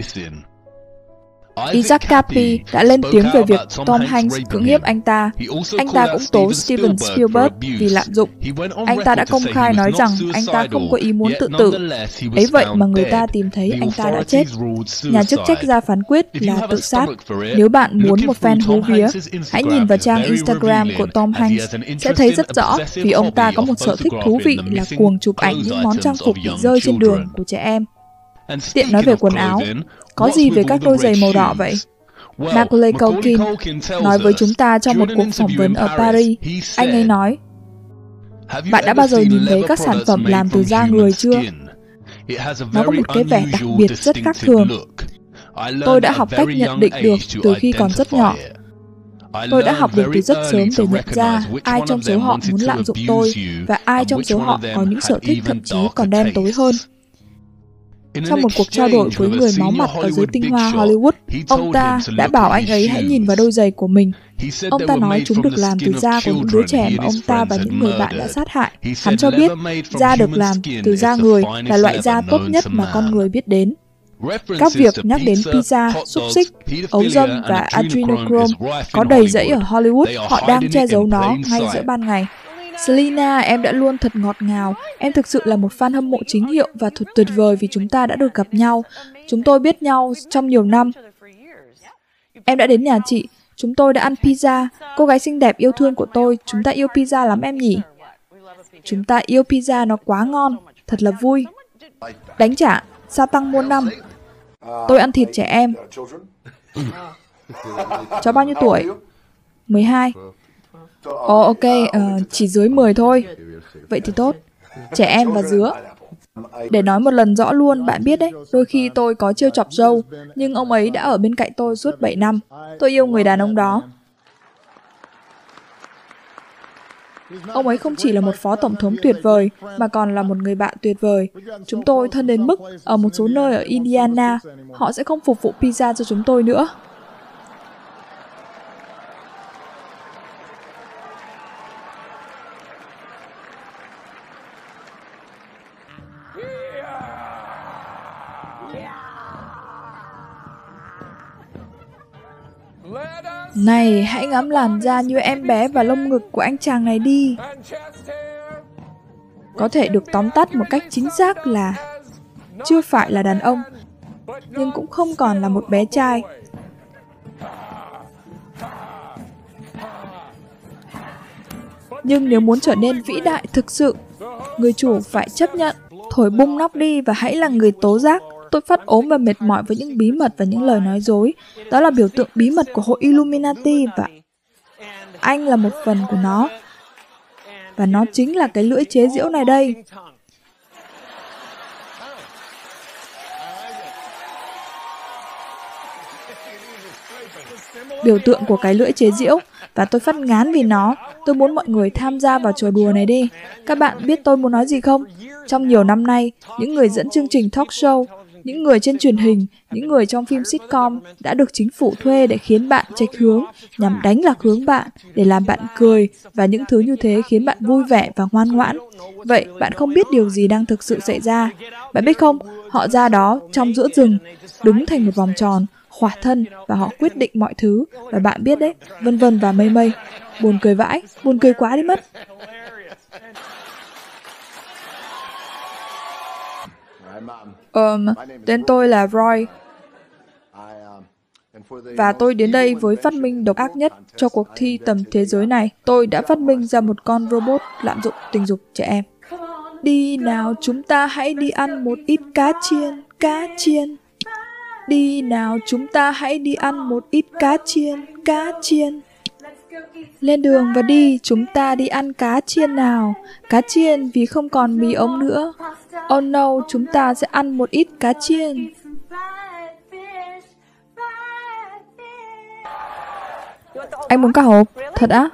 Isaac Cappy đã lên tiếng về việc Tom Hanks cưỡng hiếp anh ta. Anh ta cũng tố Steven Spielberg vì lạm dụng. Anh ta đã công khai nói rằng anh ta không có ý muốn tự tử. Ấy vậy mà người ta tìm thấy anh ta đã chết. Nhà chức trách ra phán quyết là tự sát. Nếu bạn muốn một fan hú vía, hãy nhìn vào trang Instagram của Tom Hanks, sẽ thấy rất rõ vì ông ta có một sở thích thú vị là cuồng chụp ảnh những món trang phục bị rơi trên đường của trẻ em. Tiện nói về quần áo, có gì về các đôi giày màu đỏ vậy? Macaulay Culkin nói với chúng ta trong một cuộc phỏng vấn ở Paris. Anh ấy nói, bạn đã bao giờ nhìn thấy các sản phẩm làm từ da người chưa? Nó có một cái vẻ đặc biệt rất khác thường. Tôi đã học cách nhận định được từ khi còn rất nhỏ. Tôi đã học được từ rất sớm để nhận ra ai trong số họ muốn lạm dụng tôi và ai trong số họ có những sở thích thậm chí còn đen tối hơn. Trong một cuộc trao đổi với người máu mặt ở dưới tinh hoa Hollywood, ông ta đã bảo anh ấy hãy nhìn vào đôi giày của mình. Ông ta nói chúng được làm từ da của những đứa trẻ mà ông ta và những người bạn đã sát hại. Hắn cho biết da được làm từ da người là loại da tốt nhất mà con người biết đến. Các việc nhắc đến pizza, xúc xích, ấu dâm và adrenochrome có đầy rẫy ở Hollywood. Họ đang che giấu nó ngay giữa ban ngày. Selena, em đã luôn thật ngọt ngào. Em thực sự là một fan hâm mộ chính hiệu và thật tuyệt vời vì chúng ta đã được gặp nhau. Chúng tôi biết nhau trong nhiều năm. Em đã đến nhà chị. Chúng tôi đã ăn pizza. Cô gái xinh đẹp yêu thương của tôi. Chúng ta yêu pizza lắm em nhỉ? Chúng ta yêu pizza, nó quá ngon. Thật là vui. Đánh trả. Sa tăng muôn năm. Tôi ăn thịt trẻ em. Cháu bao nhiêu tuổi? mười hai. Ồ oh, ok, uh, chỉ dưới mười thôi. Vậy thì tốt. Trẻ em và dứa. Để nói một lần rõ luôn, bạn biết đấy, đôi khi tôi có trêu chọc Joe, nhưng ông ấy đã ở bên cạnh tôi suốt bảy năm. Tôi yêu người đàn ông đó. Ông ấy không chỉ là một phó tổng thống tuyệt vời, mà còn là một người bạn tuyệt vời. Chúng tôi thân đến mức, ở một số nơi ở Indiana, họ sẽ không phục vụ pizza cho chúng tôi nữa. Này, hãy ngắm làn da như em bé và lông ngực của anh chàng này đi. Có thể được tóm tắt một cách chính xác là chưa phải là đàn ông, nhưng cũng không còn là một bé trai. Nhưng nếu muốn trở nên vĩ đại thực sự, người chủ phải chấp nhận, thổi bung nóc đi và hãy là người tố giác. Tôi phát ốm và mệt mỏi với những bí mật và những lời nói dối. Đó là biểu tượng bí mật của hội Illuminati và anh là một phần của nó. Và nó chính là cái lưỡi chế giễu này đây. Biểu tượng của cái lưỡi chế giễu. Và tôi phát ngán vì nó. Tôi muốn mọi người tham gia vào trò đùa này đi. Các bạn biết tôi muốn nói gì không? Trong nhiều năm nay, những người dẫn chương trình talk show, những người trên truyền hình, những người trong phim sitcom đã được chính phủ thuê để khiến bạn chệch hướng, nhằm đánh lạc hướng bạn, để làm bạn cười, và những thứ như thế khiến bạn vui vẻ và ngoan ngoãn. Vậy, bạn không biết điều gì đang thực sự xảy ra. Bạn biết không, họ ra đó trong giữa rừng, đứng thành một vòng tròn, khỏa thân, và họ quyết định mọi thứ. Và bạn biết đấy, vân vân và mây mây. Buồn cười vãi, buồn cười quá đi mất. Um, tên tôi là Roy. Và tôi đến đây với phát minh độc ác nhất cho cuộc thi tầm thế giới này. Tôi đã phát minh ra một con robot lạm dụng tình dục trẻ em. Đi nào, chúng ta hãy đi ăn một ít cá chiên, cá chiên. Đi nào, chúng ta hãy đi ăn một ít cá chiên, cá chiên. Lên đường và đi, chúng ta đi ăn cá chiên nào. Cá chiên vì không còn mì ống nữa. Oh no, chúng ta sẽ ăn một ít cá chiên. Anh muốn cá hộp? Thật á?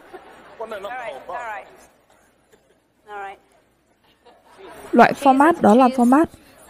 Loại format đó là format.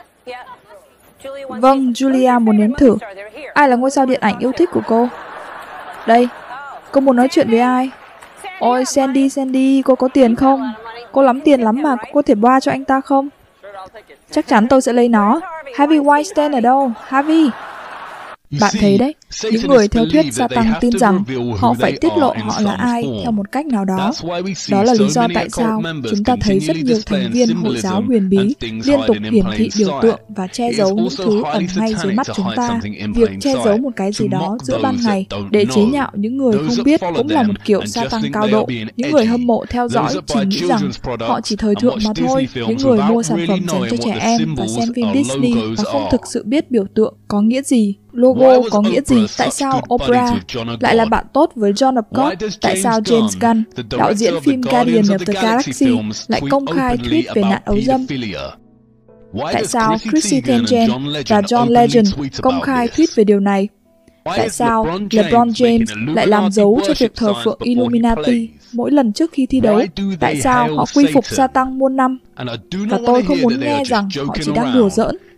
Vâng, Julia muốn nếm thử. Ai là ngôi sao điện ảnh yêu thích của cô? Đây, cô muốn nói chuyện với ai? Ôi, Sandy, Sandy, cô có tiền không? Cô lắm tiền lắm mà, cô có thể boa cho anh ta không? Chắc chắn tôi sẽ lấy nó. Harvey Weinstein ở đâu? Harvey! Bạn thấy đấy, những người theo thuyết gia tăng tin rằng họ phải tiết lộ họ là ai theo một cách nào đó. Đó là lý do tại sao chúng ta thấy rất nhiều thành viên Hồi giáo huyền bí liên tục hiển thị biểu tượng và che giấu những thứ ẩn ngay dưới mắt chúng ta. Việc che giấu một cái gì đó giữa ban ngày để chế nhạo những người không biết cũng là một kiểu gia tăng cao độ. Những người hâm mộ theo dõi chỉ nghĩ rằng họ chỉ thời thượng mà thôi. Những người mua sản phẩm dành cho trẻ em và xem phim Disney và không thực sự biết biểu tượng có nghĩa gì. Logo có nghĩa gì? Tại sao Oprah lại là bạn tốt với John of God? Tại sao James Gunn, đạo diễn phim Guardian of the Galaxy, lại công khai tweet về nạn ấu dâm? Tại sao Chrissy Teigen và John Legend công khai tweet về điều này? Tại sao LeBron James lại làm dấu cho việc thờ phượng Illuminati mỗi lần trước khi thi đấu? Tại sao họ quy phục gia tăng muôn năm? Và tôi không muốn nghe rằng họ chỉ đang đùa giỡn.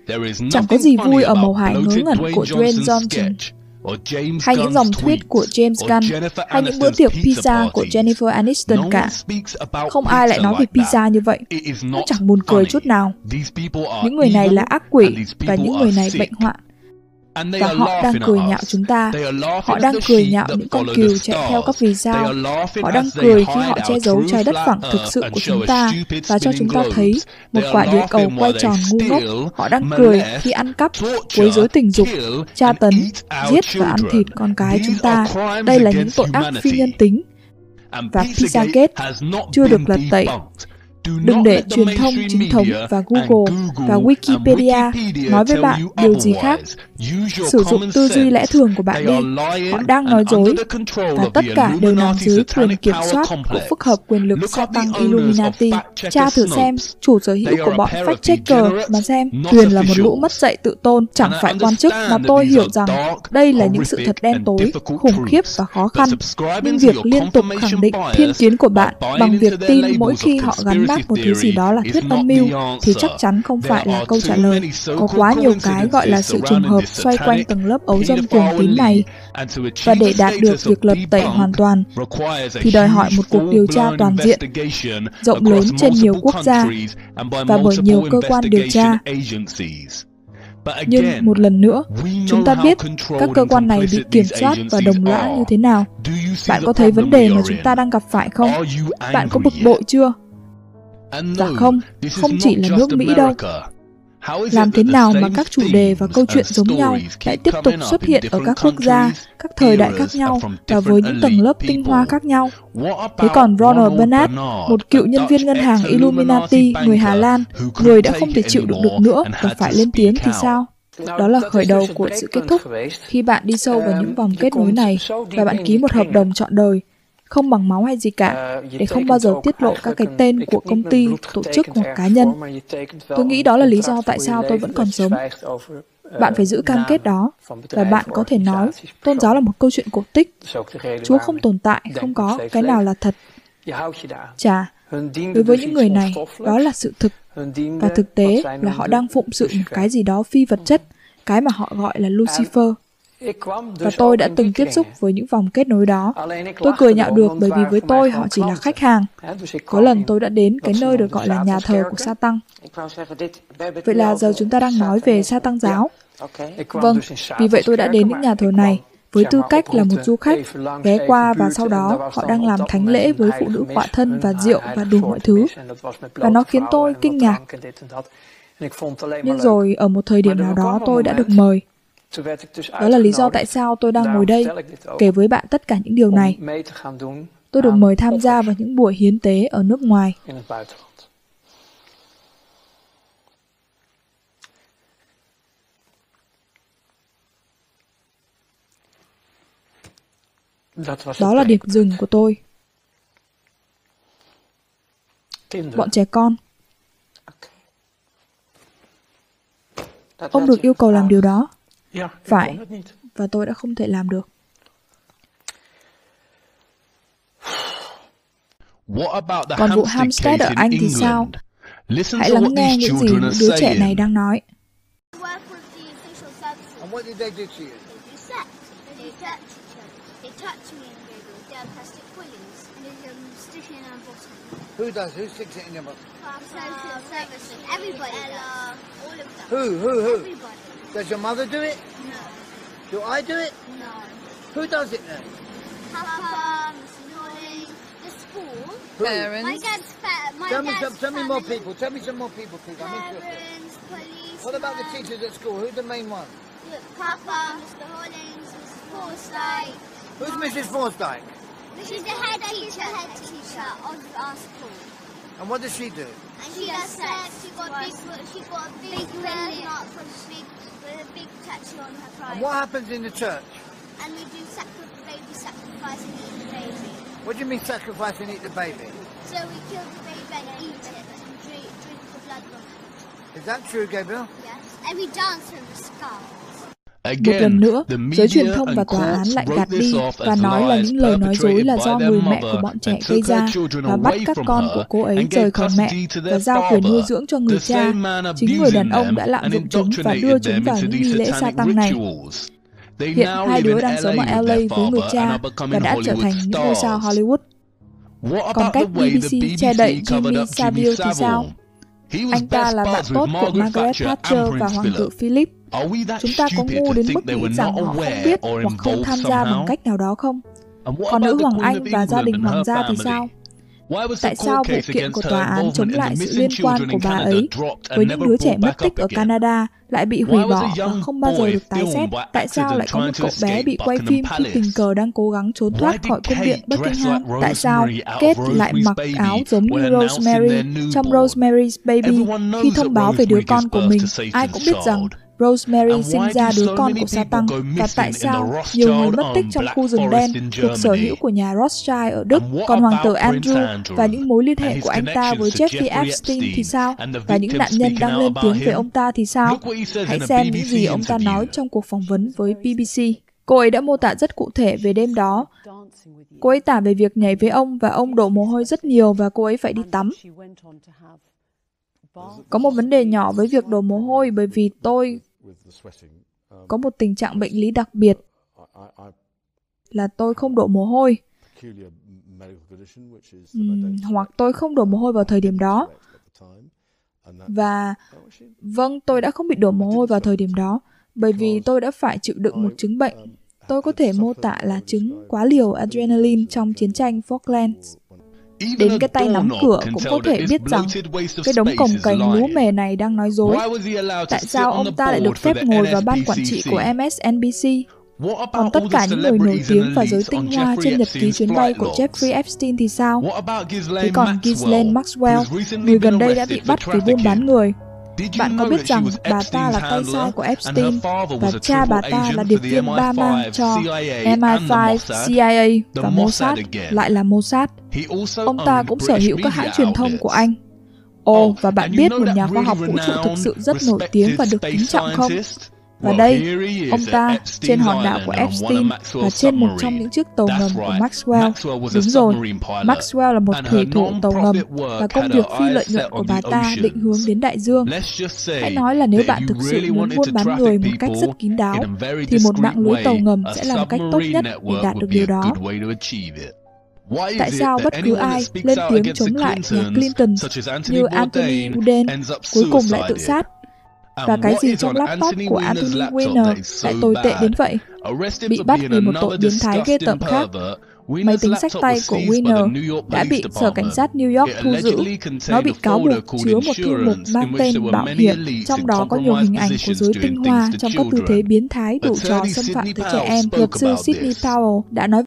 Chẳng có gì vui ở màu hài ngớ ngẩn của Dwayne Johnson, hay những dòng thuyết của James Gunn, hay những bữa tiệc pizza của Jennifer Aniston cả. Không ai lại nói về pizza như vậy. Nó chẳng buồn cười chút nào. Những người này là ác quỷ, và những người này bệnh hoạn. Và họ đang cười nhạo chúng ta. Họ đang cười nhạo những con cừu chạy theo các vì sao. Họ đang cười khi họ che giấu trái đất phẳng thực sự của chúng ta và cho chúng ta thấy một quả địa cầu quay tròn ngu ngốc. Họ đang cười khi ăn cắp, quấy rối tình dục, tra tấn, giết và ăn thịt con cái chúng ta. Đây là những tội ác phi nhân tính. Và Pizzagate chưa được lật tẩy. Đừng để truyền thông chính thống và Google và Wikipedia nói với bạn điều gì khác. Sử dụng tư duy lẽ thường của bạn đi. Họ đang nói dối, và tất cả đều nằm dưới quyền kiểm soát của phức hợp quyền lực sa tăng Illuminati. Tra thử xem, chủ sở hữu của bọn fact-checker mà xem. Tuyền là một lũ mất dạy tự tôn, chẳng phải quan chức, mà tôi hiểu rằng đây là những sự thật đen tối, khủng khiếp và khó khăn. Nhưng việc liên tục khẳng định thiên kiến của bạn bằng việc tin mỗi khi họ gắn mác một thứ gì đó là thuyết âm mưu thì chắc chắn không phải là câu trả lời. Có quá nhiều cái gọi là sự trùng hợp xoay quanh tầng lớp ấu dâm cuồng tín này, và để đạt được việc lật tẩy hoàn toàn thì đòi hỏi một cuộc điều tra toàn diện, rộng lớn trên nhiều quốc gia và bởi nhiều cơ quan điều tra. Nhưng một lần nữa, chúng ta biết các cơ quan này bị kiểm soát và đồng lõa như thế nào. Bạn có thấy vấn đề mà chúng ta đang gặp phải không? Bạn có bực bội chưa? Dạ không, không chỉ là nước Mỹ đâu. Làm thế nào mà các chủ đề và câu chuyện giống nhau lại tiếp tục xuất hiện ở các quốc gia, các thời đại khác nhau và với những tầng lớp tinh hoa khác nhau? Thế còn Ronald Bernard, một cựu nhân viên ngân hàng Illuminati người Hà Lan, người đã không thể chịu đựng được nữa và phải lên tiếng thì sao? Đó là khởi đầu của sự kết thúc. Khi bạn đi sâu vào những vòng kết nối này và bạn ký một hợp đồng trọn đời, không bằng máu hay gì cả, để không bao giờ tiết lộ các cái tên của công ty, tổ chức hoặc cá nhân. Tôi nghĩ đó là lý do tại sao tôi vẫn còn sống. Bạn phải giữ cam kết đó, và bạn có thể nói, tôn giáo là một câu chuyện cổ tích. Chúa không tồn tại, không có, cái nào là thật. Chà, đối với những người này, đó là sự thực. Và thực tế là họ đang phụng sự một cái gì đó phi vật chất, cái mà họ gọi là Lucifer. Và tôi đã từng tiếp xúc với những vòng kết nối đó. Tôi cười nhạo được bởi vì với tôi họ chỉ là khách hàng. Có lần tôi đã đến cái nơi được gọi là nhà thờ của Sa-tăng. Vậy là giờ chúng ta đang nói về Sa-tăng giáo. Vâng, vì vậy tôi đã đến những nhà thờ này với tư cách là một du khách, ghé qua và sau đó họ đang làm thánh lễ với phụ nữ khỏa thân và rượu và đủ mọi thứ. Và nó khiến tôi kinh ngạc. Nhưng rồi ở một thời điểm nào đó tôi đã được mời. Đó là lý do tại sao tôi đang ngồi đây, kể với bạn tất cả những điều này. Tôi được mời tham gia vào những buổi hiến tế ở nước ngoài. Đó là điểm dừng của tôi. Bọn trẻ con. Ông được yêu cầu làm điều đó. Phải, và tôi đã không thể làm được. Còn vụ Hampstead ở Anh thì sao? Hãy lắng nghe những gì những đứa trẻ này đang nói. Who does? Who sticks it in your bottom? Social services. Everybody does. All of them. Who? Who? Who? Everybody. Does your mother do it? No. Do I do it? No. Who does it then? Papa, Missus Holly, the school. Who? Parents. My dad's fa- my tell dad's me some, Tell me more people. Tell me some more people, please. I'm interested. Parents, police. What about the teachers at school? Who's the main one? Papa, Mister Hollins, Missus Forsyth. Who's Missus Forsyth? She's the head teacher, head teacher of our school. And what does she do? And she does sex. She got big. She got a big belly, not from big, with a big tattoo on her pride. And what happens in the church? And we do sacri- baby sacrifice and eat the baby. What do you mean sacrifice and eat the baby? So we kill the baby and eat it and drink, drink the blood from it. Is that true, Gabriel? Yes. And we dance with the skulls. Một lần nữa, giới truyền thông và tòa án lại gạt đi và nói là những lời nói dối là do người mẹ của bọn trẻ gây ra và bắt các con của cô ấy rời khỏi mẹ và giao quyền nuôi dưỡng cho người cha. Chính người đàn ông đã lạm dụng chúng và đưa chúng vào những nghi lễ sa tăng này. Hiện hai đứa đang sống ở L A với người cha và đã trở thành những ngôi sao Hollywood. Còn cách B B C che đậy Jimmy Savile thì sao? Anh ta là bạn tốt của Margaret Thatcher và Hoàng tử Philip. Chúng ta có ngu đến mức nghĩ rằng họ không biết hoặc không tham gia bằng cách nào đó không? Còn nữ hoàng Anh và gia đình hoàng gia thì sao? Tại sao vụ kiện của tòa án chống lại sự liên quan của bà ấy với những đứa trẻ mất tích ở Canada lại bị hủy bỏ và không bao giờ được tái xét? Tại sao lại có một cậu bé bị quay phim khi tình cờ đang cố gắng trốn thoát khỏi cung điện Buckingham? Tại sao Kate lại mặc áo giống như Rosemary trong Rosemary's Baby khi thông báo về đứa con của mình? Ai cũng biết rằng Rosemary sinh ra đứa con của Satan, và tại sao nhiều người mất tích trong khu rừng đen thuộc sở hữu của nhà Rothschild ở Đức, còn hoàng tử Andrew và những mối liên hệ của anh ta với Jeffrey Epstein thì sao? Và những nạn nhân đang lên tiếng về ông ta thì sao? Hãy xem những gì ông ta nói trong cuộc phỏng vấn với B B C. Cô ấy đã mô tả rất cụ thể về đêm đó. Cô ấy tả về việc nhảy với ông và ông đổ mồ hôi rất nhiều và cô ấy phải đi tắm. Có một vấn đề nhỏ với việc đổ mồ hôi bởi vì tôi có một tình trạng bệnh lý đặc biệt là tôi không đổ mồ hôi. Uhm, hoặc tôi không đổ mồ hôi vào thời điểm đó. Và vâng, tôi đã không bị đổ mồ hôi vào thời điểm đó bởi vì tôi đã phải chịu đựng một chứng bệnh. Tôi có thể mô tả là chứng quá liều adrenaline trong chiến tranh Falklands. Đến cái tay nắm cửa cũng có thể biết rằng cái đống cồng cành lúa mề này đang nói dối. Tại sao ông ta lại được phép ngồi vào ban quản trị của M S N B C? Còn tất cả những người nổi tiếng và giới tinh hoa trên nhật ký chuyến bay của Jeffrey Epstein thì sao? Thế còn Ghislaine Maxwell, người gần đây đã bị bắt vì buôn bán người. Bạn có biết rằng bà ta là tay sai của Epstein và cha bà ta là điệp viên ba mang cho M I năm, C I A và Mossad, lại là Mossad. Ông ta cũng sở hữu các hãng truyền thông của Anh. Ồ, và bạn biết một nhà khoa học vũ trụ thực sự rất nổi tiếng và được kính trọng không? Và đây, ông ta trên hòn đảo của Epstein và trên một trong những chiếc tàu ngầm của Maxwell. Đúng rồi, Maxwell là một thủy thủ tàu ngầm và công việc phi lợi nhuận của bà ta định hướng đến đại dương. Hãy nói là nếu bạn thực sự muốn buôn bán người một cách rất kín đáo, thì một mạng lưới tàu ngầm sẽ là một cách tốt nhất để đạt được điều đó. Tại sao bất cứ ai lên tiếng chống lại nhà Clinton như Anthony Bourdain cuối cùng lại tự sát? Và cái gì trong laptop của Anthony Weiner lại tồi tệ đến vậy? Bị bắt vì một tội biến thái ghê tởm khác. Máy tính xách tay của Weiner đã bị Sở Cảnh sát New York thu giữ. Nó bị cáo buộc chứa một thư mục mang tên bảo hiểm, trong đó có nhiều hình ảnh của giới tinh hoa trong các tư thế biến thái đủ trò xâm phạm tới trẻ em. Luật sư Sidney Powell đã nói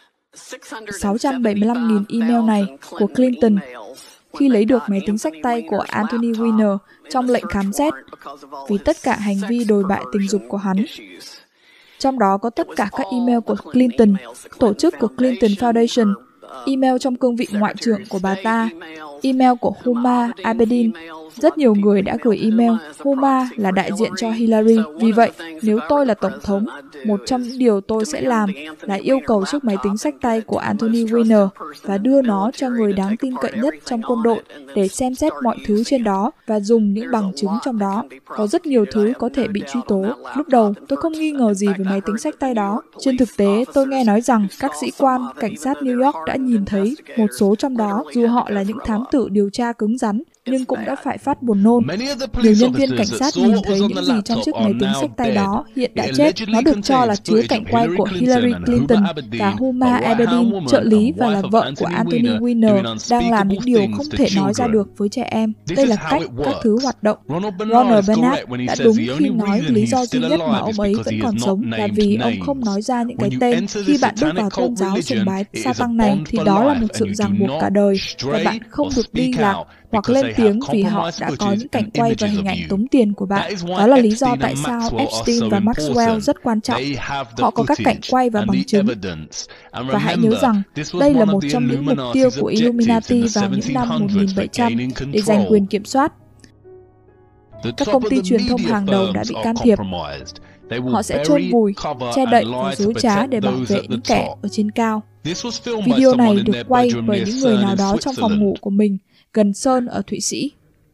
sáu trăm bảy mươi lăm nghìn email này của Clinton khi lấy được máy tính xách tay của Anthony Weiner trong lệnh khám xét vì tất cả hành vi đồi bại tình dục của hắn. Trong đó có tất cả các email của Clinton, tổ chức của Clinton Foundation, email trong cương vị ngoại trưởng của bà ta, email của Huma Abedin. Rất nhiều người đã gửi email. Huma là đại diện cho Hillary. Vì vậy, nếu tôi là tổng thống, một trong những điều tôi sẽ làm là yêu cầu chiếc máy tính xách tay của Anthony Weiner và đưa nó cho người đáng tin cậy nhất trong quân đội để xem xét mọi thứ trên đó và dùng những bằng chứng trong đó. Có rất nhiều thứ có thể bị truy tố. Lúc đầu, tôi không nghi ngờ gì về máy tính xách tay đó. Trên thực tế, tôi nghe nói rằng các sĩ quan, cảnh sát New York đã nhìn thấy một số trong đó, dù họ là những thám tử điều tra cứng rắn, nhưng cũng đã phải phát buồn nôn. Nhiều nhân viên cảnh sát nhìn thấy những gì trong chiếc máy tính xách tay đó hiện đã chết. Nó được cho là chứa cảnh quay của Hillary Clinton và Huma Abedin, trợ lý và là vợ của Anthony Weiner, đang làm những điều không thể nói ra được với trẻ em. Đây là cách các thứ hoạt động. Ronald Bernard đã đúng khi nói lý do duy nhất mà ông ấy vẫn còn sống là vì ông không nói ra những cái tên. Khi bạn bước vào tôn giáo sùng bái sa tăng này thì đó là một sự ràng buộc cả đời và bạn không được đi lạc hoặc lên tiếng vì họ đã có những cảnh quay và hình ảnh tống tiền của bạn. Đó là lý do tại sao Epstein và Maxwell rất quan trọng. Họ có các cảnh quay và bằng chứng. Và hãy nhớ rằng, đây là một trong những mục tiêu của Illuminati vào những năm một nghìn bảy trăm để giành quyền kiểm soát. Các công ty truyền thông hàng đầu đã bị can thiệp. Họ sẽ chôn vùi, che đậy và dối trá để bảo vệ những kẻ ở trên cao. Video này được quay bởi những người nào đó trong phòng ngủ của mình gần Sơn ở Thụy Sĩ.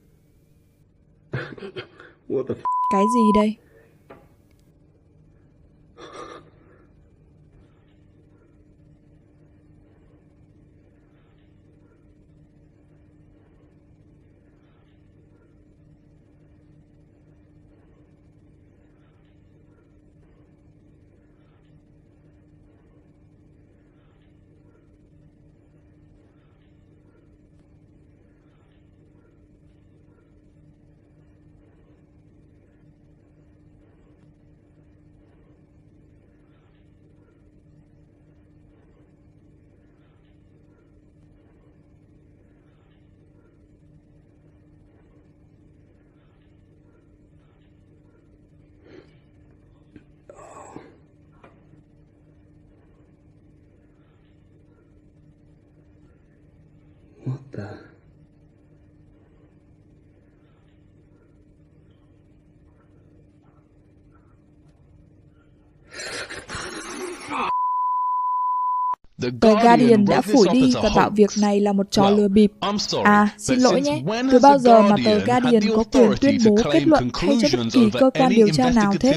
Cái gì đây? What the? The Guardian đã phủi đi và bảo việc này là một trò lừa bịp. À, xin lỗi nhé, từ bao giờ mà tờ Guardian có quyền tuyên bố kết luận thay cho bất kỳ cơ quan điều tra nào thế?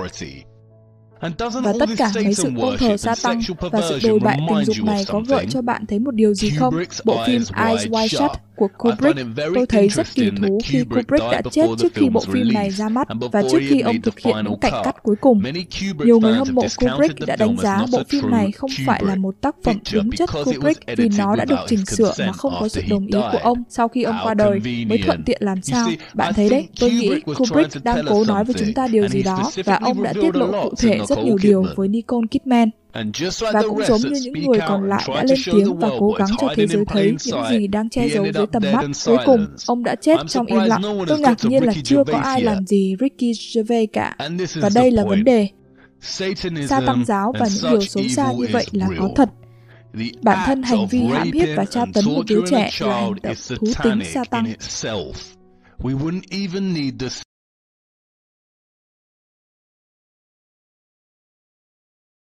Và tất cả mấy sự tôn thờ sa tăng và sự đồi bại tình dục này có gợi cho bạn thấy một điều gì không? Bộ phim Eyes Wide Shut của Kubrick, tôi thấy rất kỳ thú khi Kubrick đã chết trước khi bộ phim này ra mắt và trước khi ông thực hiện những cảnh cắt cuối cùng. Nhiều người hâm mộ Kubrick đã đánh giá bộ phim này không phải là một tác phẩm đúng chất Kubrick vì nó đã được chỉnh sửa mà không có sự đồng ý của ông sau khi ông qua đời mới thuận tiện làm sao. Bạn thấy đấy, tôi nghĩ Kubrick đang cố nói với chúng ta điều gì đó và ông đã tiết lộ cụ thể rất nhiều điều với Nicole Kidman. Và cũng giống như những người còn lại đã lên tiếng và cố gắng cho thế giới thấy những gì đang che giấu dưới tầm mắt, cuối cùng ông đã chết trong im lặng. Tôi ngạc nhiên là chưa có ai làm gì Ricky Gervais cả. Và đây là vấn đề. Sa tăng giáo và những điều xấu xa như vậy là có thật. Bản thân hành vi hãm hiếp và tra tấn một đứa trẻ là hành động thú tính sa tăng.